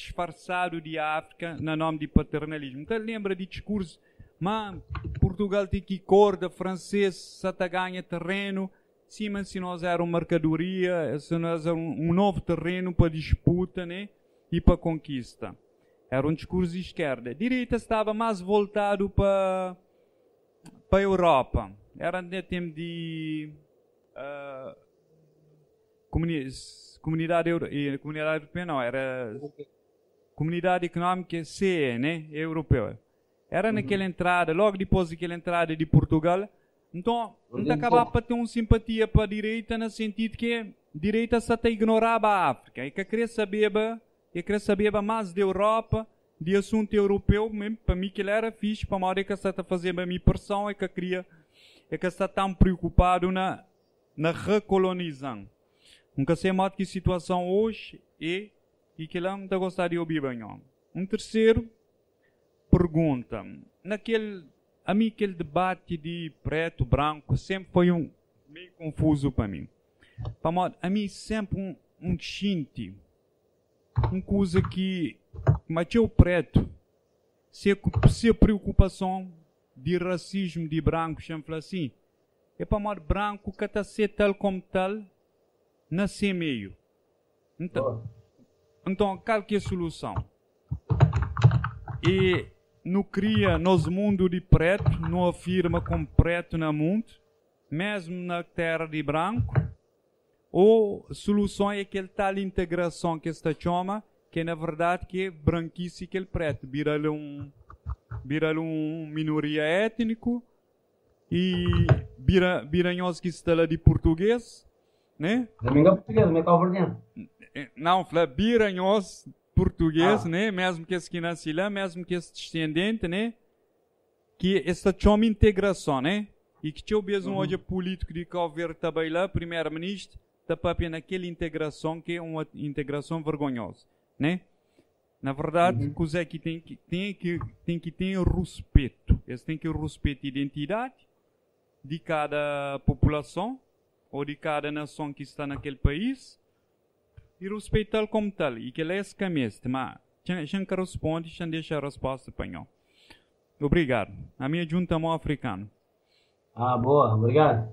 disfarçado de África na nome de paternalismo. Então lembra de discurso, mas Portugal tem que corda, francês, se ganha terreno, sim, mas se nós era uma mercadoria, se nós era um, um novo terreno para disputa, né, e para conquista. Era um discurso de esquerda. A direita estava mais voltado para para a Europa. Era no tempo de uh, comuni comunidade, Euro comunidade europeia, não, era Comunidade Económica C E, né, europeu. Era uhum. naquela entrada, logo depois daquela entrada de Portugal. Então, não acabava para ter uma simpatia para a direita, no sentido que a direita só te ignorava a África. E que queria saber, e queria saber mais da Europa, de assunto europeu, mesmo para mim que ele era fixe, para a hora que está a fazer a minha pressão, é que queria, é que está tão preocupado na, na recolonização. Nunca sei mais que a situação hoje é, e que lá não gostaria de ouvir bem. Um terceiro pergunta, naquele, a mim aquele debate de preto, branco, sempre foi um meio confuso para mim. Para a mim sempre um, um xinte, uma coisa que mas o preto, se a preocupação de racismo de branco, chama assim, é para mais branco que está ser tal como tal, nascer meio. Então, então qual que é a solução? E não cria nos mundo de preto, não afirma como preto no mundo, mesmo na terra de branco, ou a solução é aquela tal integração que está chama, que na verdade que é branquice que ele preto, vira-lhe um, vira-lhe um minoria étnico e vira, vira-nhos que está lá de português, né? Não é português, não é calverdiano. Não, vira-nhos português, ah. né? Mesmo que esse que nasce lá, mesmo que esse descendente, né? Que esta chama integração, né? E que tinha mesmo hoje político de Cabo Verde também lá, primeiro-ministro, está para naquela integração que é uma integração vergonhosa. Né? Na verdade, uhum. coisa que tem que tem que tem que ter respeito. Eles têm que respeitar a identidade de cada população ou de cada nação que está naquele país e respeitar como tal. E que ele é esse caminho, mas já que responde, já deixa a resposta para nós. Obrigado. A minha junta é africana. Ah, boa, obrigado.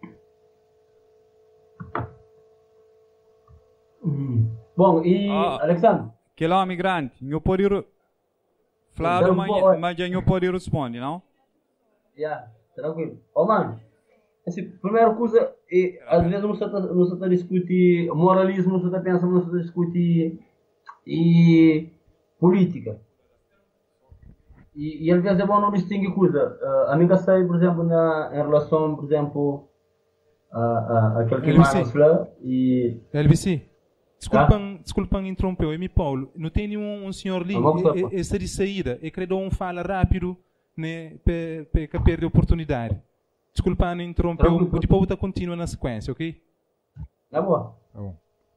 Hum. Bom, e oh, Alexandre? Que lá, migrante, eu posso falar, mas, mas já não pode responder, não? Já, yeah, tranquilo. Ó, oh, mano, assim, primeira coisa, é, às vezes não se está a discutir moralismo, não se está a pensar, não se está a discutir e política. E, e às vezes é bom não distinguir coisa. Uh, a minha sei, por exemplo, na, em relação, por exemplo, a, a, aquele que mais falou e... L B C. Desculpam, ah? desculpam interromper, é mi Paulo. Não tem nenhum um senhor ali, ah, essa de saída, e credo um fala rápido, né, para perder a oportunidade. Desculpa, não interrompeu, depois você continua na sequência, ok? Tá bom. Tá bom.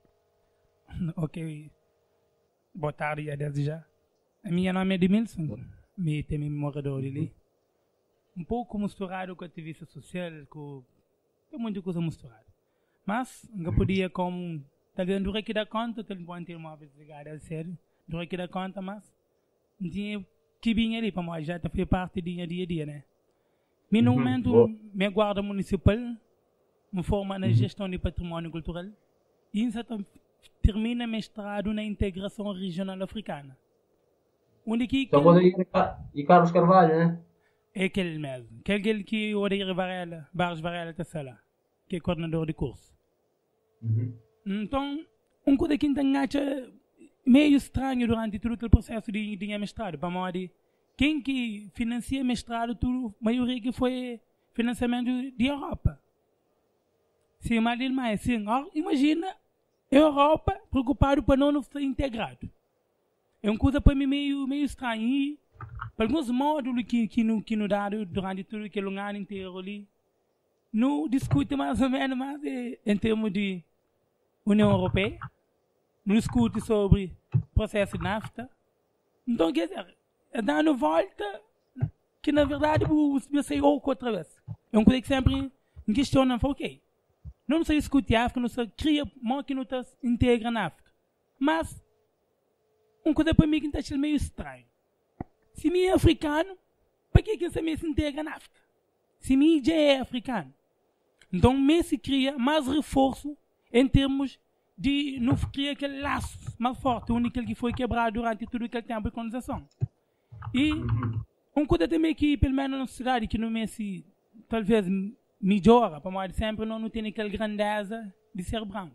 Ok. Boa tarde, a desde já. A minha nome é Edmilson, me tem morador ali. Um pouco misturado com a ativista social, com tem muita coisa misturada. Mas, não podia como talvez não aqui da conta, ele pode ter uma vez ligada a sério, não aqui da conta, mas não tinha que vir ali para nós, já foi parte do dia a dia, né? Me no momento, uhum. minha guarda municipal me forma na gestão de patrimônio cultural e isso termina mestrado na integração regional africana. Onde que então você e Carlos Carvalho, né? É aquele mesmo, aquele que o Odeir Varela, Barros Varela está lá, que é coordenador de curso. Uhum. Então, um coisa que ainda acha meio estranho durante todo o processo de, de mestrado, para modo quem que financia mestrado, tudo, a maioria que foi financiamento de Europa. Sim, mas ele mais assim, imagina a Europa preocupado para não ser integrado. É uma coisa para mim meio, meio estranho. E, para alguns módulos que, que, no, que nos daram durante todo aquele ano inteiro ali, não discute mais ou menos mais em termos de União Europeia, não discute sobre o processo de NAFTA. Então, quer dizer, é dando volta que, na verdade, eu sei outra vez. É uma coisa que sempre me questiona, ok, não se discute a África, não se cria, mal que não se integra na África. Mas, uma coisa para mim que está meio estranho. Se me é africano, para que que me se integra na África? Se me já é africano. Então, me se cria mais reforço em termos de não criar aquele laço mais forte, o único que foi quebrado durante todo aquele tempo de colonização. E uma coisa também que, pelo menos na sociedade, que não me se, talvez, melhora, para mais sempre não, não tem aquela grandeza de ser branco.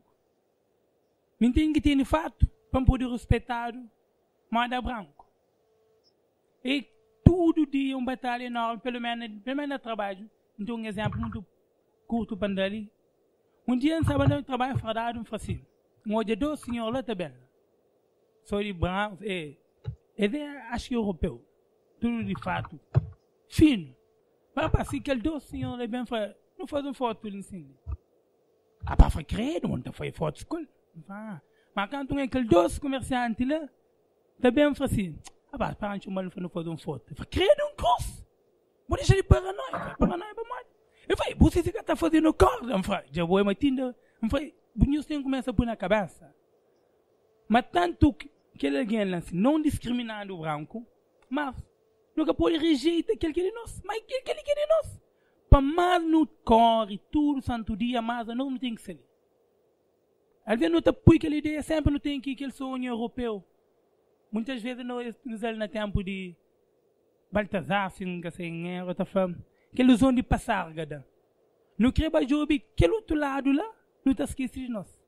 Me tem que ter de fato, para poder respeitar moda branco. E todo dia uma batalha enorme, pelo menos, pelo menos no trabalho. Então, um exemplo muito curto para dali. Um dia, em sábado, eu trabalho fardado um facinho. Um dia, dois senhores lá também. Sou de branco, é, é, acho que europeu. Tudo de fato. Fino. Mas, para assim, aquele dois senhores, bem, não faz uma foto para ele ensinar. Ah, para foi credo, não foi foto de escola. Mas, quando tem aquele dois comerciantes lá, também foi assim. Ah, para para antes, não fazer uma foto. Foi credo, um cross. Vou deixar de paranoia, paranoia para mais. Eu falei, você está fazendo corda? Eu falei, já vou matinda. Eu falei, o news tem que começar a pôr na cabeça. Mas tanto que ele alguém assim, não discriminando o branco, mas nunca pode rejeitar aquele que é de nós. Mas aquele que ele quer de nós. Para mais no corre, tudo, santo dia, mas não, não tem que ser. Às vezes não está põe aquela ideia, sempre não tem que aquele sonho europeu. Muitas vezes nós usamos no tempo de Baltazar, assim, assim, outra forma. Que ilusão de passar, gada. Não quer mais jogar aquele outro lado lá, não está esquecido de nós.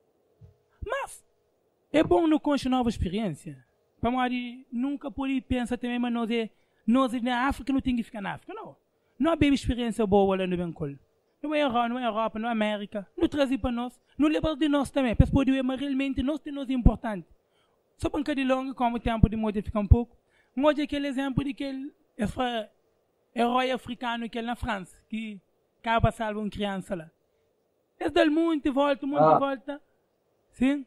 Mas, é bom não conhecer nova experiência. Para nós, nunca pode pensar também, mas nós, é, nós na África não tem que ficar na África, não. Não há bem experiência boa lá no Bencol. Não é Europa, não é Europa, não é América. Não trazer para nós, não leva de nós também. Para poder ver, mas realmente nós temos importante. Só para um bocadinho longo, como o tempo de modificar um pouco. Hoje é aquele exemplo de aquele herói africano que é na França, que acaba salvar uma criança lá. Eles dão muito volta, muito ah. volta. Sim?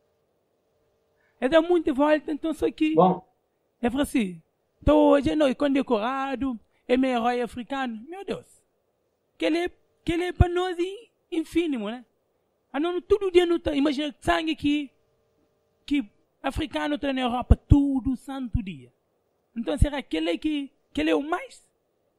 Eles dão muito volta, então só que... Bom. É assim. Então hoje não é condecorado, é meu herói africano. Meu Deus. Que ele é, que ele é para nós infínimo, né? Ah, não, todo dia não está. Imagina sangue que, que africano está na Europa todo santo dia. Então será que ele é, que, que ele é o mais?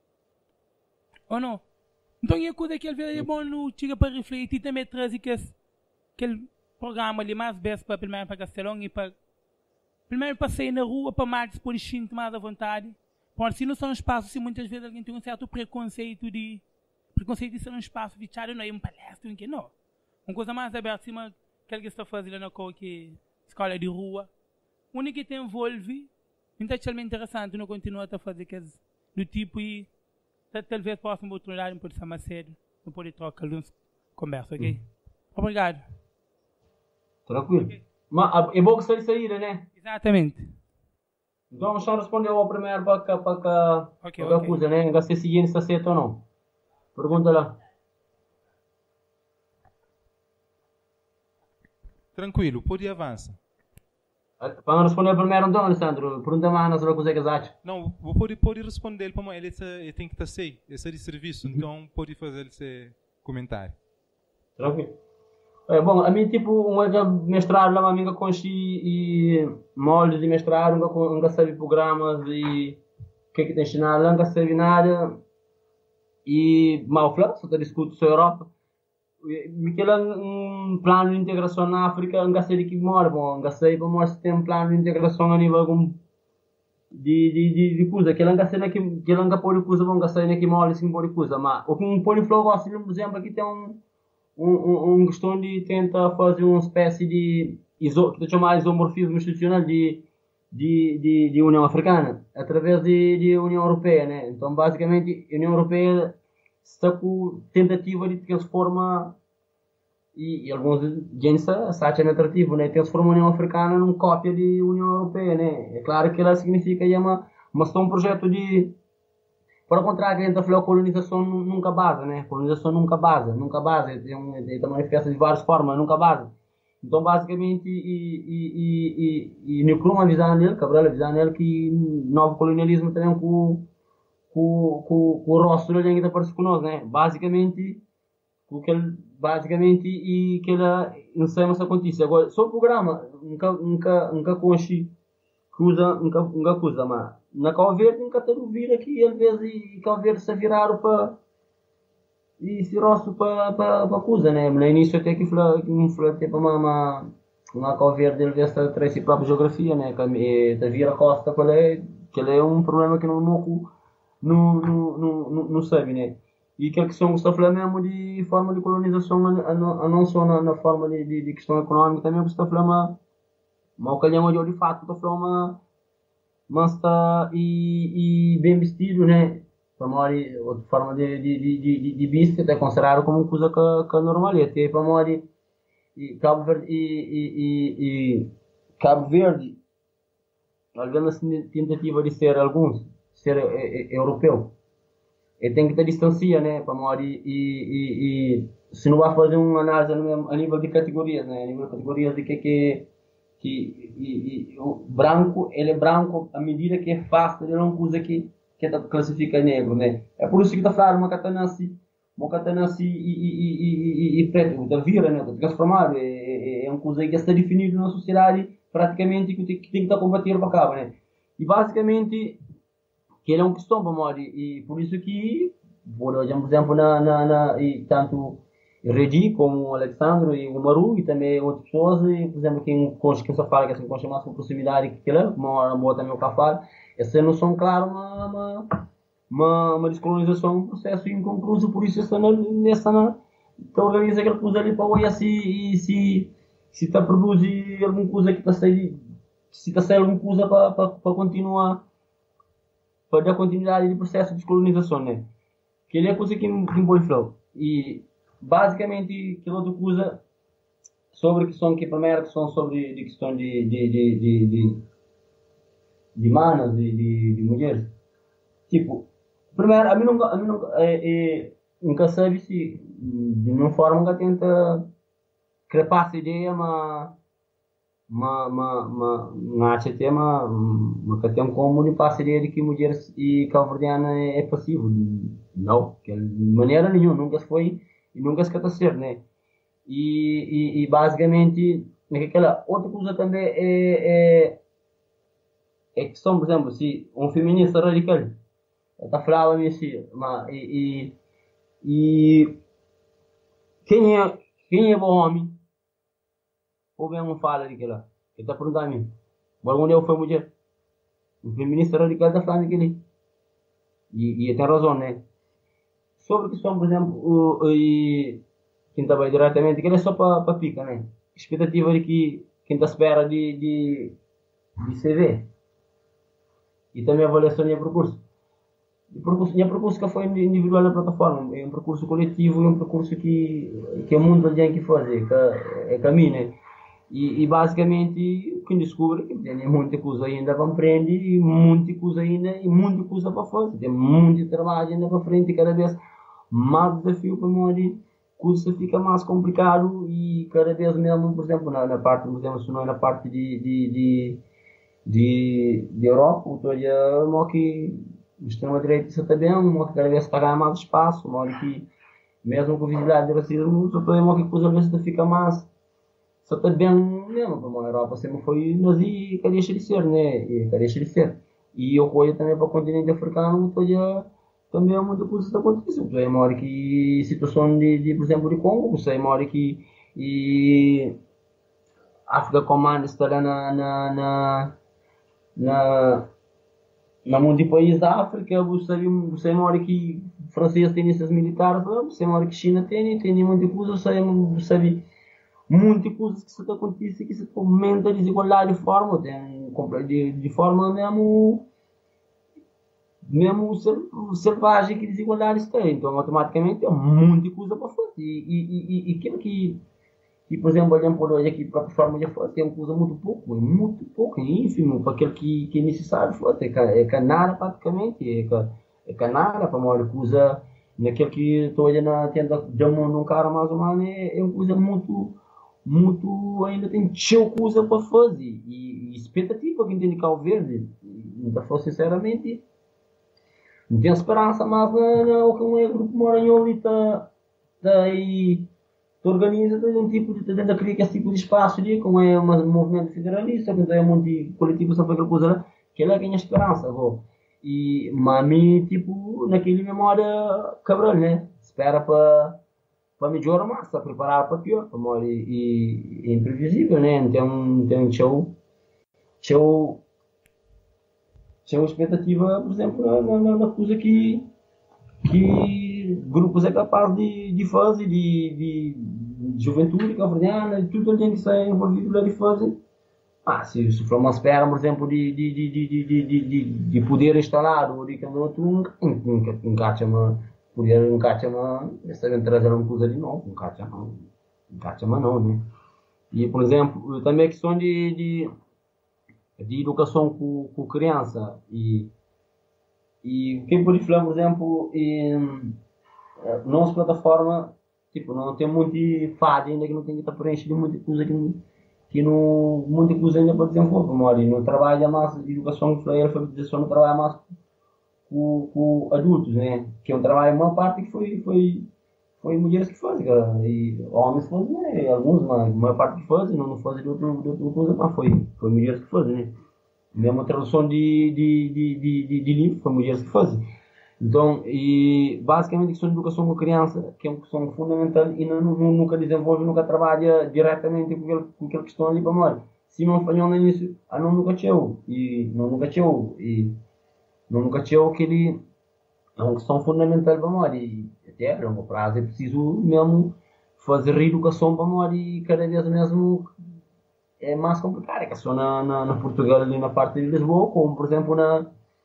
Ou não? Então é coisa que ele é bom no chega para refletir também trazer que aquele programa ali mais best para primeiro para Castelão e para primeiro para sair na rua para mais por instinto mais à vontade. Porque se não são espaços, se muitas vezes alguém tem um certo preconceito de preconceito de ser um espaço de charla, não é um palestra, não, não. Uma coisa mais aberta, cima que alguém está fazendo na cor que escola de rua. O único que te envolve, muito interessante, não continua a fazer que do tipo e talvez possa uma oportunidade, não pode ser mais cedo, não pode trocar alguns conversa, ok? Hum. Obrigado. Tranquilo. Okay. Mas é bom que você sair, né? Exatamente. Então, só respondeu ao primeiro para que para okay, para okay. coisa, né? Ainda se seguir se aceita ou não. Pergunta lá. Tranquilo, pode avançar. Para não responder primeiro, então, Alessandro, pergunta mais sobre a coisa que você acha. Não, pode, pode responder, para ele, ele tem que estar sei, esse é de serviço, uhum. Então pode fazer esse comentário. Tranquilo. É, bom, a mim, tipo, um dia mestrado lá, a minha conheci e moldes de mestrado, nunca, nunca sabia programas e o que é que tem ensinado lá, nunca sabia nada. E, mal falando, só discuto sobre a Europa. Aquele um plano de integração na África, nunca sei de que mora, bom, nunca sei para se tem um plano de integração a nível de, de, de, de coisa, que nunca sei que que nunca pode coisa, bom, nunca sei nem que mora, assim, pode coisa, mas o que um pode falar, assim, por exemplo, aqui tem um um, um, um questão de tentar fazer uma espécie de iso, que chama isomorfismo institucional de de, de, de União Africana, através de, de União Europeia, né? Então, basicamente, a União Europeia está com tentativa de transformar e, e alguns gente acham atrativo, né? Transformar a União Africana numa cópia de União Europeia, né? É claro que ela significa é uma, mas é um projeto de, para o contrário, a gente falou, a colonização nunca base, né? A colonização nunca base, nunca base, é uma, é uma manifesta de várias formas, nunca base. Então, basicamente, e, e, e, e, e Nkrumah visão nele, Cabral visão nele que novo colonialismo também com com, com, com o rosto de alguém que está parecido com nós, né? Basicamente, o que ele, basicamente, e que ele ensina essa notícia. Agora, só o programa, nunca, nunca, nunca conheci Cruza, nunca, nunca cruza, mas na Cabo Verde nunca tem vira aqui, às vezes, e Cabo Verde se viraram para e se roço para para coisa, né? No início até que foi que foi tipo uma uma uma Cabo Verde ele vê a trazer a própria geografia, né? Que da vira costa qual é que é um problema que não não não não não não sabe, né? E que a questão está falando mesmo de forma de colonização, a, a, a não só na, na forma de, de, de questão econômica, também está falando uma ocasião de fato está falando mas está e, e bem vestido, né? Para outra forma de de de de, de vista até considerado como uma coisa que, que é normal, até para mori e Cabo Verde e, e, e, e Cabo Verde alguma tentativa de ser alguns ser é, é, europeu e tem que ter distância, né? Para mori e, e, e se não vai fazer uma análise a nível de categorias, né? A nível de categorias de que que que e, e, o branco ele é branco à medida que é fácil, ele não usa que que está classifica negro, né? É por isso que está falando uma catanasi, uma catanasi e, e, e, e, e preto, da vira, né? Está transformado, é, é, é uma coisa que está definido na sociedade praticamente que tem que, tem que estar combater para cá, né? E basicamente que ele é uma questão para nós e por isso que, por exemplo, na, na, na e tanto Regi como o Alexandre e o Maru e também outras pessoas, e, por exemplo, quem quem só fala que assim com mais com proximidade que aquela, como a boa também o café, essa noção clara uma uma uma, uma descolonização, um processo inconcluso, por isso essa nessa na então organiza aquela coisa ali para olhar se e se se está produzir alguma coisa que está saindo, se está saindo alguma coisa para para continuar para dar continuidade do processo de descolonização, né? Que ele é a coisa que que boi flow e basicamente aquilo outra coisa sobre a questão que primeiro questão sobre de questão de de de de, de, de manas de, de, de mulheres tipo primeiro a mim nunca a mim nunca é, é, nunca sabe se de uma forma que tenta crepar essa ideia mas ma ma ma ma acha tema ma que tem como de passar ideia de que mulheres e cabo-verdiana é, é passivo não que de maneira nenhuma nunca foi e nunca se quer ser, né? E, e, e basicamente, aquela outra coisa também é, é, é questão, por exemplo, se um feminista radical está falando assim, mas, e, e, e quem é, quem é bom homem? Ou bem não fala daquela? Ele está perguntando a mim, algum dia eu fui mulher? Um feminista radical está falando daquele. E, e tem razão, né? Sobre a questão, por exemplo, o, o, e quem está bem diretamente, que ele é só para pa pica, né? Expectativa de que quem está à espera de, de, de C V e também avaliação do percurso. O percurso, minha percurso que foi individual na plataforma, é um percurso coletivo, é um percurso que, que é muito alguém que faz, é, é caminho, né? E, e basicamente, quem descobre que tem muita coisa ainda para aprender, e muita coisa ainda, e muita coisa para fazer, tem muito trabalho ainda para frente, e cada vez mais desafio para nós, coisa fica mais complicado, e cada vez mesmo, por exemplo, na, na parte, por exemplo, se não é na parte de, de, de, de, de Europa, então, é que o extrema-direita está bem, que cada vez está ganhando mais espaço, que mesmo com visibilidade de racismo, só que a coisa às vezes fica mais só está bem mesmo, como a Europa sempre foi nazi e que deixa de ser, né? E que deixa de ser. E eu coisa também para o continente africano, também é muita coisa que está acontecendo. Você mora que situação de, de, por exemplo, de Congo, você mora que e África Command está lá na na na na na mundo de país da África, você você mora que francês tem esses militares, você mora que China tem, tem muita coisa, você sabe muitas coisas que se acontecem que se aumenta a desigualdade de forma de, de forma mesmo mesmo selvagem que desigualdade tem, então automaticamente é muita coisa para fazer e, e, e, e aquilo que, que por exemplo olhando por hoje aqui para a forma de fazer é uma coisa muito pouco, é muito pouco, é ínfimo para aquilo que, que é necessário fazer, é canara praticamente, é, é canara para uma coisa naquilo que estou olhando na tenda de um mundo um cara mais humano é, é uma coisa muito muito ainda tem cheio coisa para fazer e, e expectativa que tem de Cabo Verde ainda for sinceramente não tenho esperança mas não que um grupo Maranhão ali está tá aí tu organiza um tipo de tenta criar esse tipo de espaço ali, como é um movimento federalista, que é um monte de coletivo sobre aquela coisa lá, que ela ganha esperança, agora. E, mas a mim, tipo, naquele memória cabral, né? Espera para para melhorar mais, para preparar para pior, para e, e é imprevisível, né? Então, então show, show, show expectativa, por exemplo, na, na, na coisa que que grupos é capaz de, de fazer, de, de, de juventude cabo-verdiana, de tudo alguém que está envolvido lá de fazer. Ah, se, se for uma espera, por exemplo, de, de, de, de, de, de, de, de poder instalar o Ricandoto, encaixa-me, poder encaixa-me, esta trazer uma coisa de novo, encaixa-me, encaixa-me não, né? E, por exemplo, também a questão de, de, de educação com, com criança e e o que pode falar, por exemplo, em nossa plataforma, tipo, não tem muito fácil ainda que não tem que estar preenchido muita coisa que que não muita coisa ainda para desenvolver, mas não trabalha mais educação e alfabetização, não trabalha mais com, com adultos, né? Que é um trabalho, uma parte que foi foi foi mulheres que fazem, e homens fazem, né? Alguns, mas a maior parte que fazem, não, não fazem de outra, de outra coisa, mas foi foi mulheres que fazem, né? Mesmo a tradução de, de, de, de, de, de livro, foi mulheres que fazem. Então, e basicamente, a questão de educação com a criança, que é uma questão fundamental e não, não, nunca desenvolve, nunca trabalha diretamente com, aquele, com aquela questão ali para nós. Se não falhou no início, ah, não nunca chegou. E não nunca chegou. E não nunca chegou aquele. É uma questão fundamental para nós. E até a longo prazo é preciso mesmo fazer reeducação para nós e cada vez mesmo. É mais complicado, é que só na, na, na Portugal, ali na parte de Lisboa, como por exemplo na,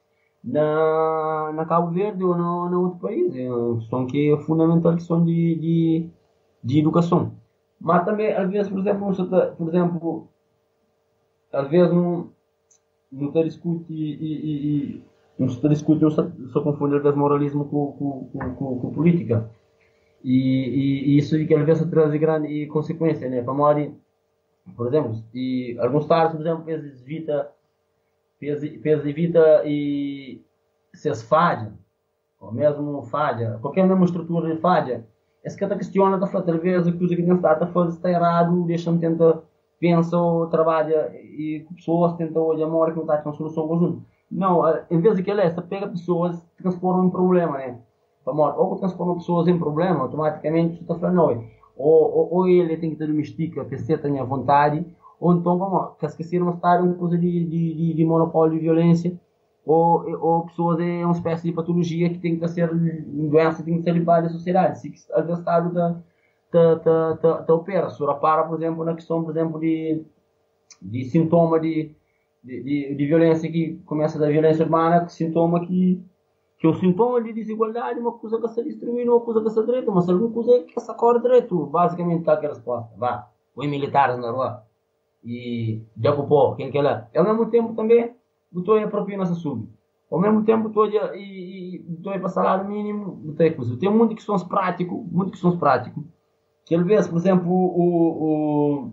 na, na Cabo Verde ou no, no outro país. É uma questão que é fundamental, questão de, de, de educação. Mas também, às vezes, por exemplo, por exemplo às vezes não, não se discute e, e, e não se discute, não se, só confunde às vezes moralismo com, com, com, com, com política. E, e, e isso que às vezes traz grande consequência, né? Para morrer. Por exemplo, e alguns estados, por exemplo, fez evita, fez, fez evita e se falha, ou mesmo falha, qualquer mesma estrutura de falha, esse que questiona da outra vez, a coisa que não está a fazer está errado, deixa-me tentar pensar ou trabalha e pessoas tentam olhar uma hora que não está com solução conjunta. Não, em vez de que ela essa pega pessoas, transforma em problema, né? Ou transforma pessoas em problema, automaticamente você está falando, não. Ou, ou, ou ele tem que ter domestica, que você tenha vontade, ou então, como, que esqueceram de estar uma coisa de, de, de, de monopólio de violência, ou, ou pessoas é uma espécie de patologia que tem que ser doença, tem que ser limpada da sociedade. Se às vezes está da da da da da opera, se para, por exemplo, na questão, por exemplo, de de sintoma de de, de, de violência que começa da violência urbana, que sintoma que que o sintoma de desigualdade é uma coisa que se distribui, uma coisa que se direita, mas alguma coisa que se acorda direito. Basicamente, está aqui a resposta. Vá, os militares na rua e já ocupou, quem que ela. Ao mesmo tempo também, botou a propina se sube. Ao mesmo tempo, botou e botou para salário mínimo, botou coisa. Tem muitas questões práticas, muitas questões práticas. Que às vezes, por exemplo, o, o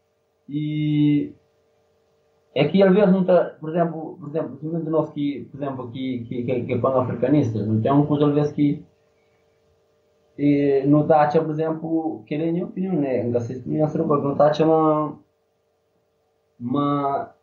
e é que às vezes não está, por exemplo, por exemplo, de nós que, por exemplo, que que que, que é pan-africanista, não tem uma coisa às vezes que e, não está, por exemplo, que é a minha opinião, né? Não sei se me não está uma uma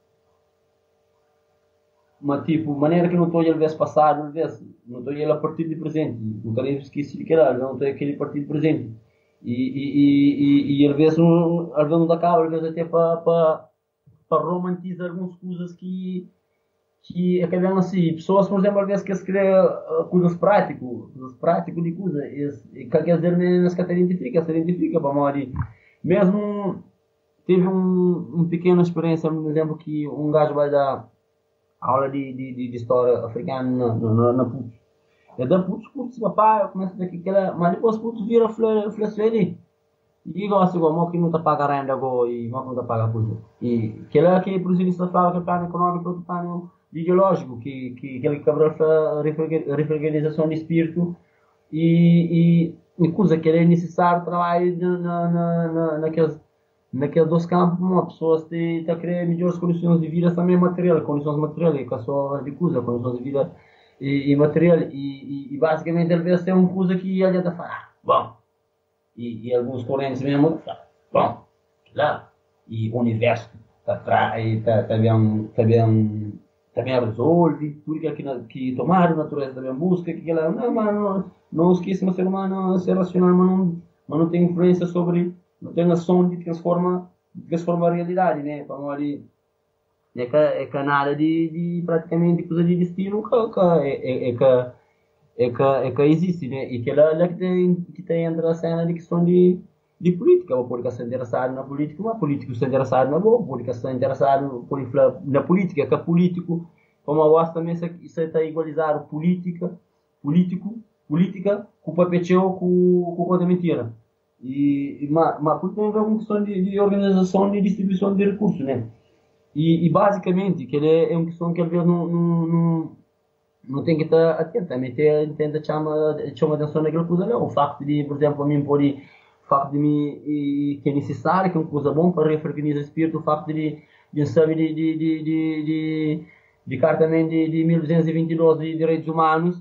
uma tipo maneira que não estou às vezes passado, às vezes não estou a partir de presente, não quero esquecer que era, não estou aquele partido presente e e e e às vezes não, às vezes não acaba, às vezes até para para para romantizar algumas coisas que que acabam assim. Pessoas, por exemplo, às vezes que se crê coisas práticas, coisas práticas de coisas, e quer dizer, nem se identifica, se identifica, para morrer. Mesmo teve um, um pequena experiência, por exemplo, que um gajo vai dar aula de, de, de, de história africana na, na, na P U C. Eu dou putz, putz, papai, eu começo a dizer que ela, mas depois putz vira flexueli. E gosta igual, mal que não está pagando renda agora e mal que não está pagando coisa. E que ela que por isso está falando que é plano econômico, outro plano ideológico, que que que ele quebra a refrigerização de espírito e e, e coisa que é necessário trabalhar na na na naqueles naqueles dois campos, uma pessoa está a criar melhores condições de vida também material, condições materiais, que é só de coisa, condições de vida e, e material e, e, e basicamente às vezes é uma coisa que ele está a falar, bom, e, e alguns correntes mesmo, bom, lá, e o universo está tá, tá bem, tá bem, tá bem resolve, tudo que, que tomar, a natureza também busca, que ela, não, mas não, não esqueça, o ser humano ser racional, mas não, mas não tem influência sobre, não tem ação de transforma, de transformar a realidade, né? Então, ali, é que, é que nada de, de praticamente coisa de destino que, que, é, é, é, que, é, que, é que existe, né? E que ela, ela que tem, que tem entre a cena de questão de de política, o política está interessado na política, mas o político está interessado na boa, o político está interessado na política, que é político, como eu gosto também, isso está igualizado política, político, política, com o papel com, com a mentira. E, mas, mas política tem a ver com questão de, de organização e distribuição de recursos, né? E, e basicamente, que ele é, é uma questão que às vezes não, não, não, não tem que estar atento, também tenta chamar chama atenção naquela coisa, não. O facto de, por exemplo, a mim pode o facto de mim e, que é necessário, que é uma coisa bom para refrequentar o espírito, o facto de de saber de de de de, de, de carta também de, de mil duzentos e vinte e dois de direitos humanos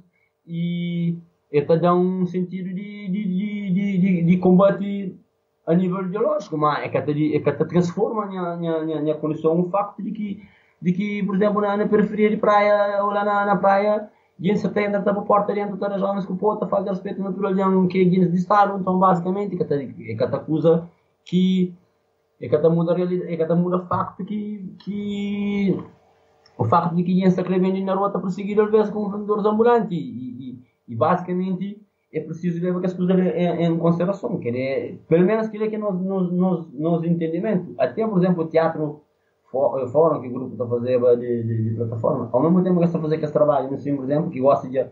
e está dá um sentido de de, de, de, de combate a nível ideológico, mas é que é que te transforma a minha minha condição o facto de que de que por exemplo na, na periferia de praia ou lá na, na praia Guinness setembro está para a porta dentro todas as jovens que podem fazer respeito natural que é Guinness de Estado, então basicamente é que te acusa que é que te muda a realidade, é que te muda o facto que que o facto de que Guinness está vende na rua está perseguido às vezes com vendedores ambulantes e, e, e basicamente é preciso levar as coisas em, em consideração, que é, pelo menos que é que nós nos nos nos entendimento, até por exemplo o teatro fórum que o grupo está a fazer de, de, de plataforma, ao mesmo tempo que está a fazer esse trabalho, no por exemplo, que gosta de,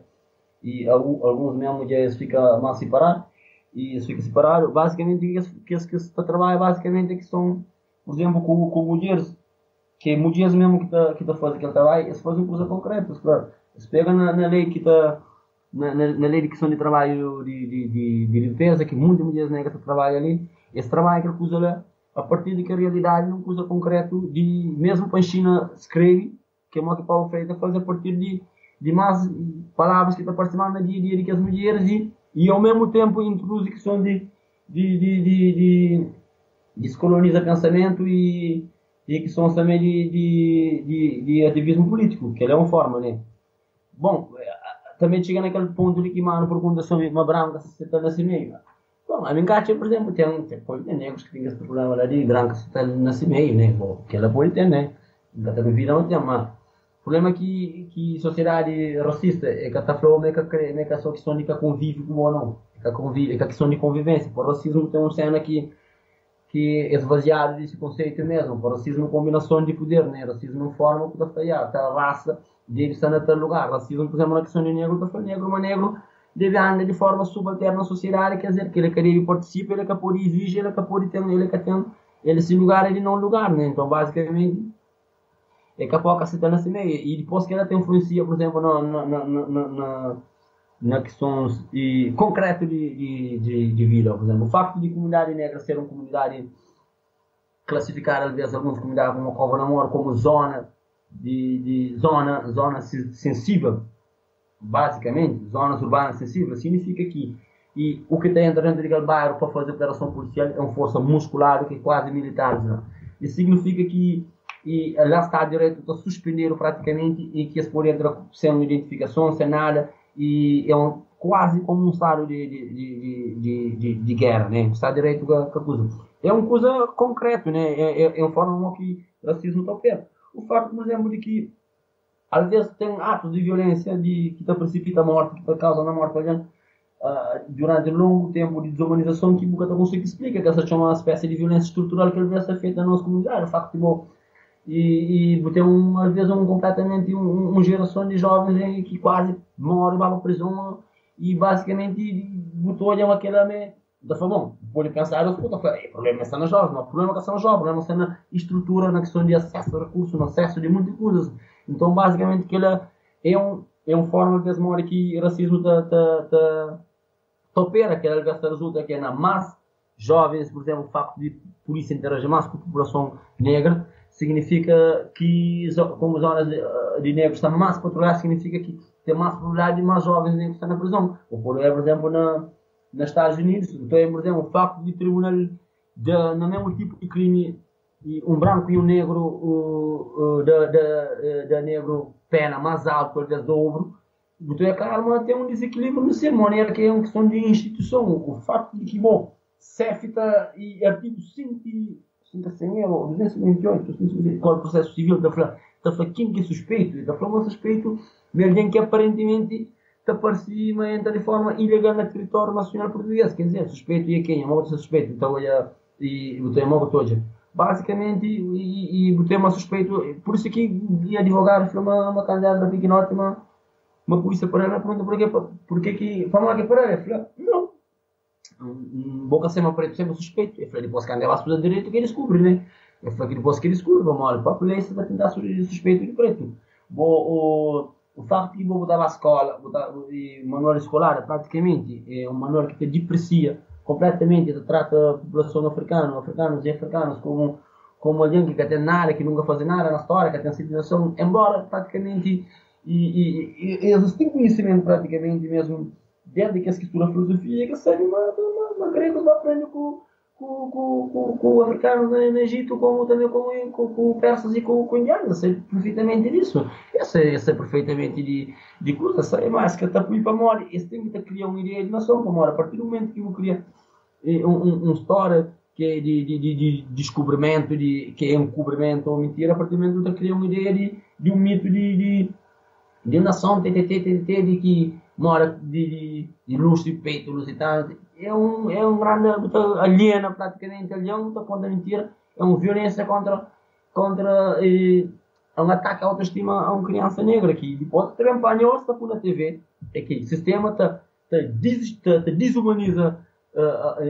e alguns mesmo já ficam mal separados, e eles ficam separados, basicamente, que esse que está a trabalhar, basicamente, é que são, por exemplo, com, com mulheres, que mulheres mesmo que está que tá fazendo aquele trabalho, eles fazem coisas concretas, claro. Eles pegam na, na lei que está, na, na, na lei de questão de trabalho de, de, de, de limpeza, que muitas mulheres negras trabalham ali, esse trabalho que ele usa lá, a partir de que a realidade não usa concreto de mesmo para a China escreve que é uma que Paulo Freire faz a partir de de mais palavras que está participando no dia a dia de as mulheres e e ao mesmo tempo introduz a questão de de de de, de descoloniza pensamento e e que são também de de, de de ativismo político que ele é uma forma, né? Bom, também chega naquele ponto de que mano pergunta sobre uma branca se está nesse meio. Bom, a minha casa, por exemplo, tem, tem, tem negros que têm esse problema lá de branca se está nesse meio, né? Bom, que ela pode ter, né? Ainda está vida não tem, mas o problema é que que sociedade racista é que está falando é que é que a só questão de que convive com ou não, é que convive, é que a questão de convivência. Por racismo tem uma cena que que é esvaziado desse conceito mesmo. Por racismo combinação de poder, né? Racismo não forma que está falhado, está raça deve estar naquele lugar. Racismo, por exemplo, na questão de negro, está falando negro, mas negro deve andar de forma subalterna na sociedade, quer dizer, que ele quer participar, ele que pode exigir, ele que pode ter, ele que tem, ele se lugar, ele não lugar, né? Então, basicamente, é que a pouco se está nesse meio. E depois que ela tem influência, por exemplo, na, na, na, na, na, na questões de, concretas de, de, de, de vida, por exemplo, o facto de comunidade negra ser uma comunidade classificada, às vezes, algumas comunidades como a Cova Namor, como zona, de, de zona, zona sensível, basicamente, zonas urbanas sensíveis, significa que e o que tem dentro daquele bairro para fazer operação policial é uma força muscular que é quase militar. Não? Isso significa que e, lá está direito a suspender praticamente e que eles podem entrar sem uma identificação, sem nada, e é um, quase como um estado de, de, de, de, de, de guerra, né? Está direito com a coisa. É uma coisa concreta, né? É, é, é uma forma que o racismo está perto. O facto, por exemplo, de que às vezes tem atos de violência de, que te precipita a morte, que te causa a morte uh, durante um longo tempo de desumanização que nunca te consegue explicar, que essa é uma espécie de violência estrutural que às vezes é feita na nossa comunidade. O facto de e, e tem um, às vezes um completamente um, uma geração de jovens em, que quase morrem para a prisão e basicamente botou ali aquela da forma, bom, pode pensar, o problema está nas jovens, não, o problema está nas jovens, o problema está na estrutura, na questão de acesso a recursos, no acesso de muitas coisas. Então, basicamente, que ela é, um, é uma forma de desmora que o racismo está opera, que ela resulta que é na massa, jovens, por exemplo, o facto de polícia interagir mais com a população negra, significa que, como zonas de, de negros estão mais patrulhadas, significa que tem mais probabilidade de mais jovens negros estar na prisão. Ou, por exemplo, na nos Estados Unidos, então, por exemplo, o facto de tribunal de, no mesmo tipo de crime, um branco e um negro, uh, uh, de, de, de negro pena mais alta que o dobro, então é claro, tem um desequilíbrio de ser maneira que é uma questão de instituição. O facto de que, bom, C E F está e artigo cinco ou duzentos e vinte e oito, qual é o processo civil, está falando quem que é suspeito, está falando suspeito de alguém que aparentemente está para cima e entra de forma ilegal no território nacional português, quer dizer, suspeito e a quem? É uma outra suspeito, então olha, e o tema todo. Basicamente, e o tema suspeito, por isso que o advogado foi uma, uma candidata pequenote, uma, uma polícia para ela, pergunta por quê, por que que, vamos lá que para ela, eu falei, não, um boca sempre preto, sempre suspeito, eu falei, depois que andava a sua direito, que ele descobre, né? Eu falei que depois que ele descobre, vamos olhar para a polícia para tentar surgir suspeito de preto. Bom, o, o facto de que vou botar na escola, botar, o manual escolar, praticamente, é um manual que te deprecia completamente, trata a população africana, africanos e africanos como, como alguém que tem nada, que nunca faz nada na história, que tem civilização, embora praticamente, e, e, e eles têm conhecimento praticamente mesmo, desde que a escritura filosofia, que sabe uma, uma, uma grega que aprende com, com, com, com, com os africanos no Egito, como também com, com, com persas e com, com indianos, sei perfeitamente disso. Eu sei, eu sei perfeitamente de, de coisas, sei mais que está para morrer, eles têm que criar uma ideia de nação para morrer. A partir do momento que eu crio um, um, um história que é de, de, de, de descobrimento, de, que é um cobrimento ou mentira, a partir do momento que eu crio uma ideia de, de um mito de, de, de nação, ttt, ttt, de que mora de, de, de luz e peito, luz e tal, é um, é um grande aliena, praticamente, alieno, está contra a mentira, é uma violência contra, contra eh, é um ataque à autoestima a uma criança negra, que depois também apanhou, está por na T V, é que o sistema tá, tá, des, tá, tá desumaniza uh,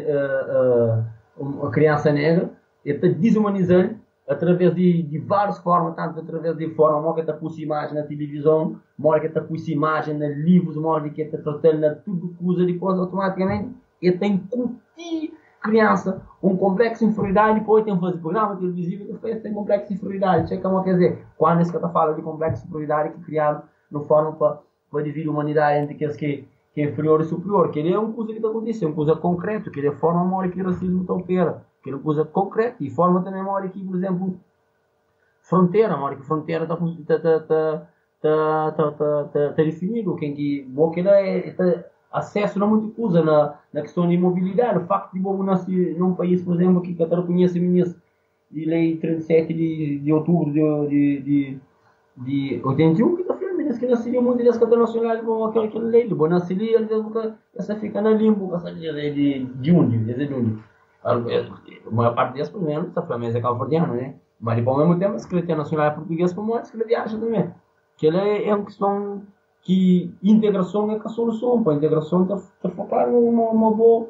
uh, uh, uh, a criança negra, e está desumanizando através de, de várias formas, tanto através de forma, mostra que está pôs imagem na televisão, mostra que está pôs imagem nos livros, mostra que está tratando de tudo que usa, depois automaticamente ele tem que incutir criança um complexo de inferioridade, depois tem que fazer programa televisivo que depois tem complexo de inferioridade. Isso é como quer dizer, quando esse que está falando de complexo de inferioridade que criado de forma para, para dividir a humanidade entre aqueles que, que é inferior e superior, que ele é uma coisa que está acontecendo, uma coisa concreta, que ele é a forma mora que o racismo está opera, que ele é uma coisa concreta, e forma também mora que, por exemplo, fronteira, mora que fronteira está está está está está está está definido, quem que bom que ele é acesso não muito coisa na, na questão de mobilidade. O facto de eu nascer num país, por exemplo, que cada reconhece a minha lei trinta e sete de, de outubro de, de, de, de oitenta e um, que está falando que nasceria o mundo das internacionais com aquela, aquela lei. Bom, nascer ali, essa fica na limbo, essa lei de, de onde? De onde? A maior parte delas, por exemplo, está falando, é californiano, né? Mas, ao mesmo tempo, a Secretaria Nacional é portuguesa, como a Secretaria viaja também. Que ela é, é uma questão que integração é a solução, para a integração está focada numa uma boa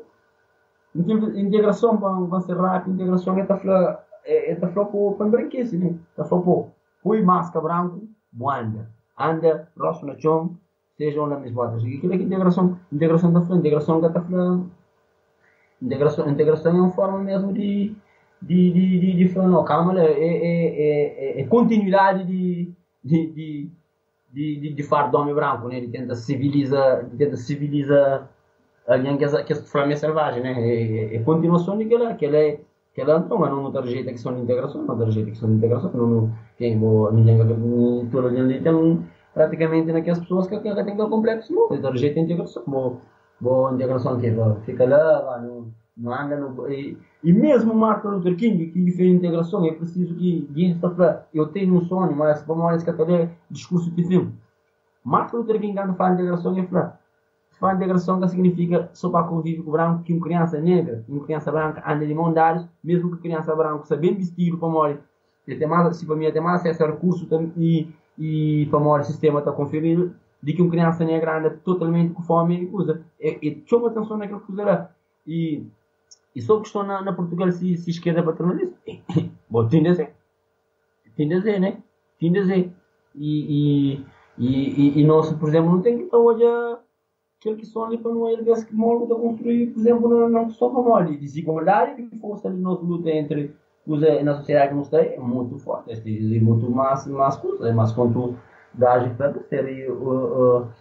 integração, para ser rápido, integração é está é, é para para branquecer, né? Está para põe máscara branco, anda, anda, rosto no chão, seja onde mesmo botas. E aquilo é que integração, integração está falando, integração que está falando, integração, integração é uma forma mesmo de de de de, de falar, não, calma, é é é, é continuidade de de, de de de, de far do homem branco, né? Ele tenta civilizar, ele tenta civilizar alguém que é que é flamengo selvagem, né? É, é continuação daquela, aquela é aquela então, mas não outra jeito que são de integração, não outra jeito que são de integração, não tem boa ninguém que toda a gente tem praticamente naquelas pessoas que que tem aquele complexo, não, outra jeito de integração, boa boa integração que fica lá, não não anda no e, e mesmo Martin Luther King que fez integração, é preciso que gente está para eu tenho um sonho, mas vamos olhar esse até discurso de filme. Martin Luther King quando fala de integração é para fala de integração que significa só para conviver com o branco, que uma criança negra, uma criança branca anda de mão dadas, mesmo que a criança branca seja bem vestido para morrer, ele tem mais, se para mim tem mais acesso a recursos e e para morrer o sistema está conferido, de que uma criança negra anda totalmente com fome e coisa. E, e chama atenção naquela coisa lá. E E sobre questão na, na Portugal se, se esquerda patronalista, bom, tem de ser, tem de ser, né? Tem de ser. E, e, e, e nós, por exemplo, não tem que estar hoje aquele que são ali para não ele ver que molde está construído, por exemplo, na, na questão da molde, desigualdade que força ali nossa luta entre os na sociedade que nos tem é muito forte, é muito mais mais coisa, é mais quanto da agir para ser e o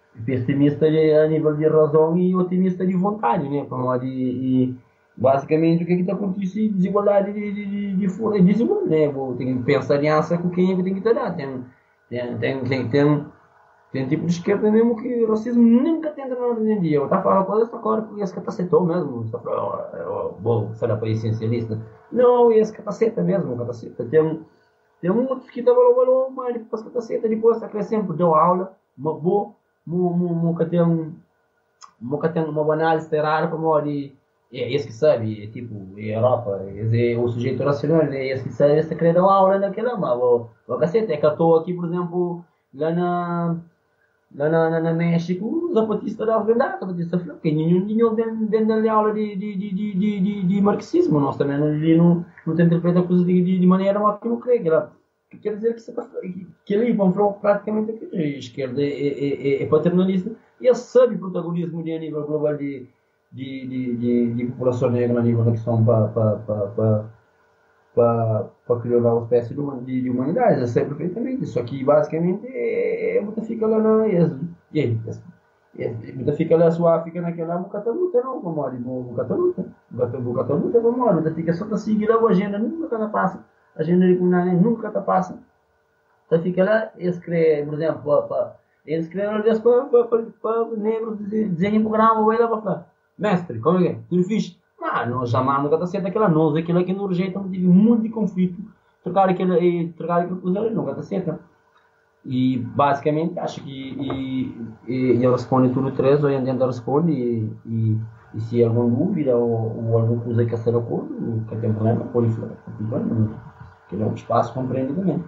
pessimista a nível de razão e otimista de vontade, né? Para e, e basicamente o que está acontecendo? Desigualdade de, de, de, de, de desigual, né? Tem que pensar aliança com quem é que tem que dar. Tem, tem, tem, tem, tem, tem tipo de esquerda mesmo que o racismo nunca tem nada hoje em dia. Eu estava falando coisa, essa coisa que esse capacete mesmo. Está falando, bom, será para essencialista? Não, esse capacete mesmo, capacete. Tem, tem um outro que estava falando, mas depois capacete, depois está crescendo, deu aula, uma boa, nunca tem nunca tem uma análise rara como de é esse que sabe, é, tipo, é Europa, é, é o sujeito racional, é esse que sabe, esse que dá uma aula naquela, mas o, o cacete é que eu estou aqui, por exemplo, lá na lá na, na, na México, os zapatistas da verdade, os zapatistas falam que nenhum nenhum dentro da aula de, de, de, de, de, de, de marxismo, nós também não, não, não te interpreta a coisa de, de, de maneira que não creio, que ela quer dizer que, que, que ali vão praticamente a esquerda é, é, é, é paternalista e ele sabe o protagonismo de, a nível global de, de, de, de, de população negra a nível da questão para para para para para criar uma espécie de, de, de humanidade, ele sabe perfeitamente, só que basicamente é, é você fica lá na e aí você fica lá sua fica naquela boca luta não como ali boca luta boca luta como ali você fica só para seguir lá a agenda nunca cada passa a agenda de comunidade nunca está passa. Então fica lá, eles criam, por exemplo, para, para, eles criam para, para, para, para negros desenham programa, vai lá para falar, mestre, como é que é? Tudo fixe? Ah, nós chamamos nunca está certo aquela nós, aquilo que não rejeita, tive muito de conflito, trocar aquele, trocar aquilo coisa ali, nunca está certo. E basicamente acho que e, e, eu respondo tudo três, ou ainda responde e, e, e se há alguma dúvida ou, ou alguma coisa que ser acordo, não tem problema, pode falar, que é um espaço compreende também.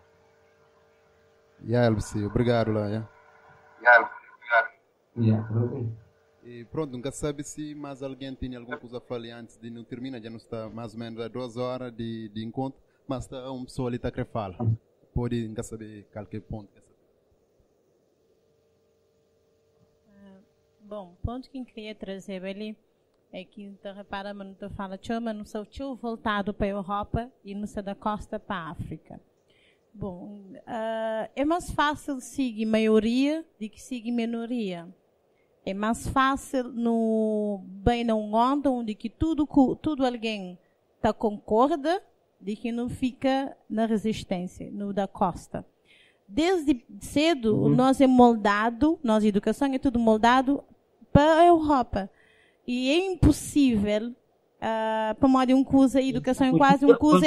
Yeah, Elvis, obrigado lá, yeah. Yeah, obrigado. Yeah, e pronto, nunca sabe se mais alguém tem alguma coisa a falar antes de não terminar, já não está mais ou menos a duas horas de, de encontro, mas está uma pessoa ali está querendo falar. Pode nunca saber qualquer ponto. Uh, bom, ponto que eu queria trazer ali é que tu repara, mas tu fala, tchau, mas não sou tchau voltado para a Europa e não sou da costa para a África. Bom, uh, é mais fácil seguir maioria do que seguir minoria. É mais fácil no bem na onda onde que tudo tudo alguém tá concorda de que não fica na resistência no da costa. Desde cedo uhum. nós é moldado, nossa educação é tudo moldado para a Europa. E é impossível, uh, para modo um curso, a educação é quase um curso...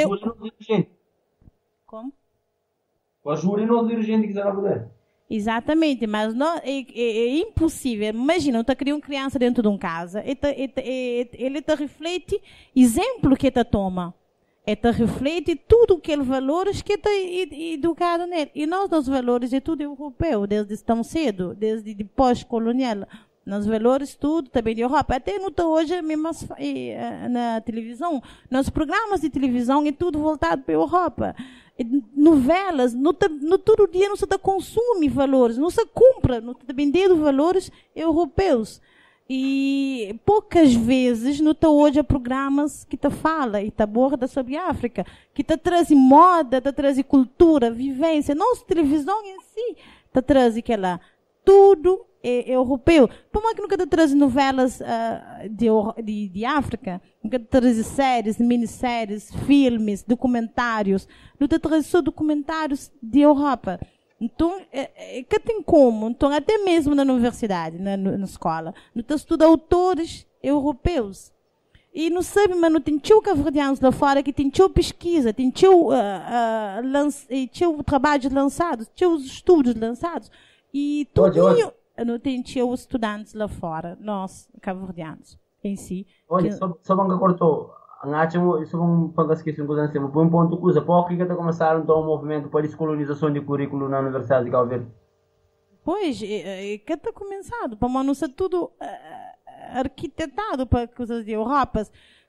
Como? Com a júri não dirigente que quiser poder. Exatamente, mas não, é, é, é impossível. Imagina, tu cria uma criança dentro de uma casa, e te, e te, e te, ele te reflete exemplo que te toma. Ele te reflete tudo aqueles valores que te educado nele. E nós, os valores, é tudo europeu, desde tão cedo, desde depois colonial. Nos valores, tudo também de Europa. Até no hoje, mesmo na televisão, nos programas de televisão, é tudo voltado para a Europa. Novelas, no, no todo dia não se consome valores, não se compra, não se vende valores europeus. E poucas vezes não está hoje programas que te fala e te aborda sobre a África, que te traz moda, te traz cultura, vivência. Nossa televisão em si te traz aquela tudo é europeu. Por mais que nunca te traz novelas uh, de, de, de África, nunca te traz séries, minisséries, filmes, documentários, não te traz só documentários de Europa. Então, é, é, que tem como? Então, até mesmo na universidade, na, na escola, não te estuda autores europeus. E não sabe, mas não tem tio cabo-verdianos lá fora que tem tio pesquisa, tem tio, uh, uh, lanç, tio trabalhos lançados, tio estudos lançados. E tudinho... não tem tio estudantes lá fora, nós, cabo-verdianos, em si. Olha, que... só, só que cortou, isso vamos para esquecer um coisa, um ponto coisa, por que está começando então o movimento para a descolonização de currículo na Universidade de Cabo Verde? Pois, é, é, que está começando, para não ser tudo uh, arquitetado para coisas de Europa.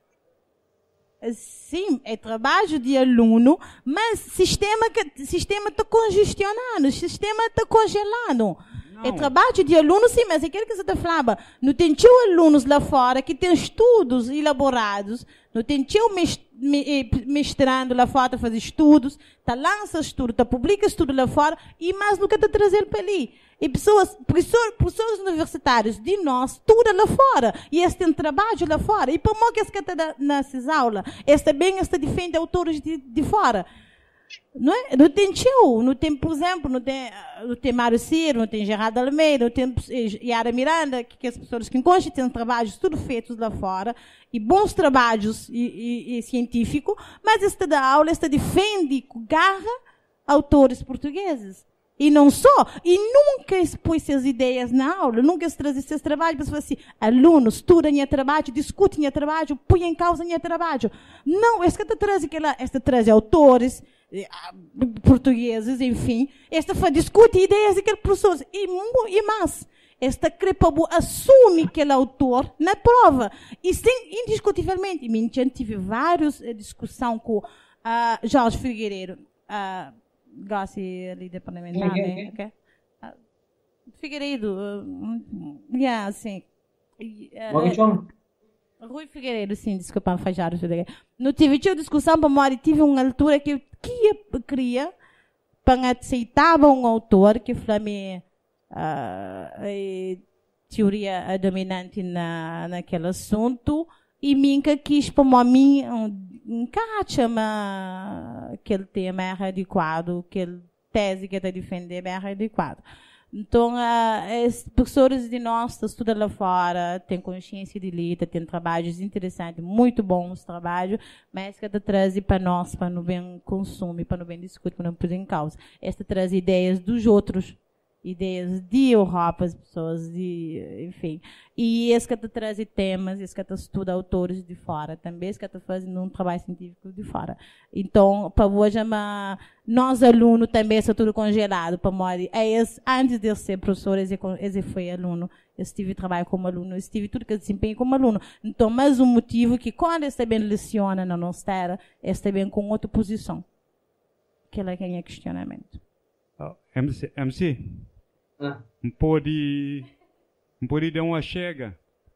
Sim, é trabalho de aluno, mas sistema que sistema está congestionado, sistema está congelado. Não. É trabalho de aluno, sim, mas é aquilo que você está falando. Não tem tio alunos lá fora que têm estudos elaborados, não tem tio mestrando lá fora, fazer estudos, tá lança estudo, tá publica estudo lá fora, e mais nunca está trazendo para ali. E pessoas, professor, professores universitários de nós, tudo lá fora. E eles têm trabalho lá fora. E para que eles que estão nessas aulas, eles também estão defendendo autores de, de fora. Não é? Não tem tio, não tem, por exemplo, não tem, não tem Mário Ciro, não tem Gerardo Almeida, não tem Yara Miranda, que, que as pessoas que encontram têm trabalhos tudo feitos lá fora, e bons trabalhos e, e, e científicos, mas esta da aula, esta defende com garra autores portugueses. E não só, e nunca expôs essas ideias na aula, nunca se traz esses trabalhos, para falar assim, alunos, estudam seu trabalho, discutem seu trabalho, põem em causa seu trabalho. Não, esta traz, esta traz autores portugueses, enfim, esta discute ideias daqueles professores, e, e mais, esta crepabu assume que ele é autor na prova, e sem, indiscutivelmente, e tive várias discussões com uh, Jorge Figueiredo, uh, Gossi ali de parlamentar, né? Okay. Uh, Figueiredo, uh, yeah, assim. Uh, Rui Figueiredo, sim, desculpa, fajaram. Não tive tinha discussão para morrer, tive uma altura que eu queria para aceitar um autor que falou-me uh, teoria dominante na naquele assunto e minha quis para mim encaixa mas aquele tema é adequado, aquele tese que está defender é adequado. Então, uh, os professores de nós que estudam lá fora, têm consciência de luta, têm trabalhos interessantes, muito bons trabalhos, mas que traz para nós, para não bem consumir, para não bem discutir, para não pôr em causa. Esta traz ideias dos outros, ideias de Europa, as pessoas de, enfim. E esse que traz temas, esse que estuda autores de fora também, esse que está fazendo um trabalho científico de fora. Então, para hoje, nós alunos também está tudo congelado para morrer. Antes de eu ser professor, esse foi aluno. Eu estive trabalho como aluno, eu estive tudo que eu desempenho como aluno. Então, mais um motivo que quando eu também leciona na nossa terra, eu também com outra posição. Que é que é questionamento. Oh, M C, M C. Ah. Não pode, não pode dar uma chega.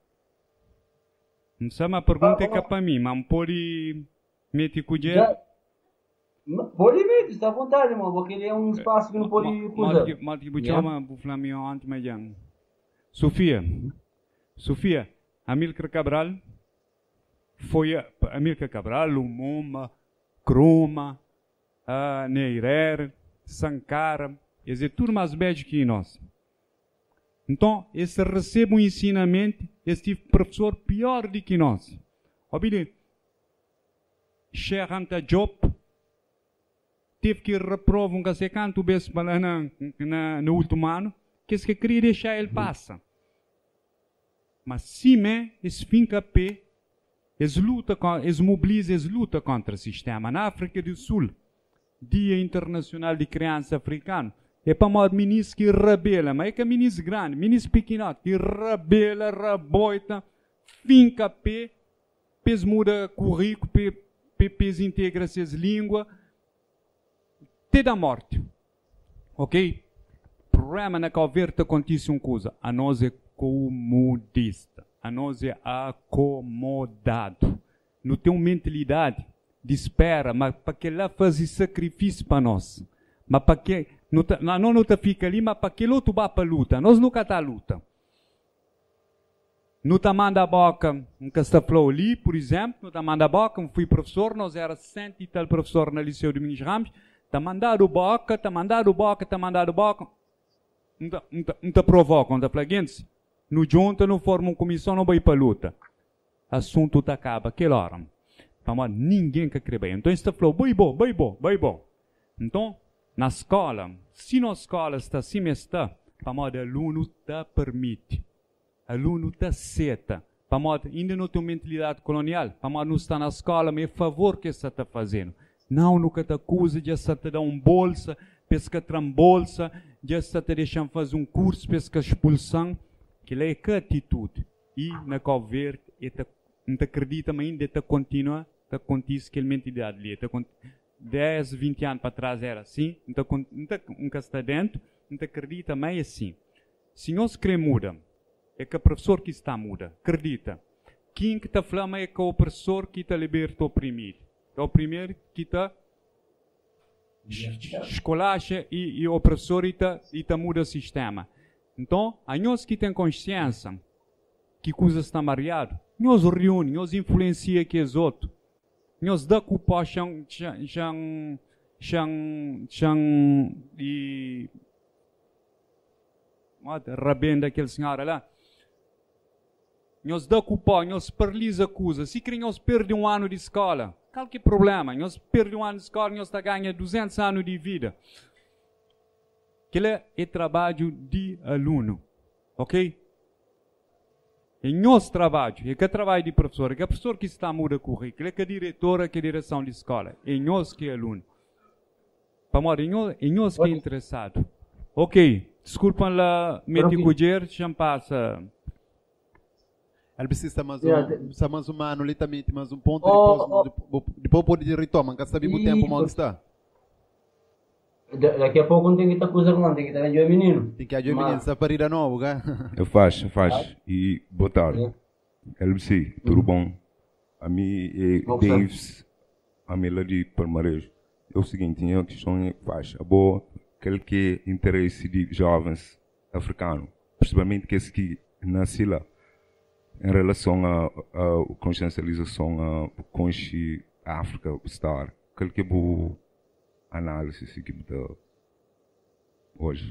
Não sei, uma pergunta é que é para mim, mas não pode meter com o dinheiro. Pode meter, está à vontade, irmão, porque ele é um espaço que não pode usar. Mas que você chama o Flamengo antes, mas já. Sofia, Sofia, Amílcar Cabral foi Amílcar Cabral, Lumumba, Kruma, uh, Neirer, Sankara. Eles é tudo mais velho que nós. Então, eles recebem um ensinamento, eles têm professor pior do que nós. Obviamente, Cheikh Anta Diop teve que reprovar um casecanto bem para na, na, no último ano, que eles queriam deixar ele passar. Mas sim, eles ficam a pé, eles lutam, eles mobilizam, eles lutam contra o sistema. Na África do Sul, Dia Internacional de Criança Africana, é para o ministro que rebela, mas é que é ministro grande, ministro pequenote, que rebela, reboita, finca pé, pes muda currículo, pes integra essas línguas, até da morte. Ok? O problema na converta acontece uma coisa, a nós é comodista, a nós é acomodado, não tem uma mentalidade de espera, mas para que lá fazer sacrifício para nós, mas para que não, não, não tá fica ali, mas para que outro vá para a luta. Nós nunca está a luta. Não está manda a boca, um castaflou ali, por exemplo, não está manda a boca, um fui professor, nós era cento e tal professor na Liceu de Domingos Ramos, está mandado boca, está mandado boca, está mandado boca, não está provoca, não está flaguente. No junta, não forma uma comissão, não vai para a luta. Assunto está acaba, aquela hora. Para ninguém que crê bem. Então, está falou, boi bom, boi bom, boi bom. Então, na escola, se na escola está assim, está, para modo aluno está permite, aluno está aceita, para modo ainda não tem mentalidade colonial, para modo não está na escola, mas é favor que você está fazendo. Não, nunca te acusa, já está te dá um bolsa, pesca trambolsa, já está te deixando fazer um curso, pesca expulsão, que é que atitude. E na conversa, não te acredita, mas ainda te continua, te acontece aquela mentalidade ali, dez, vinte anos para trás era assim, então nunca está dentro, não acredita, mas é assim. Se nós queremos muda, é que o professor que está muda, acredita. Quem que está falando é que o professor que está liberto o oprimido. É o primeiro que está escolacha e, e o professor está, está muda o sistema. Então, a nós que tem consciência que coisas está mareado, nós reúne, nós influencia que os outros. Nós dá culpa chang chang chang chang e mata rabenda aquele senhor lá. Nós dá culpa, nós perlisa coisa. Se querem nós perde um ano de escola, qual que é o problema? Nós perde um ano de escola, nós está ganha duzentos anos de vida. Aquele é trabalho de aluno, ok? É nosso trabalho, é que é trabalho de professor, é que é professor que está a mudar o currículo, é que é diretora, que é a direção de escola, é nós que é aluno. Para modo, é nós, é nós que é interessado. Ok, desculpa lá, meti cujer, já passa. Ele precisa mais um, precisa mais um ano, literalmente, mais um ponto, oh, depois, oh. depois pode retomar, não sabe o tempo onde está. Daqui a pouco não tem que estar coisa com tem que estar a jogar menino. Tem que a jogar menino, está para ir a novo, cara. Eu faço, eu faço. E boa tarde. L C, tudo bom? A mim é Davis, a mim lá de Palmarejo. É o seguinte, a questão é que faz. A boa, aquele que é interesse de jovens africanos, principalmente que que nasce lá, em relação à consciencialização com a África, estar, aquele que é boa análise que está hoje.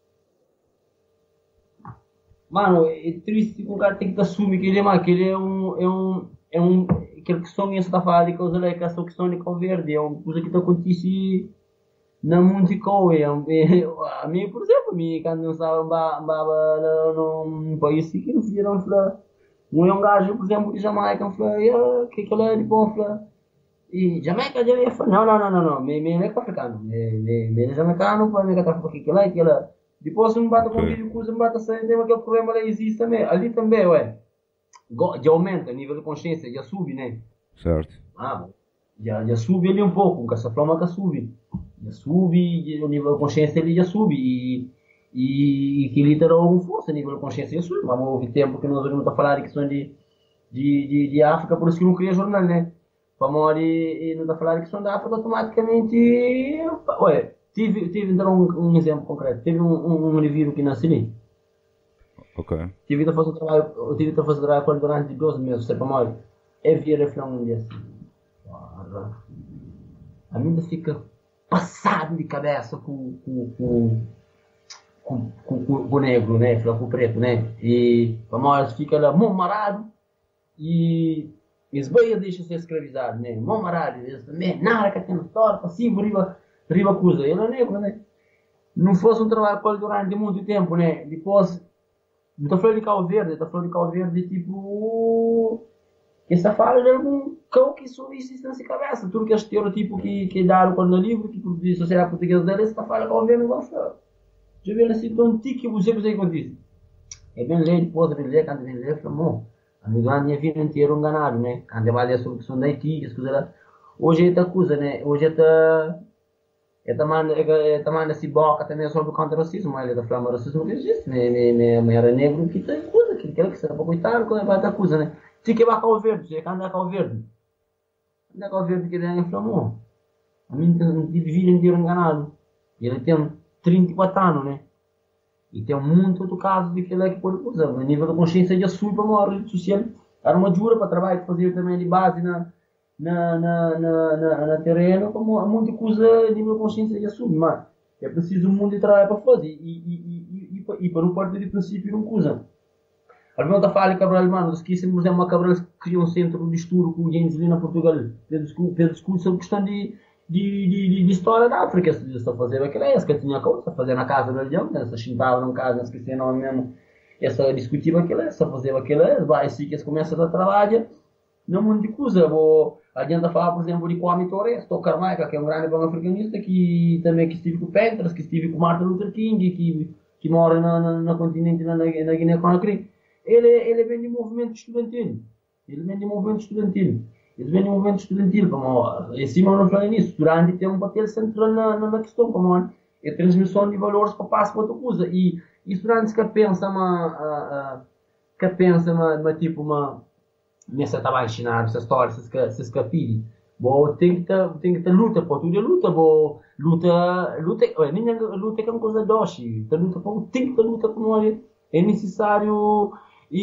Mano, é triste que o cara tem que assumir que ele é, que ele é um, é um, é um, aquele que sonha está a falar de coisa lá, que essa questão de Cabo Verde é uma coisa que está acontecendo na música, é, é, a mim, por exemplo, a mim, quando eu estava num país assim, que não fizeram falar, um gajo, por exemplo, de Jamaica, falou, que aquilo é de bom, falou, e Jamaica já ia falar, não, não, não, não, não, me, me, me é africano, me, me, me é jamaicano, para me catar porque aquilo é, aquilo é. Depois se me bate com vídeo, coisa me bate a sair, tem aquele problema lá existe também, ali também, ué, já aumenta o nível de consciência, já sube, né? Certo. Ah, já, já sube ali um pouco, com essa forma que sube, já sube, o nível de consciência ali já sube, e, e, e que ele terá alguma força, o nível de consciência já sube, mas houve tempo que nós não estamos a falar de questão de, de, de, de África, por isso que não cria jornal, né? Para morrer e não está a falar de questão da África, automaticamente, ué, tive, tive então um, um exemplo concreto, teve um, um, um indivíduo que nasceu ali. Ok. Tive de fazer trabalho, eu tive de fazer trabalho durante doze meses, sei para morrer, é vir reflão um dia assim, a minha fica passado de cabeça com, com, com, com, com, com, com o negro, né, com o preto, né, e para morrer fica lá, marado, e Esbaia deixa ser escravizado, né? Mão marado, eles também, nada que tem história, passivo, riba, riba coisa. Ele é negro, né? Não fosse um trabalho para ele durante muito tempo, né? Depois, não estou falando de Cabo Verde, estou falando de Cabo Verde, tipo, essa fala de algum cão que só existe nessa cabeça. Tudo que é estereotipo que, que dá quando no livro, que a sociedade portuguesa dela, essa fala Cabo Verde não gosta. Já vi assim, tão tique que você não sei o que diz. É bem ler, depois de ler, quando vem ler, falou, a minha vida inteira enganado, né? Quando eu falei sobre a questão da Haiti, as coisas lá. Hoje é outra coisa, né? Hoje é outra... É também, é também esse boca também sobre o contra-racismo, mas ele está falando racismo que existe, né? Me era negro que tem coisa, que quer que seja para coitado, que vai outra coisa, né? Se que vai Cabo Verde, é quando é Cabo Verde. Quando é Cabo Verde que ele inflamou. A mim tive vida inteira enganado. E ele tem trinta e quatro anos, né? E tem muito outro caso de que ele é que pode usar. O nível de consciência já sube para uma rede social. Era uma jura para trabalho, fazer também de base na, na, na, na, na, na terreno, como muita coisa, nível de consciência já sube. Mas é preciso um mundo de trabalho para fazer. E, e, e, e, e para não partir de princípio não usa. A minha outra fala, Cabral, mano, se quisem, por exemplo, a Cabral criou um centro de estudo com o James Lee na Portugal. Fez discurso sobre questão de De, de, de história da África, se só fazer aquela é, que tinha coisa, fazer na casa do Leão, se chintava num casa, se esqueci não mesmo, essa discutir aquela é, só fazer aquela é, vai assim que eles começam a trabalhar, não muito de coisa, vou adianta falar, por exemplo, de Kwame Torres, Tocar Maica, que é um grande bom africanista, que também que estive com Petras, que estive com Martin Luther King, que, que mora na, na, na continente, na, na Guiné-Conakry, ele, ele vem de movimento estudantil, ele vem de movimento estudantil. Eles vêm no movimento estudantil, como em cima não falei nisso, durante tem um papel central na, na, na questão, como é a transmissão de valores para passar para outra coisa. E isso durante que pensa, uma, que pensa, uma, uma tipo, uma, nessa estava a ensinar essa história, esses capítulos, Bo tem que ter, tem que ter luta, pô, tudo é luta, bo luta, luta, olha, nem luta é uma coisa doce, tem luta, pô, tem que ter luta como é, é necessário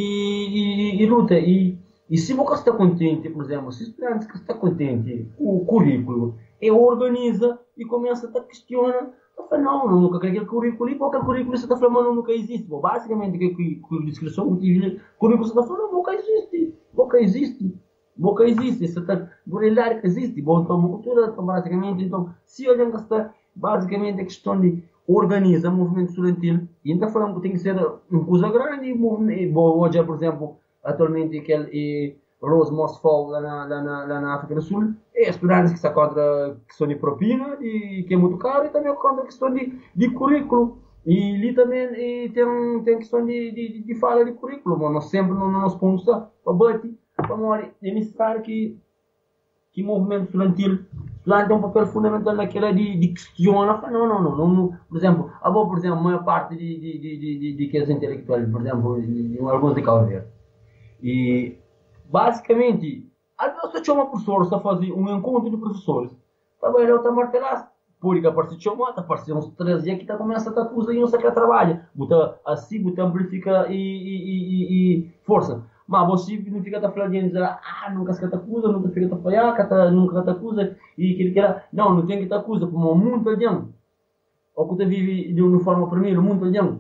e, e, e luta e e se você está contente, por exemplo, se o estudante está contente com o currículo, ele organiza e começa a questionar, não, não, nunca aquele currículo, porque o currículo você está falando nunca existe. Bom, basicamente, a descrição que tive, o currículo você está falando nunca existe, nunca existe, nunca existe, você está, por realidade que existe, bom, então, uma cultura, então, basicamente, então, se olhando que está, basicamente, a questão de organiza o movimento estudantil, e então falando que tem que ser uma coisa grande, bom, hoje, por exemplo, atualmente aquele Rose Moss Fall lá na, lá, na, lá na África do Sul, é estudantes que são contra a questão de propina, e, que é muito caro, e também contra a questão de, de currículo. E ali também e tem, tem questão de, de, de fala de currículo, mas nós sempre não nos pomos para bater, é necessário que que o movimento estudantil tem um papel fundamental naquela de, de questionar, não, não, não, não, por exemplo, a boa, por exemplo, a maior parte de, de, de, de, de, de que é intelectuais, por exemplo, de, de, alguns de Cabo Verde. E, basicamente, às vezes eu chamo uma professora a fazer um encontro de professores. Estava ele a martelar, porque aparece chamar, aparece uns três dias que está começando a coisa e não sei o que trabalha. Bota assim, bota amplifica e, e, e, e força. Mas você não fica a falar de dizer, ah, nunca se cata coisa, nunca fica a falhar, nunca cata coisa, e que ele quer, não, não tem que estar coisa, como muito adiante. Ou que vive de uma forma primeiro, muito adiante.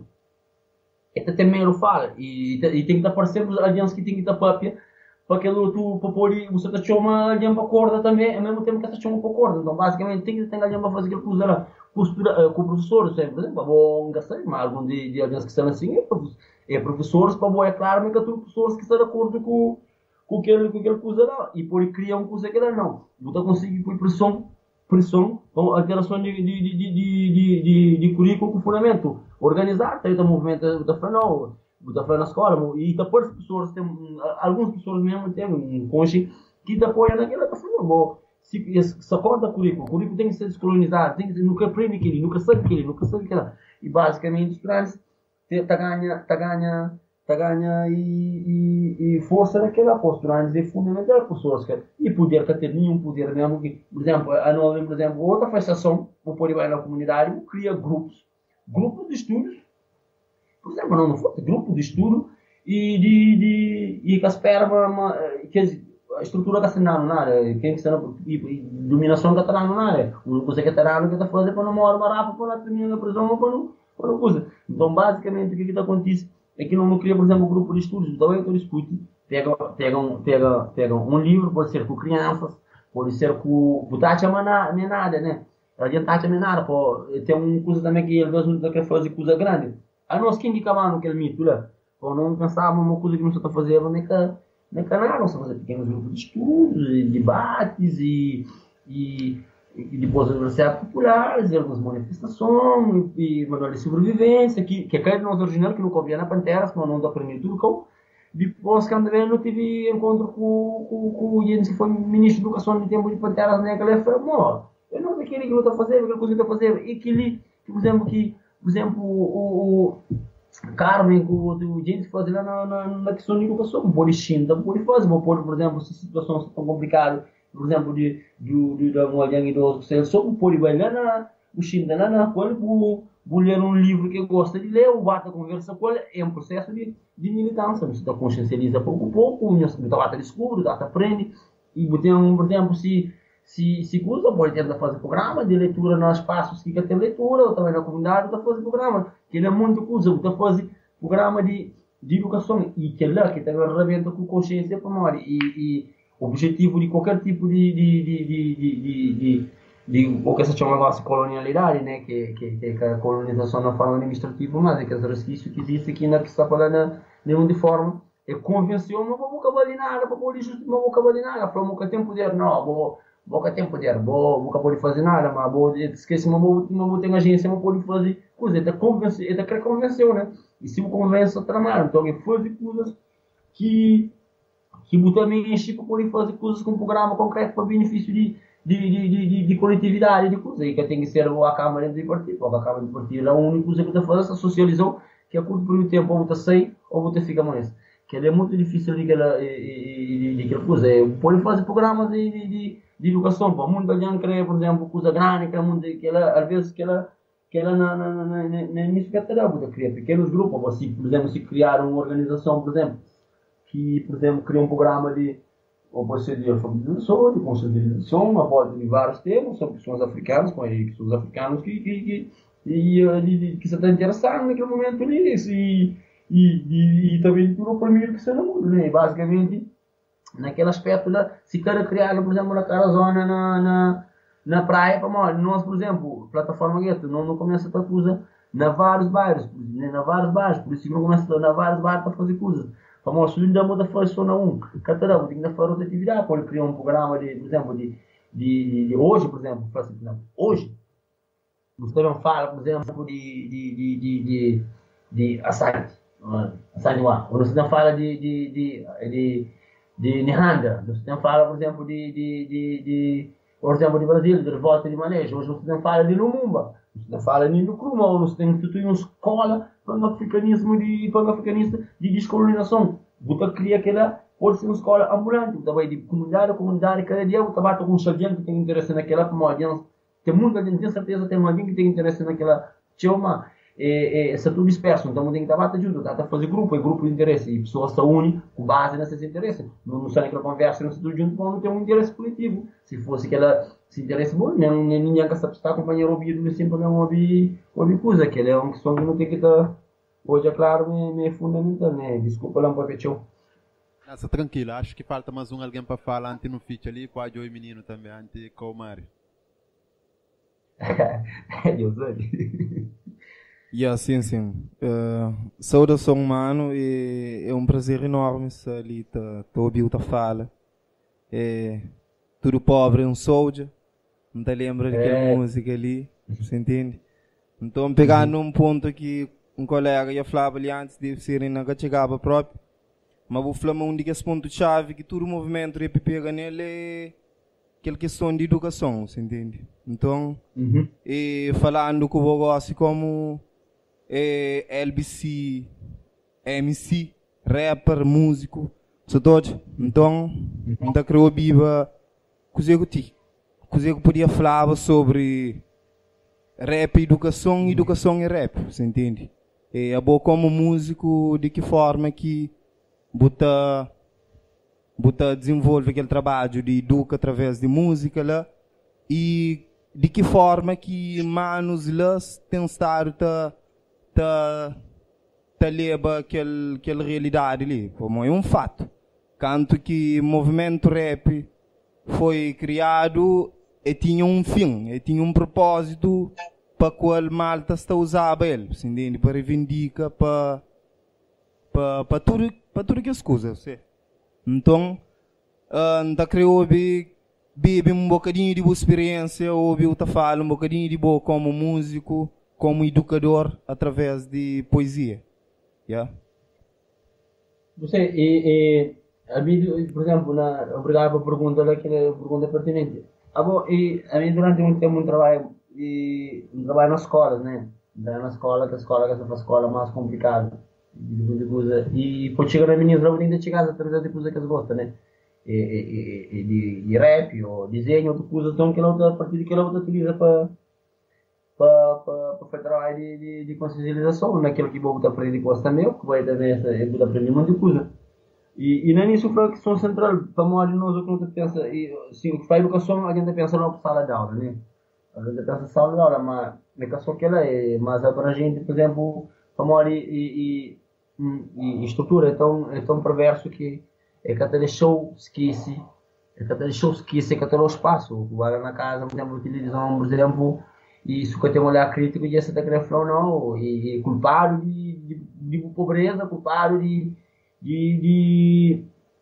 Este também ele fala, e, e tem que estar parecendo adiante que tem que estar papia, para que tu, para pôr, você está chama adiante para a corda também, ao mesmo tempo que está chama para a corda. Então, basicamente, tem que ter adiante para fazer aquela coisa lá, com o professor, sempre, por exemplo, bom, não sei, mas algum de, de adiante que estão assim, é professor. É professores, para boa, é claro, mas que há professores que estão de acordo com, com aquele, com aquele coisa lá. E por criar uma coisa que lá não. Você consegue pôr pressão, pressão, alteração de, de, de, de, de, de, de currículo com fundamento. Organizar, tem o movimento da FANO, da FANO na escola, e depois as pessoas, tem, algumas pessoas mesmo têm um conche que te apoiam naquela que FANO. Se, se acorda o currículo, o currículo tem que ser descolonizado, tem que ser, nunca aprende aquilo, nunca sabe aquilo, nunca sabe aquilo. E basicamente os trans tá ganha, tá ganha, tá ganha e, e, e força naquela postura, é fundamental para pessoas que e poder que ter nenhum poder mesmo que, por exemplo, a nós, por exemplo, outra festação, o poder vai na comunidade, cria grupos, grupos de estudos, por exemplo, não, não foi, grupo de estudo e de, de e que espera uma, que a estrutura que está na área, quem que está na dominação que está na área, uma coisa que está na que está fazendo para não morar barato, para não terminar na prisão, para não coisa. Então, basicamente, o que está acontecendo é que não cria, por exemplo, um grupo de estudos. Então, é que eu discuto. Pega, pega, um, pega, pega um livro, pode ser com crianças, pode ser com taxa menada, né? A gente taxa menada, pode ter uma coisa também que às vezes não quer fazer coisa grande. A nós, quem que acabamos aquele mito lá? Pô, não pensávamos uma coisa que não se está fazendo, nem que nem canal, não se fazer pequenos grupos de estudos, e debates e. e e depois as universidades populares, e algumas manifestações, e manual de sobrevivência, que, que é aquele nosso original, que não convia na Panteras, mas não dá para mim tudo com. Depois, quando eu tive encontro com, com, com o Jens, que foi ministro de Educação no tempo de Panteras, né, que ele falou, eu não sei aquele que eu estou fazendo, aquela coisa que eu estou fazendo, e aquele, por exemplo, que, por exemplo, o, o Carmen, que o Jens faz lá na, na, na questão de educação, pode xingar, pode fazer, pode, por exemplo, se a situação está tão complicada, por exemplo, de, de, de, de um alguém idoso que você só pode ir lá na o China, lá na quando vou ler um livro que gosta de ler, ou bate a conversa com ele, é um processo de, de militância, você está consciencializa pouco a pouco, você está descobre, está aprende, e você, por exemplo, se se se usa, pode tentar fazer programa de leitura nos espaços que quer ter leitura, ou também na comunidade, está fazendo programa, que ele é muito coisa, está fazendo programa de, de educação, e que é lá que também arrebenta com consciência para nós, e, e o objetivo de qualquer tipo de de de de de, de, de, de o que se chama agora colonialidade, né, que que que a colonização não fala administrativo, mas é que os resquícios que existe aqui na que está falando de uma forma é convenção, não vou acabar de nada, para poder justo não vou acabar de nada, para nunca tem poder, não, vou vou ter poder, vou nunca pode fazer nada, mas vou esquece, mas vou não vou ter agência, não pode fazer coisa, é convenção, é que convenção, né, e se o convence a tramar, então ele faz coisas que que também enche para poder fazer coisas com um programa concreto para benefício de, de, de, de, de coletividade, de coisa, e que tem que ser a Câmara de Partido, a Câmara de Partido é a única coisa que está fazendo, essa socializou, que a curto período de tempo ou você sai, ou você fica mais. Que é muito difícil de aquela, de, de, de, de coisa, é, pode fazer programas de, de, de, de educação, pô, muita gente crê, por exemplo, coisa grande, que é muito, que ela, às vezes, que ela, que ela na, na, na, na, na iniciativa, pode criar pequenos grupos, ou se, por exemplo, se criar uma organização, por exemplo, que, por exemplo, cria um programa de, ou pode ser de alfabetização, de conscientização, a volta de vários temas, sobre questões africanas, com questões africanas que, que, que, e, e, que se está interessando naquele momento ali, e, e, e, e também tudo o primeiro que se no mundo, né? Basicamente, naquele aspecto, lá, se quer criar, por exemplo, naquela zona, na, na, na praia, para nós, por exemplo, plataforma Gueto, não, não começa a coisa na vários bairros, na vários bairros, por isso não começa a na vários bairros para fazer coisas. Vamos subir da moda foi só na um, cada um tem que fazer outra atividade, pode criar um programa de, por exemplo, de, de, de, de hoje, por exemplo, por exemplo, hoje, você não fala, por exemplo, de, de, de, de, de, de açaí, açaí lá, ou você não fala de, de, de, de, de Nihanda, você não fala, por exemplo, de, de, de, de, por exemplo, de Brasil, de revolta de manejo, hoje você não fala de Lumumba, você não fala nem do Kruma, ou você tem que instituir uma escola pan-africanismo de pan-africanista de descolonização. Você cria aquela, pode ser uma escola ambulante, você vai de comunidade a comunidade, cada dia você bate com um alguém que tem interesse naquela, como alguém, tem muita gente, tem certeza, tem alguém que tem interesse naquela, chama, é, é, se tudo disperso, então tem que bater junto, dá para fazer grupo, é grupo de interesse, e pessoas se unem com base nesses interesses, não, não sai naquela conversa, não se tudo junto, não tem um interesse coletivo, se fosse aquela, se interesse bom, nem, nem ninguém quer estar acompanhando o ouvido, sempre não ouvir, ouvir coisa, que é uma questão que não tem que estar, hoje é claro, é, é fundamental, né, desculpa lá um pouquinho. Nossa, tranquilo, acho que falta mais um alguém para falar antes no fit ali, pode o menino também, antes com o Mário. Eu sei. E assim, sim. Uh, saudação, mano, e é um prazer enorme se ali tá, tá ouvindo a fala. É, tudo pobre é um soldier, não te lembra daquela é. música ali, você entende? Então, pegando uhum. um ponto que um colega já falava ali antes de serem na chegava próprio, mas vou falar um desses pontos-chave que todo o movimento que pega nele é aquela questão de educação, você entende? Então, uhum. e falando com o gosto como é, L B C, M C, rapper, músico, só todos. Então, ainda creio viva, coisa que coisa que podia falar sobre rap, educação, educação e rap, você entende? E a boa como músico, de que forma que bota bota desenvolve aquele trabalho de educa através de música lá e de que forma que manos lá tem estado tá tá tá leva aquele aquela realidade ali, como é um fato. Canto que o movimento rap foi criado e tinha um fim, e tinha um propósito para qual Malta está usando ele, se entende? Para reivindicar, para para para tudo para tudo que as coisas, você. Então, ainda uh, creio que bebe um bocadinho de boa experiência, ouviu tá falando um bocadinho de boa como músico, como educador através de poesia, yeah. Você e, e a mim, por exemplo, na obrigado pela pergunta lá que é pergunta pertinente. Ah, bom, e a mim durante muito tempo um trabalho e um trabalho nas escolas, né? Na escola, que a escola que é a escola mais complicada. E pode chegar na ministra, eu tenho que chegar a trazer de coisa que eles gostam, né? E, e, e, de, de rap, ou desenho, outra coisa, então que ela a partir que ela utiliza para para fazer trabalho de, de, de consciencialização, naquilo que vou aprender com também, que vai também é aprender muita coisa. E, e não é isso que é a questão central, para nós, nós o que nós pensa, e sim, para a educação a gente pensa na sala de aula, né? A gente pensa na sala de aula, mas a questão que ela é mais abrangente, por exemplo, para nós e, e E, e estrutura é tão, é tão perverso que é que até deixou esquece, é que até deixou esquece, é que até o espaço, agora na casa, por exemplo, televisão, por exemplo, e isso que tem um olhar crítico e essa até falar não, e, e culpado de, de, de pobreza, culpado de, de, de,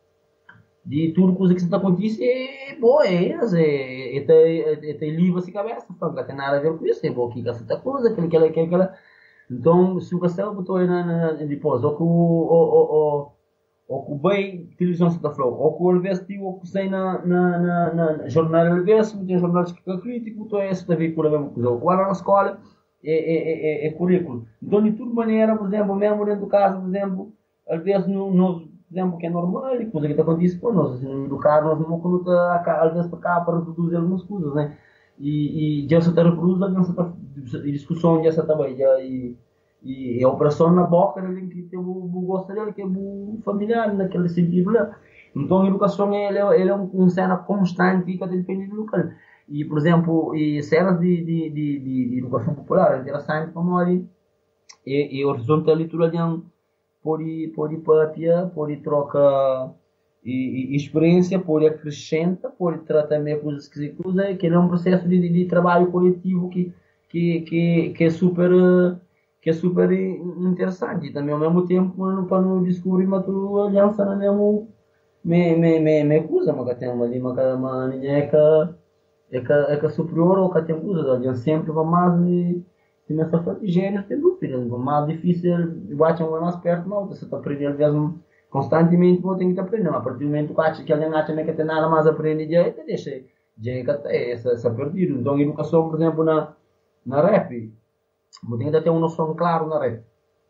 de tudo coisa que está acontecendo, é boa, é isso, é, é, é, é livre essa cabeça, não tem nada a ver com isso, é boa, que essa coisa, aquela, aquela, aquela. Então, se o Castelo botou aí na, na, depois, ou que o, ou, ou que o bem televisão Santa Flor, ou que o Alves tinha o que sei na, na, na, na jornal Alves, tem jornais que é crítico, botou esse da veículo a mesma coisa. O que vai na escola é, é, é, é currículo. Então, de toda maneira, por exemplo, mesmo dentro do caso, por exemplo, Alves, no, no, por exemplo, que é normal, e coisa que acontece com nós, assim, educar nós não quando às vezes para cá para reproduzir algumas coisas, né? E, e já se está reproduz, já se está discussão, já se está bem, já, e, e a operação na boca, ele que tem o gosto dele, que é o familiar, naquele sentido lá. Então a educação ele, ele é um, um cena constante que depende do local. E, por exemplo, e cenas de, de, de, de, de educação popular, é interessante como ali, e, e o horizonte da leitura de um pode pode partilhar, pode trocar e, e experiência, pode acrescenta, pode tratar também coisas que se cruzam, que é um processo de, de, de trabalho coletivo que que que que é super que é super interessante. E também ao mesmo tempo para não descobrir uma tua aliança na mesmo me me me me coisa, mas tem uma uma uma ninguém é que é que é que superior ou que tem coisa, aliança sempre vai mais se nessa fase de gêneros tem dúvida, é mais difícil, bate um mais perto, não, você está aprendendo mesmo constantemente, você tem que aprender, a partir do momento que acha que alguém acha que tem nada mais a aprender, já deixa, já é essa perdido. Então, a educação, por exemplo, na, na rap, você tem que ter uma noção clara na rap.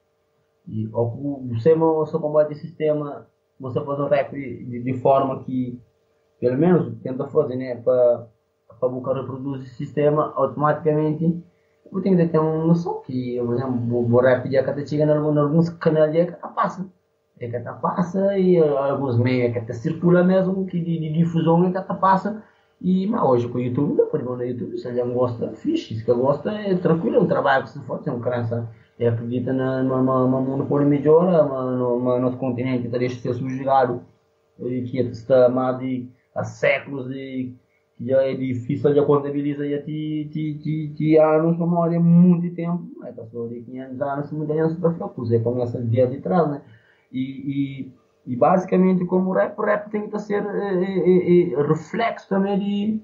E você, você combate o sistema, você faz um rap de, de forma que, pelo menos, tenta fazer, né, para para reproduzir o sistema, automaticamente, eu tenho que ter uma noção que, por exemplo, o rap de que chega em alguns canais de que passa. É que passa e alguns meios que circula mesmo, que de, de difusão é que passa. E, mas hoje com o YouTube, dá para ir no YouTube, se alguém gosta, fixe. Se gosta, é tranquilo, é um trabalho que se for, tem um criança que acredita na monopólio melhor, no nosso continente, que deixa de ser subjugado, e que está mais de há séculos de. Já é difícil de contabilizar já de, de, de, de anos, como é muito tempo, é passou de quinhentos anos, muita gente para ficar, pois é, começa de dia de trás, né? E, e, e basicamente, como o rap, o rap tem que ser é, é, é, reflexo também de,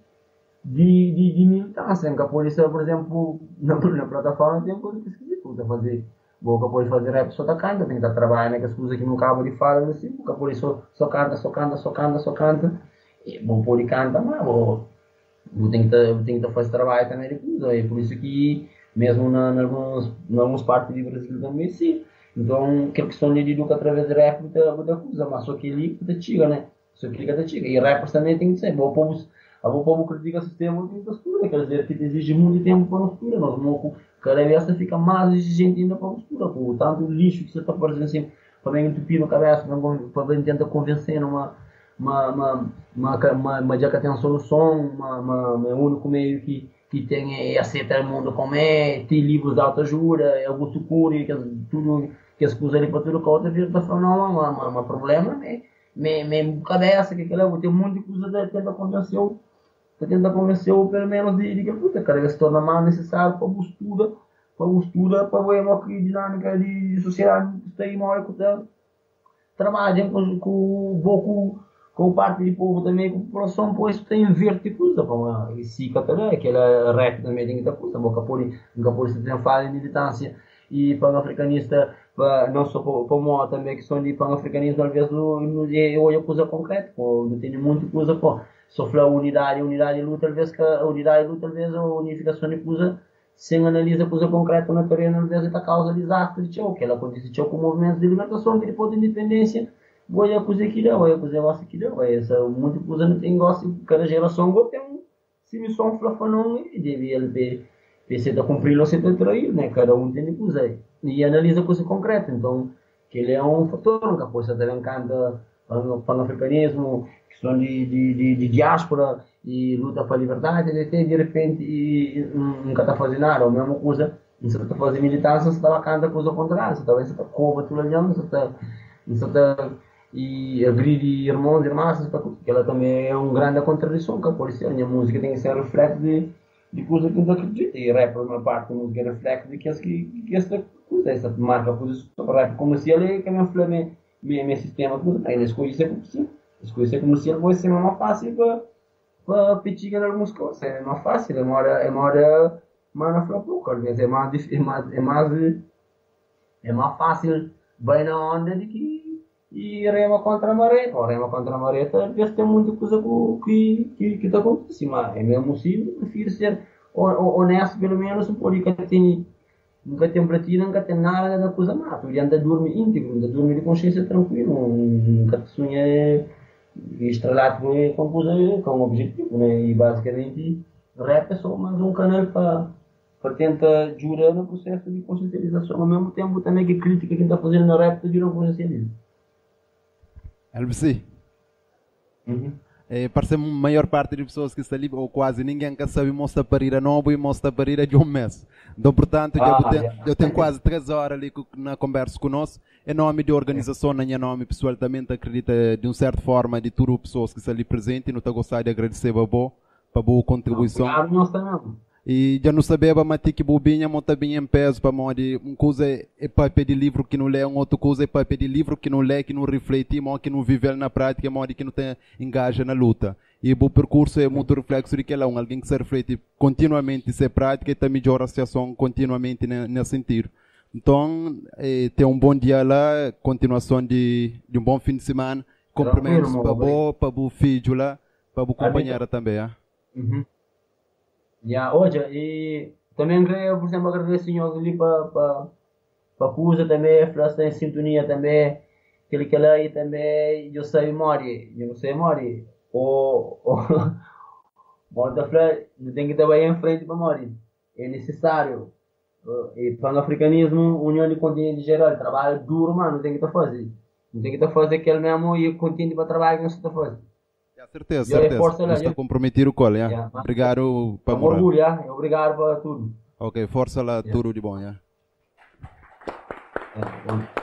de, de, de militância. A polícia, por exemplo, na, na plataforma tem coisa que esquisita, fazer. Boca pode fazer rap só da canta, tem que estar trabalhando, né? Que as coisas que não acabam de falar, assim, boca pode só, só canta, só canta, só canta, só canta. E bom pode cantar, mas vou, vou ter que fazer trabalho também de coisa. É por isso que, mesmo na, na, algumas, na algumas partes do Brasil também, sim. Então, que a questão de educar através de rap é muita coisa, mas só que ali é tiga, né? Só que ele é tiga. E rappers também tem que ser. O povo, o povo critica o sistema, tem que estudar, quer dizer, que exige muito tempo para não estudar. Nós, cada vez você fica mais exigente ainda para estudar, com tanto lixo que você está fazendo assim, para bem entupir na cabeça, para bem tentar convencer numa. Uma, uma, uma, uma, uma já que tem uma solução, uma, uma, uma único meio que, que tem é aceitar o mundo como é, tem livros de autoajuda, é Augusto Cury, que tudo que as coisas ali para tudo que a outra vira falando, não, uma, uma, uma problema, né? Me, me cabeça, que aquela, tem um monte de coisa que tenta convencer, tenta convencer pelo menos de, de que puta, cara, se torna mais necessário para o estudo, para o estudo, para ver uma dinâmica de sociedade que está aí, uma hora que está trabalhando com, com, com com parte do povo também, com a população, pois tem verde coisa, como e se também, aquela rap também tem muita coisa, boca por nunca por isso tem falha de militância e pan-africanista, não só para o também que são de pan-africanismo, às vezes eu olho coisa concreta, não tem muita coisa, pô, só falar unidade, unidade e luta, às vezes que a unidade e luta, às vezes a unificação de coisa, sem analisar coisa concreta na terreno, às vezes é a causa de desastre, que ela acontece com movimentos de libertação, que depois de independência, vou a coisa que deu, vou a coisa nossa que deu, essa muita coisa não tem gosto, cada geração vou ter um se me só um flafanão e deve ele ter você está cumprindo ou você está traído, né? Cada um tem de coisa e analisa coisa concreta, então que ele é um fator, nunca pode ser também canta pan-africanismo, questão de, de, de, de diáspora e luta para a liberdade, ele tem de repente e nunca está fazendo nada, ou mesma coisa, você está fazendo militância, você está cantando a coisa contrária, você talvez está cova tudo ali, você está você está e abrir irmãos e irmãs, porque ela também é uma grande contradição, que a polícia, a minha música tem que ser reflexo de, de coisas que não acredita, e rap, uma parte da música é reflexo de que, que, que essa coisa, essa marca posição, rap comercial é que a minha flor, meu, meu sistema, ainda escolhe ser comercial, escolhe ser comercial vai ser mais fácil para para pedir em algumas coisas, é mais fácil, é mais, é mais, mais na flor pouco, às vezes é mais, é mais, é mais, é mais fácil, vai na onda de que e rema contra a maré, ou rema contra a maré, às vezes tem muita coisa que que que está acontecendo, mas é mesmo assim, eu prefiro ser honesto pelo menos, um pouco que tem nunca tem para ti, nunca tem nada da coisa má. Tu anda a dormir íntegro, anda a dormir de consciência tranquilo, nunca te sonha estrelado com coisa, com um objetivo, né? E basicamente o rap é só mais um canal para para tentar ajudar no processo de consciencialização, ao mesmo tempo também que crítica que está fazendo no rap ajuda a consciencializar. L B C. Uhum. É, parece a maior parte das pessoas que estão ali, ou quase ninguém que sabe mostrar para ir a novo e mostra para ir a de um mês. Então, portanto, Ah, eu, tenho, yeah. eu tenho quase três horas ali na conversa conosco. Em nome de organização, em nome pessoal também acredita de uma certa forma de todas as pessoas que estão ali presentes e não está gostando de agradecer a boa, para a boa contribuição. Ah, nós também. E já não sabia, mas que bobinha, monta bem em peso, para modi uma coisa é para pedir livro que não lê, uma outra coisa é para pedir livro que não lê, que não reflete, mas que não vive na prática, modi que não tem engaja na luta. E o percurso é muito reflexo de que ela é um alguém que se reflete continuamente, se prática e também melhora a situação continuamente nesse sentido. Então, eh, tem um bom dia lá, continuação de, de um bom fim de semana, cumprimentos para o para o filho lá, para o companheiro também. Ah? Uhum. Yeah, hoje, e também queria, por exemplo, agradecer senhores ali para para para Cusa também, para estar em sintonia também, aquele que lá aí também, eu sei Mori, eu não sei Mori, ou Mori da Flor, não tem que trabalhar em frente para Mori, é necessário, e para o africanismo, união de continente geral, trabalho duro, mano, não tem que estar fazendo, não tem que estar fazendo aquele mesmo e continente para trabalhar que não se está fazendo. Certeza, certeza. Está comprometido com ele, yeah. Yeah. Obrigado para morar. Orgulho, yeah. Obrigado para tudo. Ok, força lá, yeah. Tudo de bom, yeah. Yeah.